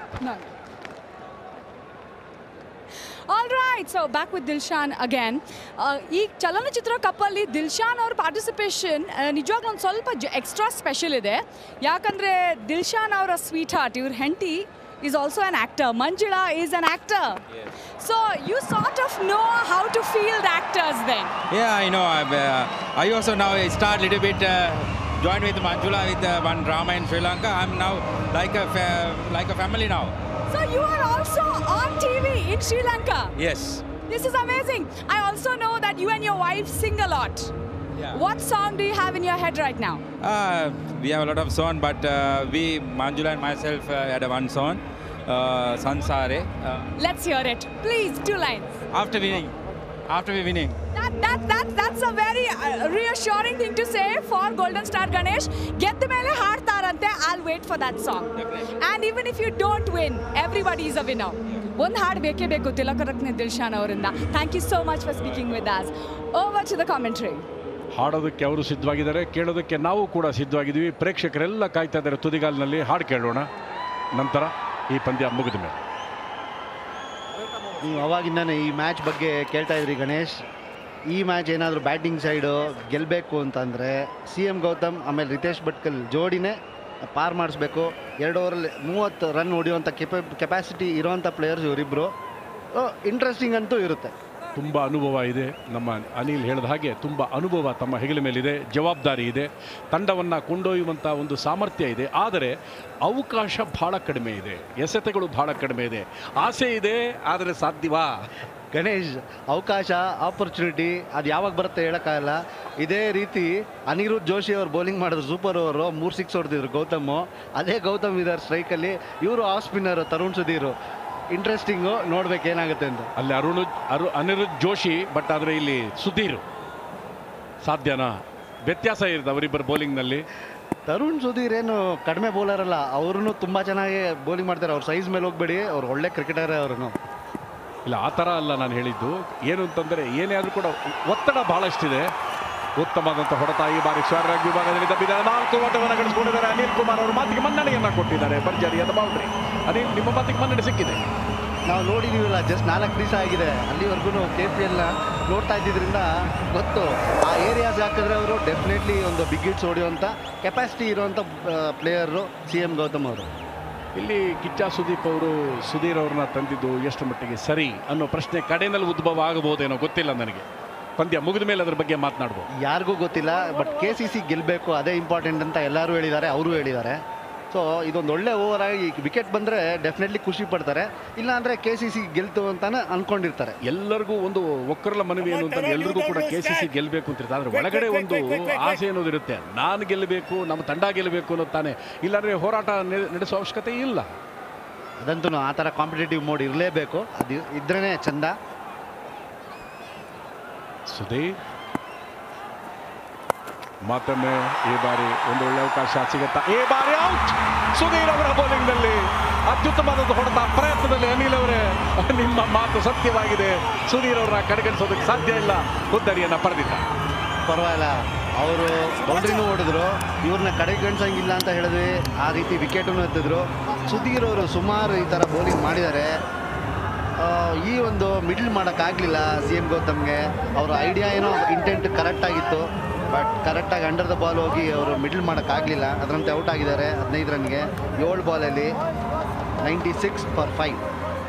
All right, so back with Dilshan again. ಈ ಚಲನಚಿತ್ರ ಕಪ್ಪಲ್ಲಿ ದಿಲ್ಶಾನ್ ಅವ್ರ ಪಾರ್ಟಿಸಿಪೇಷನ್ ನಿಜವಾಗ್ಲೂ ಒಂದು ಸ್ವಲ್ಪ ಎಕ್ಸ್ಟ್ರಾ ಸ್ಪೆಷಲ್ ಇದೆ. ಯಾಕಂದರೆ ದಿಲ್ಶಾನ್ ಅವರ ಸ್ವೀಟ್ ಹಾರ್ಟ್, ಇವ್ರ ಹೆಂಡತಿ is also an actor. Manjula is an actor. Yes. So you sort of know how to field actors then. Yeah, I know. I, uh, I also now start little bit uh, join with Manjula with uh, one drama in Sri Lanka. I'm now like a fa- like a family now. So you are also on T V in Sri Lanka. Yes. This is amazing. I also know that you and your wife sing a lot. Yeah. What song do you have in your head right now? Uh, we have a lot of song, but uh, we, Manjula and myself, uh, had a one song, uh, Sansare. Uh, Let's hear it, please. Two lines. After winning, after we winning. That that that that's a very uh, reassuring thing to say for Golden Star Ganesh. Get the mele haartarante. I'll wait for that song. Definitely. And even if you don't win, everybody is a winner. ಒಂದು ಹಾಡು ಬೇಕೇ ಬೇಕು ತಿಲಕರತ್ನೆ ದಿಲ್ಶಾನ್ ಅವರಿಂದ. Thank you so much for speaking with us. Over to the commentary. ಹಾಡೋದಕ್ಕೆ ಅವರು ಸಿದ್ಧವಾಗಿದ್ದಾರೆ, ಕೇಳೋದಕ್ಕೆ ನಾವು ಕೂಡ ಸಿದ್ಧವಾಗಿದ್ದೀವಿ. ಪ್ರೇಕ್ಷಕರೆಲ್ಲ ಕಾಯ್ತಾ ಇದ್ದಾರೆ ತುದಿಗಾಲಿನಲ್ಲಿ. ಹಾಡು ಕೇಳೋಣ, ನಂತರ ಈ ಪಂದ್ಯ ಮುಗಿದ ಮೇಲೆ. ನೀವು ಅವಾಗಿಂದಾನೆ ಈ ಮ್ಯಾಚ್ ಬಗ್ಗೆ ಕೇಳ್ತಾ ಇದ್ರಿ ಗಣೇಶ್. ಈ ಮ್ಯಾಚ್ ಏನಾದರೂ ಬ್ಯಾಟಿಂಗ್ ಸೈಡು ಗೆಲ್ಲಬೇಕು ಅಂತಂದರೆ ಸಿ ಎಮ್ ಗೌತಮ್ ಆಮೇಲೆ ರಿತೇಶ್ ಭಟ್ಕಲ್ ಜೋಡಿನೇ ಪಾರ್ ಮಾಡಿಸ್ಬೇಕು. ಎರಡು ಓವರಲ್ಲಿ ಮೂವತ್ತು ರನ್ ಹೊಡೆಯುವಂಥ ಕೆಪ ಕೆಪಾಸಿಟಿ ಇರೋವಂಥ ಪ್ಲೇಯರ್ಸ್ ಇವರಿಬ್ಬರು. ಇಂಟ್ರೆಸ್ಟಿಂಗ್ ಅಂತೂ ಇರುತ್ತೆ. ತುಂಬ ಅನುಭವ ಇದೆ. ನಮ್ಮ ಅನಿಲ್ ಹೇಳಿದ ಹಾಗೆ ತುಂಬ ಅನುಭವ ತಮ್ಮ ಹೆಗಲ ಮೇಲಿದೆ, ಜವಾಬ್ದಾರಿ ಇದೆ, ತಂಡವನ್ನು ಕೊಂಡೊಯ್ಯುವಂಥ ಒಂದು ಸಾಮರ್ಥ್ಯ ಇದೆ. ಆದರೆ ಅವಕಾಶ ಭಾಳ ಕಡಿಮೆ ಇದೆ, ಎಸೆತಗಳು ಭಾಳ ಕಡಿಮೆ ಇದೆ. ಆಸೆ ಇದೆ, ಆದರೆ ಸಾಧ್ಯವಾ ಗಣೇಶ್? ಅವಕಾಶ, ಆಪರ್ಚುನಿಟಿ ಅದು ಯಾವಾಗ ಬರುತ್ತೆ ಹೇಳೋಕ್ಕಾಗಲ್ಲ. ಇದೇ ರೀತಿ ಅನಿರುದ್ಧ್ ಜೋಶಿ ಅವರು ಬೌಲಿಂಗ್ ಮಾಡಿದ್ರು, ಸೂಪರ್ ಓವರು, ಮೂರು ಸಿಕ್ಸ್ ಹೊಡೆದಿದ್ರು ಗೌತಮ್. ಅದೇ ಗೌತಮ್ ಇದ್ದಾರೆ ಸ್ಟ್ರೈಕಲ್ಲಿ. ಇವರು off spinner Tarun Sudhir. Interesting, ನೋಡ್ಬೇಕು ಏನಾಗುತ್ತೆ ಅಂತ. ಅಲ್ಲಿ ಅರುಣ್ ಅರು ಅನಿರುದ್ಧ್ ಜೋಶಿ, ಬಟ್ ಆದರೆ ಇಲ್ಲಿ ಸುಧೀರ್ ಸಾಧ್ಯನಾ? ವ್ಯತ್ಯಾಸ ಇರುತ್ತೆ ಅವರಿಬ್ಬರು ಬೌಲಿಂಗ್ನಲ್ಲಿ. ತರುಣ್ ಸುಧೀರ್ ಏನು ಕಡಿಮೆ ಬೌಲರ್ ಅಲ್ಲ, ಅವ್ರೂ ತುಂಬ ಚೆನ್ನಾಗಿ ಬೌಲಿಂಗ್ ಮಾಡ್ತಾರೆ. ಅವ್ರ ಸೈಜ್ ಮೇಲೆ ಹೋಗ್ಬೇಡಿ, ಅವ್ರು ಒಳ್ಳೆ ಕ್ರಿಕೆಟರೇ ಅವರು. ಇಲ್ಲ, ಆ ಥರ ಅಲ್ಲ ನಾನು ಹೇಳಿದ್ದು. ಏನು ಅಂತಂದರೆ ಏನೇ ಆದರೂ ಕೂಡ ಒತ್ತಡ ಭಾಳಷ್ಟಿದೆ. ಉತ್ತಮವಾದಂಥ ಹೊಡೆತ ಈ ಬಾರಿ ಸ್ವಾರಾಗ್ ವಿಭಾಗದಲ್ಲಿ ತಪ್ಪಿದ್ದಾರೆ. ನಾಲ್ಕು ಓಟವನ್ನು ಗಳಿಸಿಕೊಂಡಿದ್ದಾರೆ. ಅನಿಲ್ ಕುಮಾರ್ ಅವರು ಮಾತಿಗೆ ಮನ್ನಣೆಯನ್ನು ಕೊಟ್ಟಿದ್ದಾರೆ. ಭರ್ಜರಿಯಾದ ಬೌಂಡ್ರಿ. ಅನಿಲ್, ನಿಮ್ಮ ಮಾತಿಗೆ ಮನ್ನಣೆ ಸಿಕ್ಕಿದೆ. ನಾವು ನೋಡಿದ್ದೀವಲ್ಲ, ಜಸ್ಟ್ ನಾಲ್ಕು ದಿವಸ ಆಗಿದೆ, ಅಲ್ಲಿವರೆಗೂ ಕೆ ಪಿ ಎಲ್ನ ನೋಡ್ತಾ ಇದ್ದಿದ್ದರಿಂದ ಗೊತ್ತು ಆ ಏರಿಯಾಸ್ ಹಾಕಿದ್ರೆ ಅವರು ಡೆಫಿನೆಟ್ಲಿ ಒಂದು ಬಿಗ್ ಹಿಟ್ಸ್ ಹೊಡೆಯುವಂಥ ಕೆಪಾಸಿಟಿ ಇರುವಂಥ ಪ್ಲೇಯರು ಸಿ ಎಂ ಗೌತಮ್ ಅವರು. ಇಲ್ಲಿ ಕಿಚ್ಚ ಸುದೀಪ್ ಅವರು ಸುಧೀರ್ ಅವ್ರನ್ನ ತಂದಿದ್ದು ಎಷ್ಟು ಮಟ್ಟಿಗೆ ಸರಿ ಅನ್ನೋ ಪ್ರಶ್ನೆ ಕಡೆಯಲ್ಲಿ ಉದ್ಭವ ಆಗಬಹುದೇನೋ ಗೊತ್ತಿಲ್ಲ ನನಗೆ. ಪಂದ್ಯ ಮುಗಿದ ಮೇಲೆ ಅದ್ರ ಬಗ್ಗೆ ಮಾತನಾಡ್ಬೋದು. ಯಾರಿಗೂ ಗೊತ್ತಿಲ್ಲ, ಬಟ್ ಕೆ ಸಿ ಸಿ ಗೆಲ್ಲಬೇಕು ಅದೇ ಇಂಪಾರ್ಟೆಂಟ್ ಅಂತ ಎಲ್ಲರೂ ಹೇಳಿದ್ದಾರೆ, ಅವರು ಹೇಳಿದ್ದಾರೆ. ಸೊ ಇದೊಂದು ಒಳ್ಳೆ ಓವರ್ ಆಗಿ ವಿಕೆಟ್ ಬಂದರೆ ಡೆಫಿನೆಟ್ಲಿ ಖುಷಿ ಪಡ್ತಾರೆ, ಇಲ್ಲಾಂದರೆ ಕೆ ಸಿ ಸಿ ಗೆಲ್ತು ಅಂತಾನೆ ಅಂದ್ಕೊಂಡಿರ್ತಾರೆ. ಎಲ್ಲರಿಗೂ ಒಂದು ಒಕ್ಕರಲ ಮನವಿ ಏನು ಅಂತ ಎಲ್ರಿಗೂ ಕೂಡ ಕೆ ಸಿ ಸಿ ಗೆಲ್ಲಬೇಕು ಅಂತಿರ್ತಾರೆ. ಆದರೆ ಒಳಗಡೆ ಒಂದು ಆಸೆ ಅನ್ನೋದಿರುತ್ತೆ, ನಾನು ಗೆಲ್ಲಬೇಕು, ನಮ್ಮ ತಂಡ ಗೆಲ್ಲಬೇಕು ಅನ್ನೋದು ತಾನೆ, ಇಲ್ಲಾಂದರೆ ಹೋರಾಟ ನಡೆಸೋ ಅವಶ್ಯಕತೆ ಇಲ್ಲ. ಅದಂತೂ ಆ ಥರ ಕಾಂಪಿಟೇಟಿವ್ ಮೋಡ್ ಇರಲೇಬೇಕು, ಅದು ಇದ್ರೇ ಚಂದ. ಸುಧೀರ್ ಮತ್ತೊಮ್ಮೆ ಈ ಬಾರಿ ಒಂದು ಒಳ್ಳೆ ಅವಕಾಶ ಸಿಗುತ್ತಾ, ಈ ಬಾರಿ ಔಟ್. ಸುಧೀರ್ ಅವರ ಬೌಲಿಂಗ್ನಲ್ಲಿ ಅತ್ಯುತ್ತಮವಾದ ಹೊಡೆತ ಪ್ರಯತ್ನದಲ್ಲಿ ಅನಿಲ್ ಅವರೇ ನಿಮ್ಮ ಮಾತು ಸತ್ಯವಾಗಿದೆ. ಸುಧೀರ್ ಅವರ ಕಡೆಗಣಿಸೋದಕ್ಕೆ ಸಾಧ್ಯ ಇಲ್ಲ, ಹುದ್ದರಿಯನ್ನು ಪಡೆದಿದ್ದ. ಪರವಾಗಿಲ್ಲ, ಅವರು ಬೌಂಡ್ರಿನೂ ಹೊಡೆದ್ರು, ಇವ್ರನ್ನ ಕಡೆಗಣಿಸಂಗಿಲ್ಲ ಅಂತ ಹೇಳಿದ್ವಿ, ಆ ರೀತಿ ವಿಕೆಟನ್ನು ಎತ್ತಿದ್ರು. ಸುಧೀರ್ ಅವರು ಸುಮಾರು ಈ ಥರ ಬೌಲಿಂಗ್ ಮಾಡಿದ್ದಾರೆ. ಈ ಒಂದು ಮಿಡ್ಲ್ ಮಾಡೋಕ್ಕಾಗಲಿಲ್ಲ ಸಿ ಎಂ ಗೌತಮ್ಗೆ. ಅವರ ಐಡಿಯಾ ಏನೋ ಇಂಟೆಂಟ್ ಕರೆಕ್ಟಾಗಿತ್ತು, ಬಟ್ ಕರೆಕ್ಟಾಗಿ ಅಂಡರ್ ದ ಬಾಲ್ ಹೋಗಿ ಅವರು ಮಿಡ್ಲ್ ಮಾಡೋಕ್ಕಾಗಲಿಲ್ಲ, ಅದರಂತೆ ಔಟ್ ಆಗಿದ್ದಾರೆ. ಹದಿನೈದು ರನ್ಗೆ ಏಳು ಬಾಲಲ್ಲಿ ನೈಂಟಿ ಸಿಕ್ಸ್ ಫಾರ್ ಫೈವ್.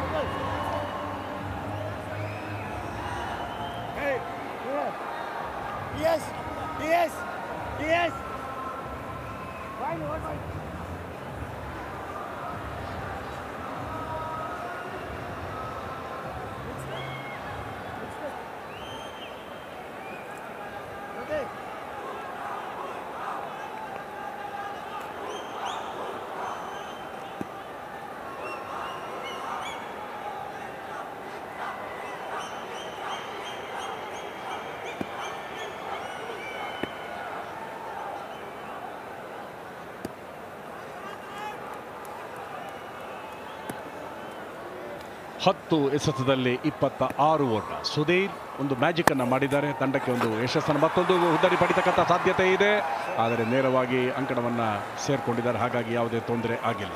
ಹತ್ತು ಎಸೆತದಲ್ಲಿ ಇಪ್ಪತ್ತ ಆರು ಓಟ. ಸುಧೀರ್ ಒಂದು ಮ್ಯಾಜಿಕ್ ಅನ್ನು ಮಾಡಿದ್ದಾರೆ, ತಂಡಕ್ಕೆ ಒಂದು ಯಶಸ್ಸನ್ನು ಮತ್ತೊಂದು ಹುದ್ದರಿ ಪಡಿತಕ್ಕಂಥ ಸಾಧ್ಯತೆ ಇದೆ. ಆದರೆ ನೇರವಾಗಿ ಅಂಕಣವನ್ನು ಸೇರ್ಕೊಂಡಿದ್ದಾರೆ, ಹಾಗಾಗಿ ಯಾವುದೇ ತೊಂದರೆ ಆಗಿಲ್ಲ.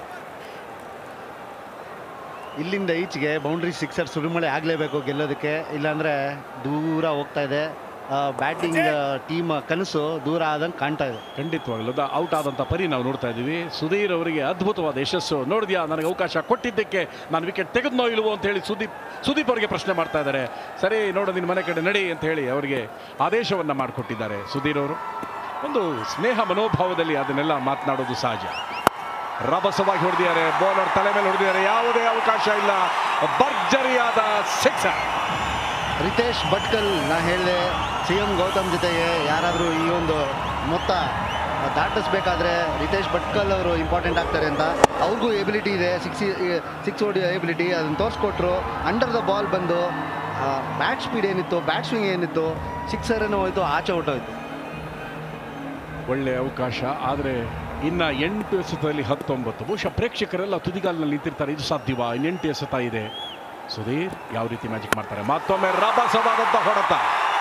ಇಲ್ಲಿಂದ ಈಚೆಗೆ ಬೌಂಡ್ರಿ ಸಿಕ್ಸರ್ ಸುರಿಮಳೆ ಆಗಲೇಬೇಕು ಗೆಲ್ಲೋದಕ್ಕೆ, ಇಲ್ಲಾಂದರೆ ದೂರ ಹೋಗ್ತಾ ಇದೆ. ಬ್ಯಾಟಿಂಗ್ ಟೀಮ್ ಕನಸು ದೂರ ಆದಂಗೆ ಕಾಣ್ತಾ ಇದೆ. ಖಂಡಿತವಾಗಲೂ ಔಟ್ ಆದಂಥ ಪರಿ ನಾವು ನೋಡ್ತಾ ಇದ್ದೀವಿ. ಸುಧೀರ್ ಅವರಿಗೆ ಅದ್ಭುತವಾದ ಯಶಸ್ಸು. ನೋಡಿದ್ಯಾ, ನನಗೆ ಅವಕಾಶ ಕೊಟ್ಟಿದ್ದಕ್ಕೆ ನಾನು ವಿಕೆಟ್ ತೆಗೆದ್ನೋ ಇಲ್ವೋ ಅಂತ ಹೇಳಿ ಸುದೀಪ್ ಸುದೀಪ್ ಅವರಿಗೆ ಪ್ರಶ್ನೆ ಮಾಡ್ತಾ ಇದ್ದಾರೆ. ಸರಿ ನೋಡು, ನಿನ್ನ ಮನೆ ಕಡೆ ನಡಿ ಅಂತ ಹೇಳಿ ಅವರಿಗೆ ಆದೇಶವನ್ನು ಮಾಡಿಕೊಟ್ಟಿದ್ದಾರೆ ಸುಧೀರ್ ಅವರು. ಒಂದು ಸ್ನೇಹ ಮನೋಭಾವದಲ್ಲಿ ಅದನ್ನೆಲ್ಲ ಮಾತನಾಡೋದು ಸಹಜ. ರಭಸವಾಗಿ ಹೊಡೆದಿದ್ದಾರೆ, ಬೌಲರ್ ತಲೆ ಮೇಲೆ ಹೊಡೆದಿದ್ದಾರೆ, ಯಾವುದೇ ಅವಕಾಶ ಇಲ್ಲ. ಭರ್ಜರಿಯಾದ ಸಿಕ್ಸರ್. ರಿತೇಶ್ ಭಟ್ಕಲ್, ನಾ ಹೇಳಿದೆ ಸಿ ಎಂ ಗೌತಮ್ ಜೊತೆಗೆ ಯಾರಾದರೂ ಈ ಒಂದು ಮೊತ್ತ ದಾಟಿಸ್ಬೇಕಾದ್ರೆ ರಿತೇಶ್ ಭಟ್ಕಲ್ ಅವರು ಇಂಪಾರ್ಟೆಂಟ್ ಆಗ್ತಾರೆ ಅಂತ. ಅವ್ರಿಗೂ ಎಬಿಲಿಟಿ ಇದೆ, ಸಿಕ್ಸ್ ಸಿಕ್ಸ್ ಹೊಡಿಯೋ ಎಬಿಲಿಟಿ, ಅದನ್ನು ತೋರಿಸ್ಕೊಟ್ರು. ಅಂಡರ್ ದ ಬಾಲ್ ಬಂದು ಬ್ಯಾಟ್ ಸ್ಪೀಡ್ ಏನಿತ್ತು, ಬ್ಯಾಟ್ ಸ್ವಿಂಗ್ ಏನಿತ್ತು, ಸಿಕ್ಸರನ್ನು ಹೋಯ್ತು, ಆಚೆ ಹೊಟ್ಟೋಯ್ತು. ಒಳ್ಳೆಯ ಅವಕಾಶ. ಆದರೆ ಇನ್ನು ಎಂಟು ಎಸೆತದಲ್ಲಿ ಹತ್ತೊಂಬತ್ತು. ಬಹುಶಃ ಪ್ರೇಕ್ಷಕರೆಲ್ಲ ತುದಿಗಾಲಿನಲ್ಲಿ ನಿಂತಿರ್ತಾರೆ, ಇದು ಸಾಧ್ಯವಾ, ಇನ್ನೆಂಟು ಎಸೆತ ಇದೆ. ಸುಧೀರ್ ಯಾವ ರೀತಿ ಮ್ಯಾಜಿಕ್ ಮಾಡ್ತಾರೆ. ಮತ್ತೊಮ್ಮೆ ರಭಸವಾದಂಥ ಹೊಡೆತ,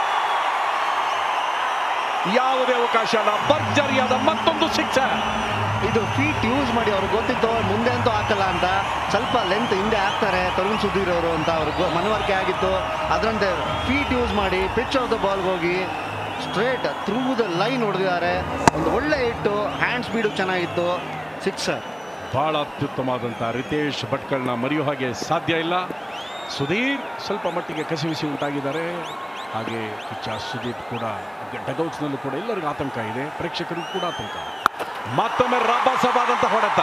ಯಾವುದೇ ಅವಕಾಶ ಅಲ್ಲ, ಭರ್ಜರಿಯಾದ ಮತ್ತೊಂದು ಸಿಕ್ಸರ್. ಇದು ಫೀಟ್ ಯೂಸ್ ಮಾಡಿ ಅವ್ರಿಗೆ ಗೊತ್ತಿತ್ತು ಮುಂದೆ ಅಂತೂ ಹಾಕಲ್ಲ ಅಂತ, ಸ್ವಲ್ಪ ಲೆಂತ್ ಹಿಂದೆ ಹಾಕ್ತಾರೆ ತರುಣ್ ಸುಧೀರ್ ಅವರು ಅಂತ ಅವ್ರಿಗೆ ಮನವರಿಕೆ ಆಗಿತ್ತು. ಅದರಂತೆ ಫೀಟ್ ಯೂಸ್ ಮಾಡಿ ಪಿಚ್ ಆಫ್ ದ ಬಾಲ್ಗೆ ಹೋಗಿ ಸ್ಟ್ರೇಟ್ ಥ್ರೂ ದ ಲೈನ್ ಹೊಡೆದಿದ್ದಾರೆ. ಒಂದು ಒಳ್ಳೆ ಹಿಟ್ಟು, ಹ್ಯಾಂಡ್ ಸ್ಪೀಡು ಚೆನ್ನಾಗಿತ್ತು, ಸಿಕ್ಸರ್. ಬಹಳ ಅತ್ಯುತ್ತಮವಾದಂಥ ರಿತೇಶ್ ಭಟ್ಕಳ್ನ ಮರೆಯೋ ಹಾಗೆ ಸಾಧ್ಯ ಇಲ್ಲ. ಸುಧೀರ್ ಸ್ವಲ್ಪ ಮಟ್ಟಿಗೆ ಕಸಿವಿಸಿ ಉಂಟಾಗಿದ್ದಾರೆ. ಹಾಗೆ ಕಿಚ್ಚ ಸುದೀಪ್ ಕೂಡ ಡಗೌಟ್ಸ್ನಲ್ಲೂ ಕೂಡ ಎಲ್ಲರಿಗೂ ಆತಂಕ ಇದೆ, ಪ್ರೇಕ್ಷಕರಿಗೂ ಕೂಡ ಆತಂಕ. ಮತ್ತೊಮ್ಮೆ ರಭಸವಾದಂಥ ಹೊಡೆತ.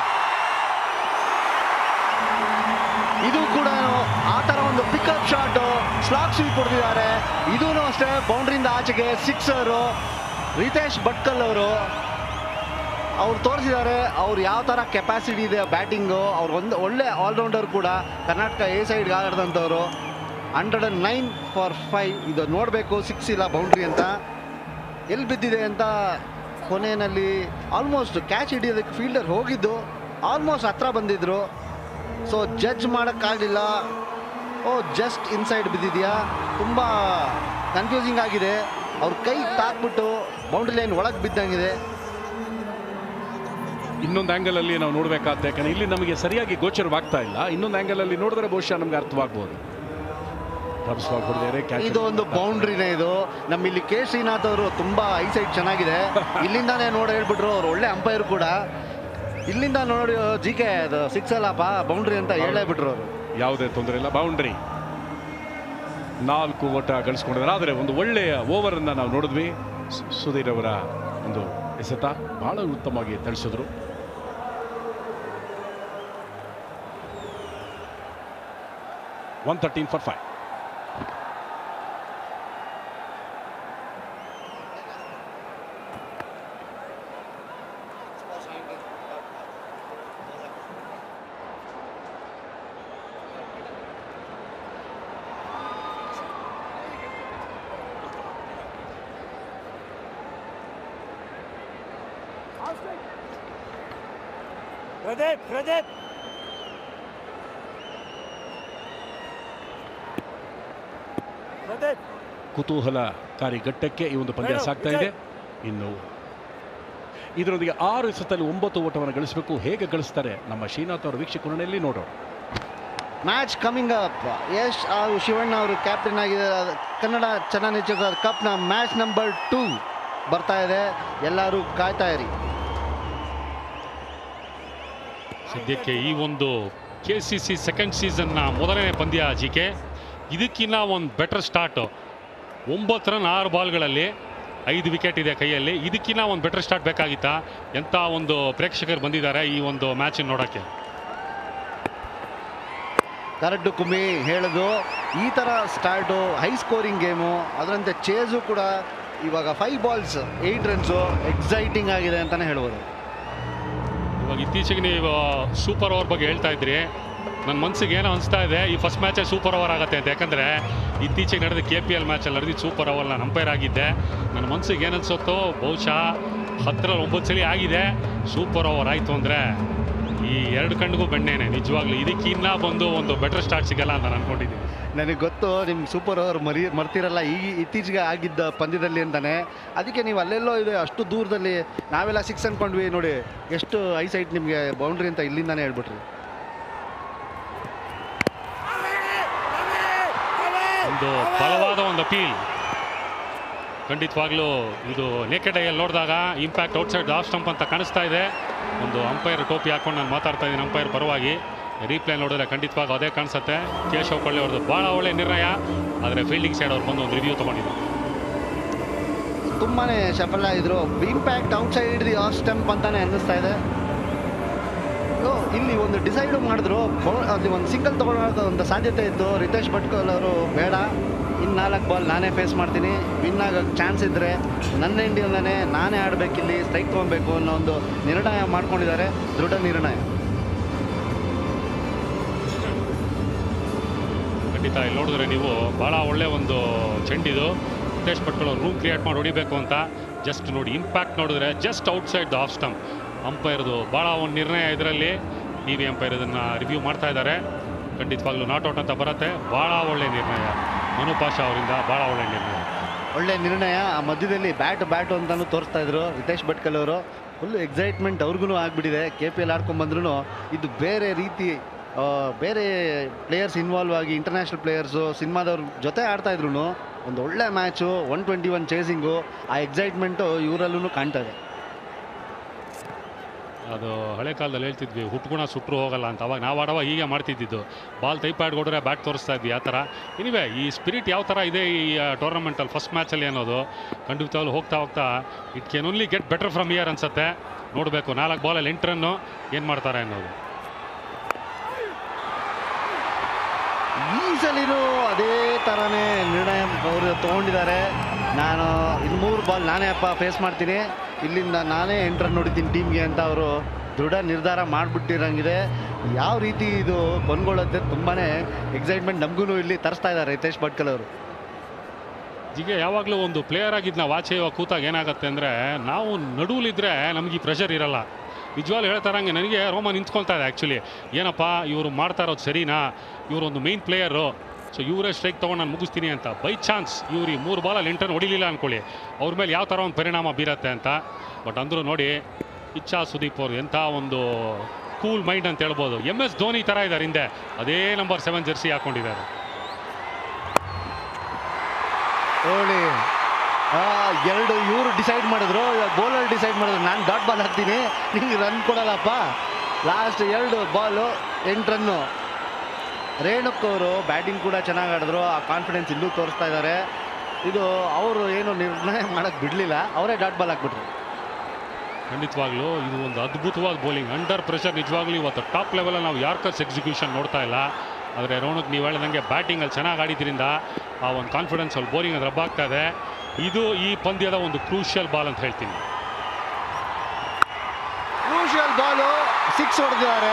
ಇದು ಕೂಡ ಆ ಥರ ಒಂದು ಪಿಕಪ್ ಶಾಟು, ಸ್ಲಾಗ್ ಸ್ವೀಪ್ ಹೊಡೆದಿದ್ದಾರೆ. ಇದೂ ಅಷ್ಟೇ ಬೌಂಡ್ರಿಯಿಂದ ಆಚೆಗೆ ಸಿಕ್ಸರು. ರಿತೇಶ್ ಭಟ್ಕಲ್ ಅವರು ಅವ್ರು ತೋರಿಸಿದ್ದಾರೆ ಅವ್ರು ಯಾವ ಥರ ಕೆಪಾಸಿಟಿ ಇದೆ ಬ್ಯಾಟಿಂಗು. ಅವ್ರು ಒಂದು ಒಳ್ಳೆ ಆಲ್ರೌಂಡರ್ ಕೂಡ, ಕರ್ನಾಟಕ ಎ ಸೈಡ್ಗೆ ಆಡಿದಂಥವ್ರು. Hundred and nine for five. ಇದು ನೋಡಬೇಕು, ಸಿಕ್ಸ್ ಇಲ್ಲ ಬೌಂಡ್ರಿ ಅಂತ ಎಲ್ಲಿ ಬಿದ್ದಿದೆ ಅಂತ. ಕೊನೆಯಲ್ಲಿ ಆಲ್ಮೋಸ್ಟ್ ಕ್ಯಾಚ್ ಹಿಡಿಯೋದಕ್ಕೆ ಫೀಲ್ಡರ್ ಹೋಗಿದ್ದು, ಆಲ್ಮೋಸ್ಟ್ ಹತ್ರ ಬಂದಿದ್ರು. ಸೊ ಜಡ್ಜ್ ಮಾಡೋಕ್ಕಾಗಲಿಲ್ಲ. ಓ ಜಸ್ಟ್ ಇನ್ಸೈಡ್ ಬಿದ್ದಿದೆಯಾ, ತುಂಬ ಕನ್ಫ್ಯೂಸಿಂಗ್ ಆಗಿದೆ. ಅವ್ರ ಕೈ ತಾಕ್ಬಿಟ್ಟು ಬೌಂಡ್ರಿ ಲೈನ್ ಒಳಗೆ ಬಿದ್ದಂಗಿದೆ. ಇನ್ನೊಂದು ಆ್ಯಂಗಲಲ್ಲಿ ನಾವು ನೋಡಬೇಕಾಗುತ್ತೆ, ಯಾಕಂದರೆ ಇಲ್ಲಿ ನಮಗೆ ಸರಿಯಾಗಿ ಗೋಚರವಾಗ್ತಾ ಇಲ್ಲ. ಇನ್ನೊಂದು ಆ್ಯಂಗಲಲ್ಲಿ ನೋಡಿದ್ರೆ ಬಹುಶಃ ನಮ್ಗೆ ಅರ್ಥವಾಗ್ಬೋದು. ಇದು ಒಂದು ಬೌಂಡ್ರಿನೇ. ಇದು ನಮ್ಮ ಇಲ್ಲಿ ಕೆ ಶ್ರೀನಾಥ್ ಅವರು ತುಂಬಾ ಐಸೈಟ್ ಚೆನ್ನಾಗಿದೆ, ಇಲ್ಲಿಂದಾನೇ ನೋಡಿ ಹೇಳ್ಬಿಟ್ರು. ಅವ್ರು ಒಳ್ಳೆ ಅಂಪೈರ್ ಕೂಡ. ಇಲ್ಲಿಂದ ನೋಡಿ ಜಿ ಕೆ ಅದು ಸಿಕ್ಸ್ ಅಲ್ಲಪ್ಪ ಬೌಂಡ್ರಿ ಅಂತ ಹೇಳೇ ಬಿಟ್ರು ಅವರು. ಯಾವುದೇ ತೊಂದರೆ ಇಲ್ಲ, ಬೌಂಡ್ರಿ. ನಾಲ್ಕು ಓಟ ಗಳಿಸ್ಕೊಂಡಿದ್ದಾರೆ. ಆದರೆ ಒಂದು ಒಳ್ಳೆಯ ಓವರನ್ನು ನಾವು ನೋಡಿದ್ವಿ. ಸುಧೀರ್ ಅವರ ಒಂದು ಎಸೆತ ಬಹಳ ಉತ್ತಮವಾಗಿ ತಿಳಿಸಿದ್ರು. One thirteen for five. Pradeep, Pradeep. Pradeep. ಕುತೂಹಲಕಾರಿ ಘಟ್ಟಕ್ಕೆ ಈ ಒಂದು ಪಂದ್ಯ ಸಾಗ್ತಾ ಇದೆ. ಇನ್ನು ಇದರೊಂದಿಗೆ ಆರು ಎಸೆತಲ್ಲಿ ಒಂಬತ್ತು ಓಟವನ್ನು ಗಳಿಸಬೇಕು. ಹೇಗೆ ಗಳಿಸ್ತಾರೆ ನಮ್ಮ ಶ್ರೀನಾಥ್ ಅವರ ವೀಕ್ಷಕರಲ್ಲಿ ನೋಡೋಣ. Match coming up. ಯಶ್ ಹಾಗೂ ಶಿವಣ್ಣ ಅವರು ಕ್ಯಾಪ್ಟನ್ ಆಗಿದ್ದಾರೆ. ಕನ್ನಡ ಚಲನಚಿತ್ರದ ಕಪ್ನ ಮ್ಯಾಚ್ ನಂಬರ್ ಟೂ ಬರ್ತಾ ಇದೆ. ಎಲ್ಲರೂ ಕಾಯ್ತಾ ಇರಿ. ಸದ್ಯಕ್ಕೆ ಈ ಒಂದು ಕೆ ಸಿ ಸಿ ಸೆಕೆಂಡ್ ಸೀಸನ್ನ ಮೊದಲನೇ ಪಂದ್ಯ ಜಿ ಕೆ. ಇದಕ್ಕಿಂತ ಒಂದು ಬೆಟರ್ ಸ್ಟಾರ್ಟು. ಒಂಬತ್ತು ರನ್ ಆರು ಬಾಲ್ಗಳಲ್ಲಿ ಐದು ವಿಕೆಟ್ ಇದೆ ಕೈಯಲ್ಲಿ. ಇದಕ್ಕಿಂತ ಒಂದು ಬೆಟರ್ ಸ್ಟಾರ್ಟ್ ಬೇಕಾಗಿತ್ತಾ? ಎಂಥ ಒಂದು ಪ್ರೇಕ್ಷಕರು ಬಂದಿದ್ದಾರೆ ಈ ಒಂದು ಮ್ಯಾಚ್ ನೋಡೋಕ್ಕೆ. ಕರೆಕ್ಟು ಕುಮ್ಮಿ ಹೇಳೋದು. ಈ ಥರ ಸ್ಟಾರ್ಟು, ಹೈ ಸ್ಕೋರಿಂಗ್ ಗೇಮು, ಅದರಂತೆ ಚೇಸು ಕೂಡ ಇವಾಗ five balls eight runs exciting ಆಗಿದೆ ಅಂತಲೇ ಹೇಳ್ಬೋದು. ಇವಾಗ ಇತ್ತೀಚೆಗೆ ನೀವು ಸೂಪರ್ ಓವರ್ ಬಗ್ಗೆ ಹೇಳ್ತಾ ಇದ್ರಿ. ನನ್ನ ಮನಸ್ಸಿಗೆ ಏನೋ ಅನಿಸ್ತಾ ಇದೆ, ಈ ಫಸ್ಟ್ ಮ್ಯಾಚೇ ಸೂಪರ್ ಓವರ್ ಆಗುತ್ತೆ ಅಂತ. ಯಾಕಂದರೆ ಇತ್ತೀಚೆಗೆ ನಡೆದ ಕೆ ಪಿ ಎಲ್ ಮ್ಯಾಚಲ್ಲಿ ನಡೆದಿದ್ದು ಸೂಪರ್ ಓವರ್. ನಾನು ಅಂಪೈರ್ ಆಗಿದ್ದೆ. ನನ್ನ ಮನಸ್ಸಿಗೆ ಏನು ಅನಿಸುತ್ತೋ ಬಹುಶಃ ಹತ್ತರಲ್ಲಿ ಒಂಬತ್ತು ಸಲ ಆಗಿದೆ. ಸೂಪರ್ ಓವರ್ ಆಯಿತು ಅಂದರೆ ಈ ಎರಡು ಕಣ್ಣಿಗೂ ಬೆಣ್ಣೆನೆ ನಿಜವಾಗ್ಲೂ. ಇದಕ್ಕಿನ್ನ ಬಂದು ಒಂದು ಬೆಟರ್ ಸ್ಟಾರ್ಟ್ ಸಿಗಲ್ಲ ಅಂತ ನಾನು ಅನ್ಕೊಂಡಿದ್ದೀನಿ. ನನಗೆ ಗೊತ್ತು ನಿಮ್ಮ ಸೂಪರ್ ಓವರ್ ಮರಿ ಮರ್ತಿರಲ್ಲ ಈ ಇತ್ತೀಚೆಗೆ ಆಗಿದ್ದ ಪಂದ್ಯದಲ್ಲಿ ಅಂತಾನೆ. ಅದಕ್ಕೆ ನೀವು ಅಲ್ಲೆಲ್ಲೋ ಇದೆ ಅಷ್ಟು ದೂರದಲ್ಲಿ, ನಾವೆಲ್ಲ ಸಿಕ್ಸ್ ಅಂದ್ಕೊಂಡ್ವಿ. ನೋಡಿ ಎಷ್ಟು ಐಸೈಟ್ ನಿಮಗೆ ಬೌಂಡ್ರಿ ಅಂತ ಇಲ್ಲಿಂದಾನೇ ಹೇಳ್ಬಿಟ್ರಿ. ಒಂದು ಬಲವಾದ ಒಂದು ಅಪೀಲ್. ಖಂಡಿತವಾಗ್ಲೂ ಇದು ನೇಕೆಡ್ ಐಯಲ್ಲಿ ನೋಡಿದಾಗ ಇಂಪ್ಯಾಕ್ಟ್ ಔಟ್ಸೈಡ್ ಆಫ್ ಸ್ಟಂಪ್ ಅಂತ ಕಾಣಿಸ್ತಾ ಇದೆ. ಒಂದು ಅಂಪೈರ್ ಟೋಪಿ ಹಾಕೊಂಡು ನಾನು ಮಾತಾಡ್ತಾ ಇದ್ದೀನಿ ಅಂಪೈರ್ ಪರವಾಗಿ. ರೀಪ್ಲೇ ನೋಡಿದ್ರೆ ಖಂಡಿತವಾಗಿ ಅದೇ ಕಾಣಿಸುತ್ತೆ. ಕೇಶವ್ ಕೊಳ್ಳೆ ಅವ್ರದ್ದು ಭಾಳ ಒಳ್ಳೆ ನಿರ್ಣಯ. ಆದರೆ ಫೀಲ್ಡಿಂಗ್ ಸೈಡ್ ಅವ್ರು ಬಂದು ಒಂದು ರಿವ್ಯೂ ತೊಗೊಂಡಿದ್ರು. ತುಂಬಾ ಸಫಲ ಇದ್ರು. Impact outside the off stump ಅಂತಾನೆ ಅನ್ನಿಸ್ತಾ ಇದೆ. ಇಲ್ಲಿ ಒಂದು ಡಿಸೈಡ್ ಮಾಡಿದ್ರು, ಅಲ್ಲಿ ಒಂದು ಸಿಂಗಲ್ ತೊಗೊಳ್ಳೋ ಒಂದು ಸಾಧ್ಯತೆ ಇತ್ತು. ರಿತೇಶ್ ಭಟ್ಕಲ್ ಅವರು ಬೇಡ, ಇನ್ನು ನಾಲ್ಕು ಬಾಲ್ ನಾನೇ ಫೇಸ್ ಮಾಡ್ತೀನಿ, ವಿನ್ ಆಗೋಕ್ಕೆ ಚಾನ್ಸ್ ಇದ್ದರೆ ನನ್ನ ಇಂಡಿಯನ್ನೇ ನಾನೇ ಆಡಬೇಕಿಲ್ಲಿ, ಸ್ಟ್ರೈಕ್ ತೊಗೊಬೇಕು ಅನ್ನೋ ಒಂದು ನಿರ್ಣಯ ಮಾಡ್ಕೊಂಡಿದ್ದಾರೆ. ದೃಢ ನಿರ್ಣಯ. ಖಂಡಿತ ಇಲ್ಲಿ ನೋಡಿದ್ರೆ ನೀವು ಭಾಳ ಒಳ್ಳೆ ಒಂದು ಚೆಂಡಿದು. ರಿತೇಶ್ ಭಟ್ಕಲ್ ಅವರು ರೂಮ್ ಕ್ರಿಯೇಟ್ ಮಾಡಿ ಹೊಡಿಬೇಕು ಅಂತ. ಜಸ್ಟ್ ನೋಡಿ ಇಂಪ್ಯಾಕ್ಟ್ ನೋಡಿದ್ರೆ just outside the off stump. ಅಂಪೈರ್ದು ಭಾಳ ಒಂದು ನಿರ್ಣಯ ಇದರಲ್ಲಿ. ಟಿ ವಿ ಅಂಪೈರ್ ಇದನ್ನು ರಿವ್ಯೂ ಮಾಡ್ತಾ ಇದ್ದಾರೆ. ಖಂಡಿತವಾಗ್ಲೂ ನಾಟ್ ಔಟ್ ಅಂತ ಬರುತ್ತೆ. ಭಾಳ ಒಳ್ಳೆ ನಿರ್ಣಯ ಮನು ಪಾಷಾ ಅವರಿಂದ. ಭಾಳ ಒಳ್ಳೆ ನಿರ್ಣಯ, ಒಳ್ಳೆ ನಿರ್ಣಯ. ಆ ಮಧ್ಯದಲ್ಲಿ ಬ್ಯಾಟು ಬ್ಯಾಟು ಅಂತಲೂ ತೋರಿಸ್ತಾ ಇದ್ರು ರಿತೇಶ್ ಭಟ್ಕಲ್ ಅವರು. ಫುಲ್ ಎಕ್ಸೈಟ್ಮೆಂಟ್ ಅವ್ರಿಗೂ ಆಗಿಬಿಟ್ಟಿದೆ. ಕೆ ಪಿ ಎಲ್ ಆಡ್ಕೊಂಡ್ಬಂದ್ರೂ ಇದು ಬೇರೆ ರೀತಿ, ಬೇರೆ ಪ್ಲೇಯರ್ಸ್ ಇನ್ವಾಲ್ವ್ ಆಗಿ ಇಂಟರ್ನ್ಯಾಷನಲ್ ಪ್ಲೇಯರ್ಸು ಸಿನಿಮಾದವ್ರ ಜೊತೆ ಆಡ್ತಾಯಿದ್ರು. ಒಂದು ಒಳ್ಳೆ match, one twenty one chasing. ಆ ಎಕ್ಸೈಟ್ಮೆಂಟು ಇವರಲ್ಲೂ ಕಾಣ್ತಾ ಇದೆ. ಅದು ಹಳೆ ಕಾಲದಲ್ಲಿ ಹೇಳ್ತಿದ್ವಿ ಹುಟ್ಗುಣ ಸುಟ್ಟರು ಹೋಗಲ್ಲ ಅಂತ. ಅವಾಗ ನಾವು ಆಡುವಾಗ ಹೀಗೆ ಮಾಡ್ತಿದ್ದಿದ್ದು. ಬಾಲ್ ಟೈಪಾಡ್ ಕೊಡ್ರೆ ಬ್ಯಾಟ್ ತೋರಿಸ್ತಾ ಇದ್ವಿ ಆ ಥರ. ಎನಿವೆ ಈ ಸ್ಪಿರಿಟ್ ಯಾವ ಥರ ಇದೆ ಈ ಟೂರ್ನಮೆಂಟಲ್ಲಿ ಫಸ್ಟ್ ಮ್ಯಾಚಲ್ಲಿ ಅನ್ನೋದು ಖಂಡಿತವಾಗ್ಲೂ ಹೋಗ್ತಾ ಹೋಗ್ತಾ it can only get better from year ಅನ್ಸುತ್ತೆ. ನೋಡಬೇಕು ನಾಲ್ಕು ಬಾಲಲ್ಲಿ ಎಂಟು ರನ್ನು ಏನು ಮಾಡ್ತಾರೆ ಅನ್ನೋದು. ಈ ಸಲಿನೂ ಅದೇ ಥರನೇ ನಿರ್ಣಯ ಅವರು ತೊಗೊಂಡಿದ್ದಾರೆ. ನಾನು ಇನ್ನು ಮೂರು ಬಾಲ್ ನಾನೇ ಅಪ್ಪ ಫೇಸ್ ಮಾಡ್ತೀನಿ, ಇಲ್ಲಿಂದ ನಾನೇ ಎಂಟು ರನ್ ಹೊಡಿತೀನಿ ಟೀಮ್ಗೆ ಅಂತ ಅವರು ದೃಢ ನಿರ್ಧಾರ ಮಾಡಿಬಿಟ್ಟಿರಂಗಿದೆ. ಯಾವ ರೀತಿ ಇದು ಕೊನ್ಗೊಳ್ಳುತ್ತೆ, ತುಂಬಾ ಎಕ್ಸೈಟ್ಮೆಂಟ್ ನಮಗೂ ಇಲ್ಲಿ ತರಿಸ್ತಾ ಇದ್ದಾರೆ ರಿತೇಶ್ ಭಟ್ಕಲ್ ಅವರು. ಹೀಗೆ ಯಾವಾಗಲೂ ಒಂದು ಪ್ಲೇಯರ್ ಆಗಿದ್ದು ನಾವು ಆಚೆ ಇವಾಗ ಕೂತಾಗ ಏನಾಗುತ್ತೆ ಅಂದರೆ ನಾವು ನಡುವಲಿದ್ದರೆ ನಮಗೆ ಈ ಪ್ರೆಷರ್ ಇರಲ್ಲ. ನಿಜವಾಗ್ಲೂ ಹೇಳ್ತಾರಂಗೆ ನನಗೆ ರೋಮ ನಿಂತ್ಕೊಳ್ತಾ ಇದೆ ಆ್ಯಕ್ಚುಲಿ. ಏನಪ್ಪ ಇವರು ಮಾಡ್ತಾ ಇರೋದು ಸರಿನಾ, ಇವರೊಂದು ಮೇನ್ ಪ್ಲೇಯರು, ಸೊ ಇವರೇ ಸ್ಟ್ರೈಕ್ ತೊಗೊಂಡು ನಾನು ಮುಗಿಸ್ತೀನಿ ಅಂತ. ಬೈ ಚಾನ್ಸ್ ಇವ್ರು ಈ ಮೂರು ಬಾಲಲ್ಲಿ ಎಂಟನ್ನು ಹೊಡಿಲಿಲ್ಲ ಅಂದ್ಕೊಳ್ಳಿ, ಅವ್ರ ಮೇಲೆ ಯಾವ ಥರ ಒಂದು ಪರಿಣಾಮ ಬೀರತ್ತೆ ಅಂತ. ಬಟ್ ಅಂದರೂ ನೋಡಿ ಇಚ್ಛಾ ಸುದೀಪ್ ಅವರು ಎಂಥ ಒಂದು ಕೂಲ್ ಮೈಂಡ್ ಅಂತ ಹೇಳ್ಬೋದು. ಎಮ್ ಎಸ್ ಧೋನಿ ಥರ ಇದ್ದಾರೆ ಹಿಂದೆ, ಅದೇ ನಂಬರ್ ಸೆವೆನ್ ಜರ್ಸಿ ಹಾಕೊಂಡಿದ್ದಾರೆ. ನೋಡಿ ಎರಡು ಇವರು ಡಿಸೈಡ್ ಮಾಡಿದ್ರು, ಬೌಲರ್ ಡಿಸೈಡ್ ಮಾಡಿದ್ರು ನಾನು ಡಾಟ್ ಬಾಲ್ ಹಾಕ್ತೀನಿ ನಿಂಗೆ ರನ್ ಕೊಡಲ್ಲಪ್ಪ. ಲಾಸ್ಟ್ ಎರಡು ಬಾಲು ಎಂಟು ರನ್ನು. ರೇಣುಕ್ ಅವರು ಬ್ಯಾಟಿಂಗ್ ಕೂಡ ಚೆನ್ನಾಗಿ ಆಡಿದ್ರು, ಆ ಕಾನ್ಫಿಡೆನ್ಸ್ ಇಲ್ಲೂ ತೋರಿಸ್ತಾ ಇದ್ದಾರೆ. ಇದು ಅವರು ಏನು ನಿರ್ಣಯ ಮಾಡೋಕ್ಕೆ ಬಿಡಲಿಲ್ಲ, ಅವರೇ ಡಾಟ್ ಬಾಲ್ ಹಾಕ್ಬಿಟ್ರು. ಖಂಡಿತವಾಗ್ಲೂ ಇದು ಒಂದು ಅದ್ಭುತವಾದ ಬೌಲಿಂಗ್, ಅಂಡರ್ ಪ್ರೆಷರ್. ನಿಜವಾಗ್ಲೂ ಇವತ್ತು ಟಾಪ್ ಲೆವೆಲಲ್ಲಿ ನಾವು ಯಾರ್ಕರ್ಸ್ ಎಕ್ಸಿಕ್ಯೂಷನ್ ನೋಡ್ತಾ ಇಲ್ಲ. ಆದರೆ ರೋಣಕ್ ನೀವು ಹೇಳ್ದಂಗೆ ಬ್ಯಾಟಿಂಗಲ್ಲಿ ಚೆನ್ನಾಗಿ ಆಡಿದ್ರಿಂದ ಆ ಒಂದು ಕಾನ್ಫಿಡೆನ್ಸ್ ಅಲ್ಲಿ ಬೌಲಿಂಗ್ ಅದು ರಬ್ಬಾಗ್ತಾ ಇದೆ. ಇದು ಈ ಪಂದ್ಯದ ಒಂದು ಕ್ರೂಷಿಯಲ್ ಬಾಲ್ ಅಂತ ಹೇಳ್ತೀನಿ. ಕ್ರೂಷಿಯಲ್ ಬಾಲು ಸಿಕ್ಸ್ ಹೊಡೆದಿದ್ದಾರೆ,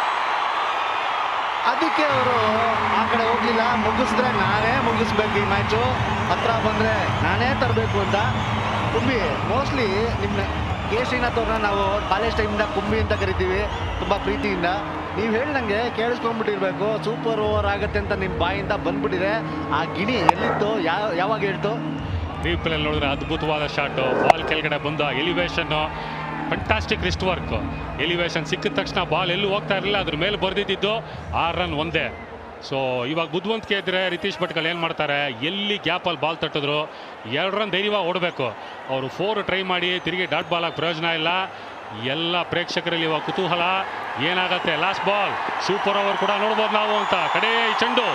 ಅದಕ್ಕೆ ಅವರು ಆ ಕಡೆ ಹೋಗಲಿಲ್ಲ. ಮುಗಿಸಿದ್ರೆ ನಾನೇ ಮುಗಿಸ್ಬೇಕು ಈ ಮ್ಯಾಚು, ಹತ್ರ ಬಂದರೆ ನಾನೇ ತರಬೇಕು ಅಂತ. ಕುಂಬಿ ಮೋಸ್ಟ್ಲಿ ನಿಮ್ಮ ಕೆ ಶ್ರೀನಾಥ್ ಅವ್ರನ್ನ ನಾವು ಕಾಲೇಜ್ ಟೈಮಿಂದ ಕುಂಬಿ ಅಂತ ಕರಿತೀವಿ ತುಂಬ ಪ್ರೀತಿಯಿಂದ. ನೀವು ಹೇಳ್ದಂಗೆ ಕೇಳಿಸ್ಕೊಂಡ್ಬಿಟ್ಟಿರ್ಬೇಕು, ಸೂಪರ್ ಓವರ್ ಆಗುತ್ತೆ ಅಂತ ನಿಮ್ಮ ಬಾಯಿಂದ ಬಂದ್ಬಿಟ್ಟಿದೆ. ಆ ಗಿಣಿ ಎಲ್ಲಿತ್ತು, ಯಾವ ಯಾವಾಗ ಹೇಳ್ತು? ರೀಪ್ಲೇ ನೋಡಿದ್ರೆ ಅದ್ಭುತವಾದ ಶಾಟು, ಬಾಲ್ ಕೆಳಗಡೆ ಬಂದ elevation, fantastic wrist work. Elevation ಸಿಕ್ಕಿದ ತಕ್ಷಣ ಬಾಲ್ ಎಲ್ಲೂ ಹೋಗ್ತಾ ಇರಲಿಲ್ಲ, ಅದ್ರ ಮೇಲೆ ಬರ್ದಿದ್ದು ಆರು ರನ್ ಒಂದೇ. ಸೊ ಇವಾಗ ಬುದ್ಧಿವಂತಿಕೆ ಇದ್ದರೆ ರಿತೀಶ್ ಭಟ್ಕಲ್ ಏನು ಮಾಡ್ತಾರೆ, ಎಲ್ಲಿ ಗ್ಯಾಪಲ್ಲಿ ಬಾಲ್ ತಟ್ಟಿದ್ರು ಎರಡು ರನ್ ಧೈರ್ಯವಾಗಿ ಓಡಬೇಕು. ಅವರು ಫೋರ್ ಟ್ರೈ ಮಾಡಿ ತಿರುಗಿ ಡಾಟ್ ಬಾಲ್ ಆಗಿ ಪ್ರಯೋಜನ ಇಲ್ಲ. ಎಲ್ಲ ಪ್ರೇಕ್ಷಕರಲ್ಲಿ ಇವಾಗ ಕುತೂಹಲ ಏನಾಗತ್ತೆ. ಲಾಸ್ಟ್ ಬಾಲ್ ಸೂಪರ್ ಓವರ್ ಕೂಡ ನೋಡ್ಬೋದು ನಾವು ಅಂತ. ಕಡೆ ಈ ಚೆಂಡು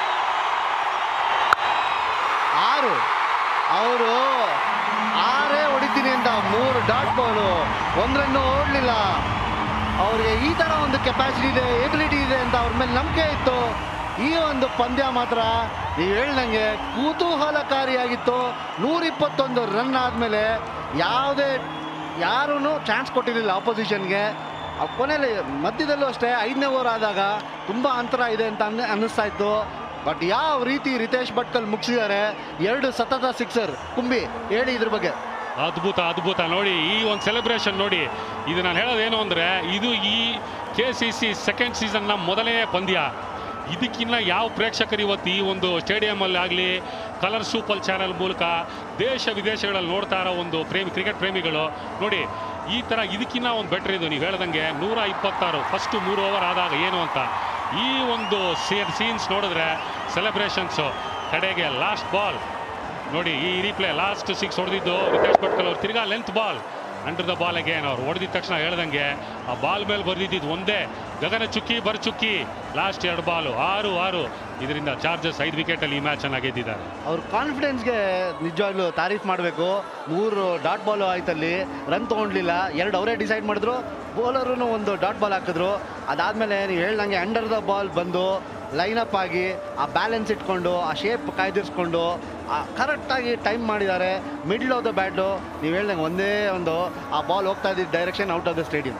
ಆರು, ಅವರು ಆರೇ ಹೊಡಿತೀನಿ ಅಂತ ಮೂರು ಡಾಟ್ ಬಾಲು, ಒಂದರನ್ನು ಓಡಲಿಲ್ಲ. ಅವ್ರಿಗೆ ಈ ಥರ ಒಂದು ಕೆಪಾಸಿಟಿ ಇದೆ, ಎಬಿಲಿಟಿ ಇದೆ ಅಂತ ಅವ್ರ ಮೇಲೆ ನಂಬಿಕೆ ಇತ್ತು. ಈ ಒಂದು ಪಂದ್ಯ ಮಾತ್ರ ನೀವು ಹೇಳ್ದಂಗೆ ಕುತೂಹಲಕಾರಿಯಾಗಿತ್ತು. ನೂರಿಪ್ಪತ್ತೊಂದು ರನ್ ಆದಮೇಲೆ ಯಾವುದೇ ಯಾರೂ ಚಾನ್ಸ್ ಕೊಟ್ಟಿರಲಿಲ್ಲ ಆಪೋಸಿಷನ್ಗೆ. ಕೊನೆಯಲ್ಲಿ ಮಧ್ಯದಲ್ಲೂ ಅಷ್ಟೇ ಐದನೇ ಓವರ್ ಆದಾಗ ತುಂಬ ಅಂತರ ಇದೆ ಅಂತ ಅನ್ನ ಅನ್ನಿಸ್ತಾ ಇತ್ತು. ಬಟ್ ಯಾವ ರೀತಿ ರಿತೇಶ್ ಭಟ್ಕಲ್ ಮುಗಿಸಿದ್ದಾರೆ, ಎರಡು ಸತತ ಸಿಕ್ಸರ್. ಕುಂಬಿ ಹೇಳಿ ಇದ್ರ ಬಗ್ಗೆ. ಅದ್ಭುತ ಅದ್ಭುತ ನೋಡಿ ಈ ಒಂದು ಸೆಲೆಬ್ರೇಷನ್ ನೋಡಿ. ಇದು ನಾನು ಹೇಳೋದೇನು ಅಂದರೆ, ಇದು ಈ ಕೆ ಸಿ ಸಿ ಸೆಕೆಂಡ್ ಸೀಸನ್ನ ಮೊದಲನೇ ಪಂದ್ಯ. ಇದಕ್ಕಿನ್ನ ಯಾವ ಪ್ರೇಕ್ಷಕರು ಇವತ್ತು ಈ ಒಂದು ಸ್ಟೇಡಿಯಮಲ್ಲಿ ಆಗಲಿ ಕಲರ್ ಸೂಪರ್ ಚಾನೆಲ್ ಮೂಲಕ ದೇಶ ವಿದೇಶಗಳಲ್ಲಿ ನೋಡ್ತಾ ಇರೋ ಒಂದು ಪ್ರೇಮಿ ಕ್ರಿಕೆಟ್ ಪ್ರೇಮಿಗಳು ನೋಡಿ, ಈ ಥರ ಇದಕ್ಕಿನ್ನ ಒಂದು ಬೆಟ್ರ್ ಇದು. ನೀವು ಹೇಳ್ದಂಗೆ ನೂರ ಇಪ್ಪತ್ತಾರು ಫಸ್ಟು ಮೂರು ಓವರ್ ಆದಾಗ ಏನು ಅಂತ ಈ ಒಂದು ಸೀನ್ಸ್ ನೋಡಿದ್ರೆ ಸೆಲೆಬ್ರೇಷನ್ಸು. ಕಡೆಗೆ ಲಾಸ್ಟ್ ಬಾಲ್ ನೋಡಿ, ಈ ರೀಪ್ಲೇ ಲಾಸ್ಟ್ ಸಿಕ್ಸ್ ಹೊಡೆದಿದ್ದು ರಿತೇಶ್ ಭಟ್ಕಲ್ ಅವ್ರು ತಿರ್ಗಾ length ball under the ball again. ಅವ್ರು ಹೊಡೆದಿದ ತಕ್ಷಣ ಹೇಳ್ದಂಗೆ ಆ ಬಾಲ್ ಮೇಲೆ ಬರ್ದಿದ್ದು ಒಂದೇ ಗಗನ ಚುಕ್ಕಿ ಬರ್ ಚುಕ್ಕಿ. ಲಾಸ್ಟ್ ಎರಡು ಬಾಲು ಆರು ಆರು. ಇದರಿಂದ ಚಾರ್ಜರ್ಸ್ ಐದು ವಿಕೆಟಲ್ಲಿ ಈ ಮ್ಯಾಚನ್ನು ಗೆದ್ದಿದ್ದಾರೆ. ಅವ್ರ ಕಾನ್ಫಿಡೆನ್ಸ್ಗೆ ನಿಜವಾಗ್ಲೂ ತಾರೀಫ್ ಮಾಡಬೇಕು. ಮೂರು ಡಾಟ್ ಬಾಲು ಆಯ್ತಲ್ಲಿ, ರನ್ ತೊಗೊಂಡ್ಲಿಲ್ಲ. ಎರಡು ಅವರೇ ಡಿಸೈಡ್ ಮಾಡಿದ್ರು, ಬೌಲರೂ ಒಂದು ಡಾಟ್ ಬಾಲ್ ಹಾಕಿದ್ರು. ಅದಾದಮೇಲೆ ನೀವು ಹೇಳ್ದಂಗೆ ಅಂಡರ್ ದ ಬಾಲ್ ಬಂದು ಲೈನಪ್ ಆಗಿ ಆ ಬ್ಯಾಲೆನ್ಸ್ ಇಟ್ಕೊಂಡು ಆ ಶೇಪ್ ಕಾಯ್ದಿರಿಸ್ಕೊಂಡು ಕರೆಕ್ಟಾಗಿ ಟೈಮ್ ಮಾಡಿದ್ದಾರೆ. ಮಿಡ್ಲ್ ಆಫ್ ದ ಬ್ಯಾಟು ನೀವು ಹೇಳ್ದಂಗೆ ಒಂದೇ ಒಂದು ಆ ಬಾಲ್ ಹೋಗ್ತಾ ಇದ್ದಿದ್ದ direction out of the stadium.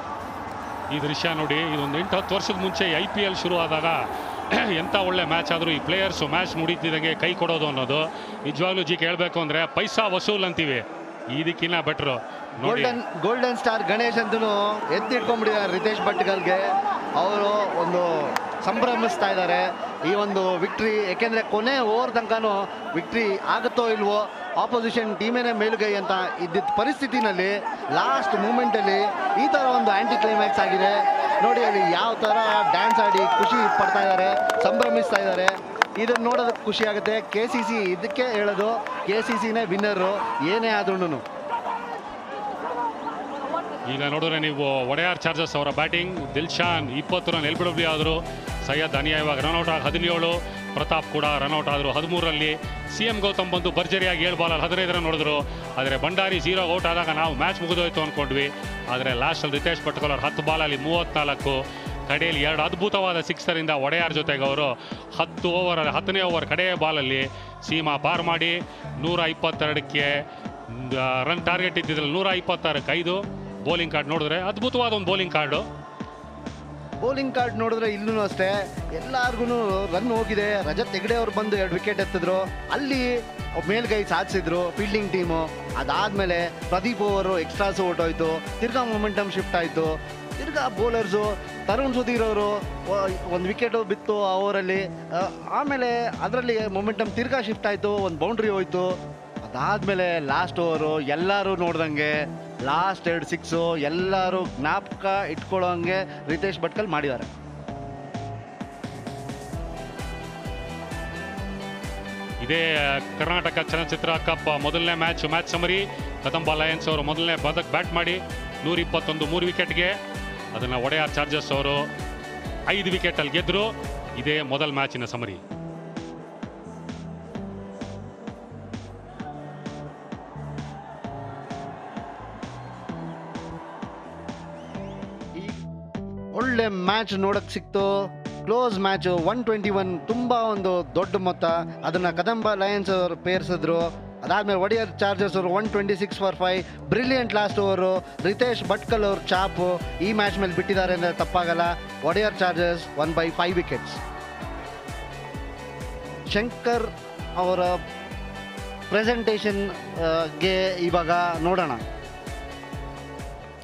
ಈ ದೃಶ್ಯ ನೋಡಿ, ಇದೊಂದು ಎಂಟು ಹತ್ತು ವರ್ಷದ ಮುಂಚೆ ಐ ಪಿ ಎಲ್ ಶುರು ಆದಾಗ ಎಂಥ ಒಳ್ಳೆ ಮ್ಯಾಚ್ ಆದರೂ ಈ ಪ್ಲೇಯರ್ಸು ಮ್ಯಾಚ್ ಮುಡಿತಿದಂಗೆ ಕೈ ಕೊಡೋದು ಅನ್ನೋದು ನಿಜವಾಗ್ಲೂ ಜಿ ಕೇಳಬೇಕು ಅಂದರೆ ಪೈಸಾ ವಸೂಲ್ ಅಂತೀವಿ. ಇದಕ್ಕಿನ್ನ better. Golden golden star Ganesh ಅಂತೂ ಎತ್ತಿಟ್ಕೊಂಡ್ಬಿಟ್ಟಿದ್ದಾರೆ ರಿತೇಶ್ ಭಟ್ಕಲ್ಗೆ. ಅವರು ಒಂದು ಸಂಭ್ರಮಿಸ್ತಾ ಇದ್ದಾರೆ ಈ ಒಂದು ವಿಕ್ಟ್ರಿ. ಏಕೆಂದರೆ ಕೊನೆ ಓವರ್ ತನಕನೂ ವಿಕ್ಟ್ರಿ ಆಗುತ್ತೋ ಇಲ್ವೋ, ಆಪೋಸಿಷನ್ ಟೀಮೇನೆ ಮೇಲುಗೈ ಅಂತ ಇದ್ದಿದ್ದ ಪರಿಸ್ಥಿತಿನಲ್ಲಿ ಲಾಸ್ಟ್ ಮೂಮೆಂಟಲ್ಲಿ ಈ ಥರ ಒಂದು ಆ್ಯಂಟಿ ಕ್ಲೈಮ್ಯಾಕ್ಸ್ ಆಗಿದೆ ನೋಡಿ. ಅಲ್ಲಿ ಯಾವ ಥರ ಡ್ಯಾನ್ಸ್ ಆಡಿ ಖುಷಿ ಪಡ್ತಾ ಇದ್ದಾರೆ, ಸಂಭ್ರಮಿಸ್ತಾ ಇದ್ದಾರೆ. ಇದನ್ನು ನೋಡೋದಕ್ಕೆ ಖುಷಿ ಆಗುತ್ತೆ. ಕೆ ಸಿ ಸಿ ಇದಕ್ಕೆ ಹೇಳೋದು, ಕೆ ಸಿ ಸಿನೇ ವಿನ್ನರು ಏನೇ ಆದ್ರೂ. ಈಗ ನೋಡಿದ್ರೆ ನೀವು ಒಡೆಯಾರ್ ಚಾರ್ಜರ್ಸ್ ಅವರ ಬ್ಯಾಟಿಂಗ್, ದಿಲ್ಶಾನ್ ಇಪ್ಪತ್ತು ರನ್ ಎಲ್ ಬಿ ಡಬ್ಲ್ಯೂ ಆದರು. ಸೈಯದ್ ಅನ್ಯಾಯವಾಗಿ ರನ್ಔಟ್ ಆಗಿ ಹದಿನೇಳು, ಪ್ರತಾಪ್ ಕೂಡ ರನ್ಔಟ್ ಆದರು ಹದಿಮೂರರಲ್ಲಿ. ಸಿ ಎಂ ಗೌತಮ್ ಬಂದು ಭರ್ಜರಿಯಾಗಿ ಏಳು ಬಾಲಲ್ಲಿ ಹದಿನೈದು ರನ್ ನೋಡಿದ್ರು. ಆದರೆ ಭಂಡಾರಿ ಝೀರೋ ಔಟ್ ಆದಾಗ ನಾವು ಮ್ಯಾಚ್ ಮುಗಿದೋಯ್ತು ಅಂದ್ಕೊಂಡ್ವಿ. ಆದರೆ ಲಾಸ್ಟಲ್ಲಿ ರಿತೇಶ್ ಭಟ್ಕಲ್ ಅವರು ಹತ್ತು ಬಾಲಲ್ಲಿ ಮೂವತ್ತ್ನಾಲ್ಕು, ಕಡೆಯಲ್ಲಿ ಎರಡು ಅದ್ಭುತವಾದ ಸಿಕ್ಸರಿಂದ ಒಡೆಯಾರ್ ಜೊತೆಗೆ ಅವರು ಹತ್ತು ಓವರ್ ಹತ್ತನೇ ಓವರ್ ಕಡೆಯ ಬಾಲಲ್ಲಿ ಸೀಮಾ ಪಾರ್ ಮಾಡಿ ನೂರ ಇಪ್ಪತ್ತೆರಡಕ್ಕೆ ರನ್ ಟಾರ್ಗೆಟ್ ಇದ್ದಿದ್ರಲ್ಲಿ ನೂರ ಇಪ್ಪತ್ತಾರಕ್ಕೆ ಐದು. ಬೌಲಿಂಗ್ ಕಾರ್ಡ್ ನೋಡಿದ್ರೆ ಅದ್ಭುತವಾದ ಒಂದು ಬೌಲಿಂಗ್ ಕಾರ್ಡು. ಬೌಲಿಂಗ್ ಕಾರ್ಡ್ ನೋಡಿದ್ರೆ ಇಲ್ಲೂ ಅಷ್ಟೇ ಎಲ್ಲಾರ್ಗು ರನ್ ಹೋಗಿದೆ. ರಜತ್ ಹೆಗ್ಡೆ ಅವ್ರು ಬಂದು ಎರಡು ವಿಕೆಟ್ ಎತ್ತಿದ್ರು, ಅಲ್ಲಿ ಮೇಲ್ಗೈ ಸಾಧಿಸಿದ್ರು ಫೀಲ್ಡಿಂಗ್ ಟೀಮು. ಅದಾದಮೇಲೆ ಪ್ರದೀಪ್ ಓವರು ಎಕ್ಸ್ಟ್ರಾಸು ಹೊರಟೋಯ್ತು, ತಿರ್ಗಾ ಮೊಮೆಂಟಮ್ ಶಿಫ್ಟ್ ಆಯಿತು. ತಿರ್ಗಾ ಬೌಲರ್ಸು ತರುಣ್ ಸುಧೀರ್ ಅವರು ಒಂದು ವಿಕೆಟು ಬಿತ್ತು ಆ ಓವರಲ್ಲಿ. ಆಮೇಲೆ ಅದರಲ್ಲಿ ಮೊಮೆಂಟಮ್ ತಿರ್ಗಾ ಶಿಫ್ಟ್ ಆಯಿತು, ಒಂದು ಬೌಂಡ್ರಿ ಹೋಯ್ತು. ಅದಾದಮೇಲೆ ಲಾಸ್ಟ್ ಓವರು ಎಲ್ಲರೂ ನೋಡ್ದಂಗೆ ಲಾಸ್ಟ್ ಎರಡು ಸಿಕ್ಸು ಎಲ್ಲರೂ ಜ್ಞಾಪಕ ಇಟ್ಕೊಳ್ಳೋ ಹಂಗೆ ರಿತೇಶ್ ಭಟ್ಕಲ್ ಮಾಡಿದ್ದಾರೆ. ಇದೇ ಕರ್ನಾಟಕ ಚಲನಚಿತ್ರ ಕಪ್ ಮೊದಲನೇ match match summary. Kadamba lions ಅವರು ಮೊದಲನೇ ಬದಕ್ ಬ್ಯಾಟ್ ಮಾಡಿ ನೂರ ಇಪ್ಪತ್ತೊಂದು ಮೂರು ವಿಕೆಟ್ಗೆ, ಅದನ್ನು ಒಡೆಯಾರ್ ಚಾರ್ಜರ್ಸ್ ಅವರು ಐದು ವಿಕೆಟಲ್ಲಿ ಗೆದ್ದರು. ಇದೇ ಮೊದಲ ಮ್ಯಾಚಿನ ಸಮರಿ. ಒಳ್ಳೆ ಮ್ಯಾಚ್ ನೋಡಕ್ಕೆ ಸಿಕ್ತು, close match. One twenty one ತುಂಬ ಒಂದು ದೊಡ್ಡ ಮೊತ್ತ, ಅದನ್ನು ಕದಂಬ ಲಯನ್ಸ್ ಅವರು ಪೇರಿಸಿದ್ರು. ಅದಾದಮೇಲೆ ಒಡೆಯರ್ ಚಾರ್ಜರ್ಸ್ ಅವರು one twenty six for five brilliant last over. Ritesh Bhatkal ಅವ್ರ ಚಾಪು ಈ ಮ್ಯಾಚ್ ಮೇಲೆ ಬಿಟ್ಟಿದ್ದಾರೆ ಅಂದರೆ ತಪ್ಪಾಗಲ್ಲ. Wodeyar chargers one by five wickets. Shankar ಅವರ ಪ್ರೆಸೆಂಟೇಷನ್ಗೆ ಇವಾಗ ನೋಡೋಣ.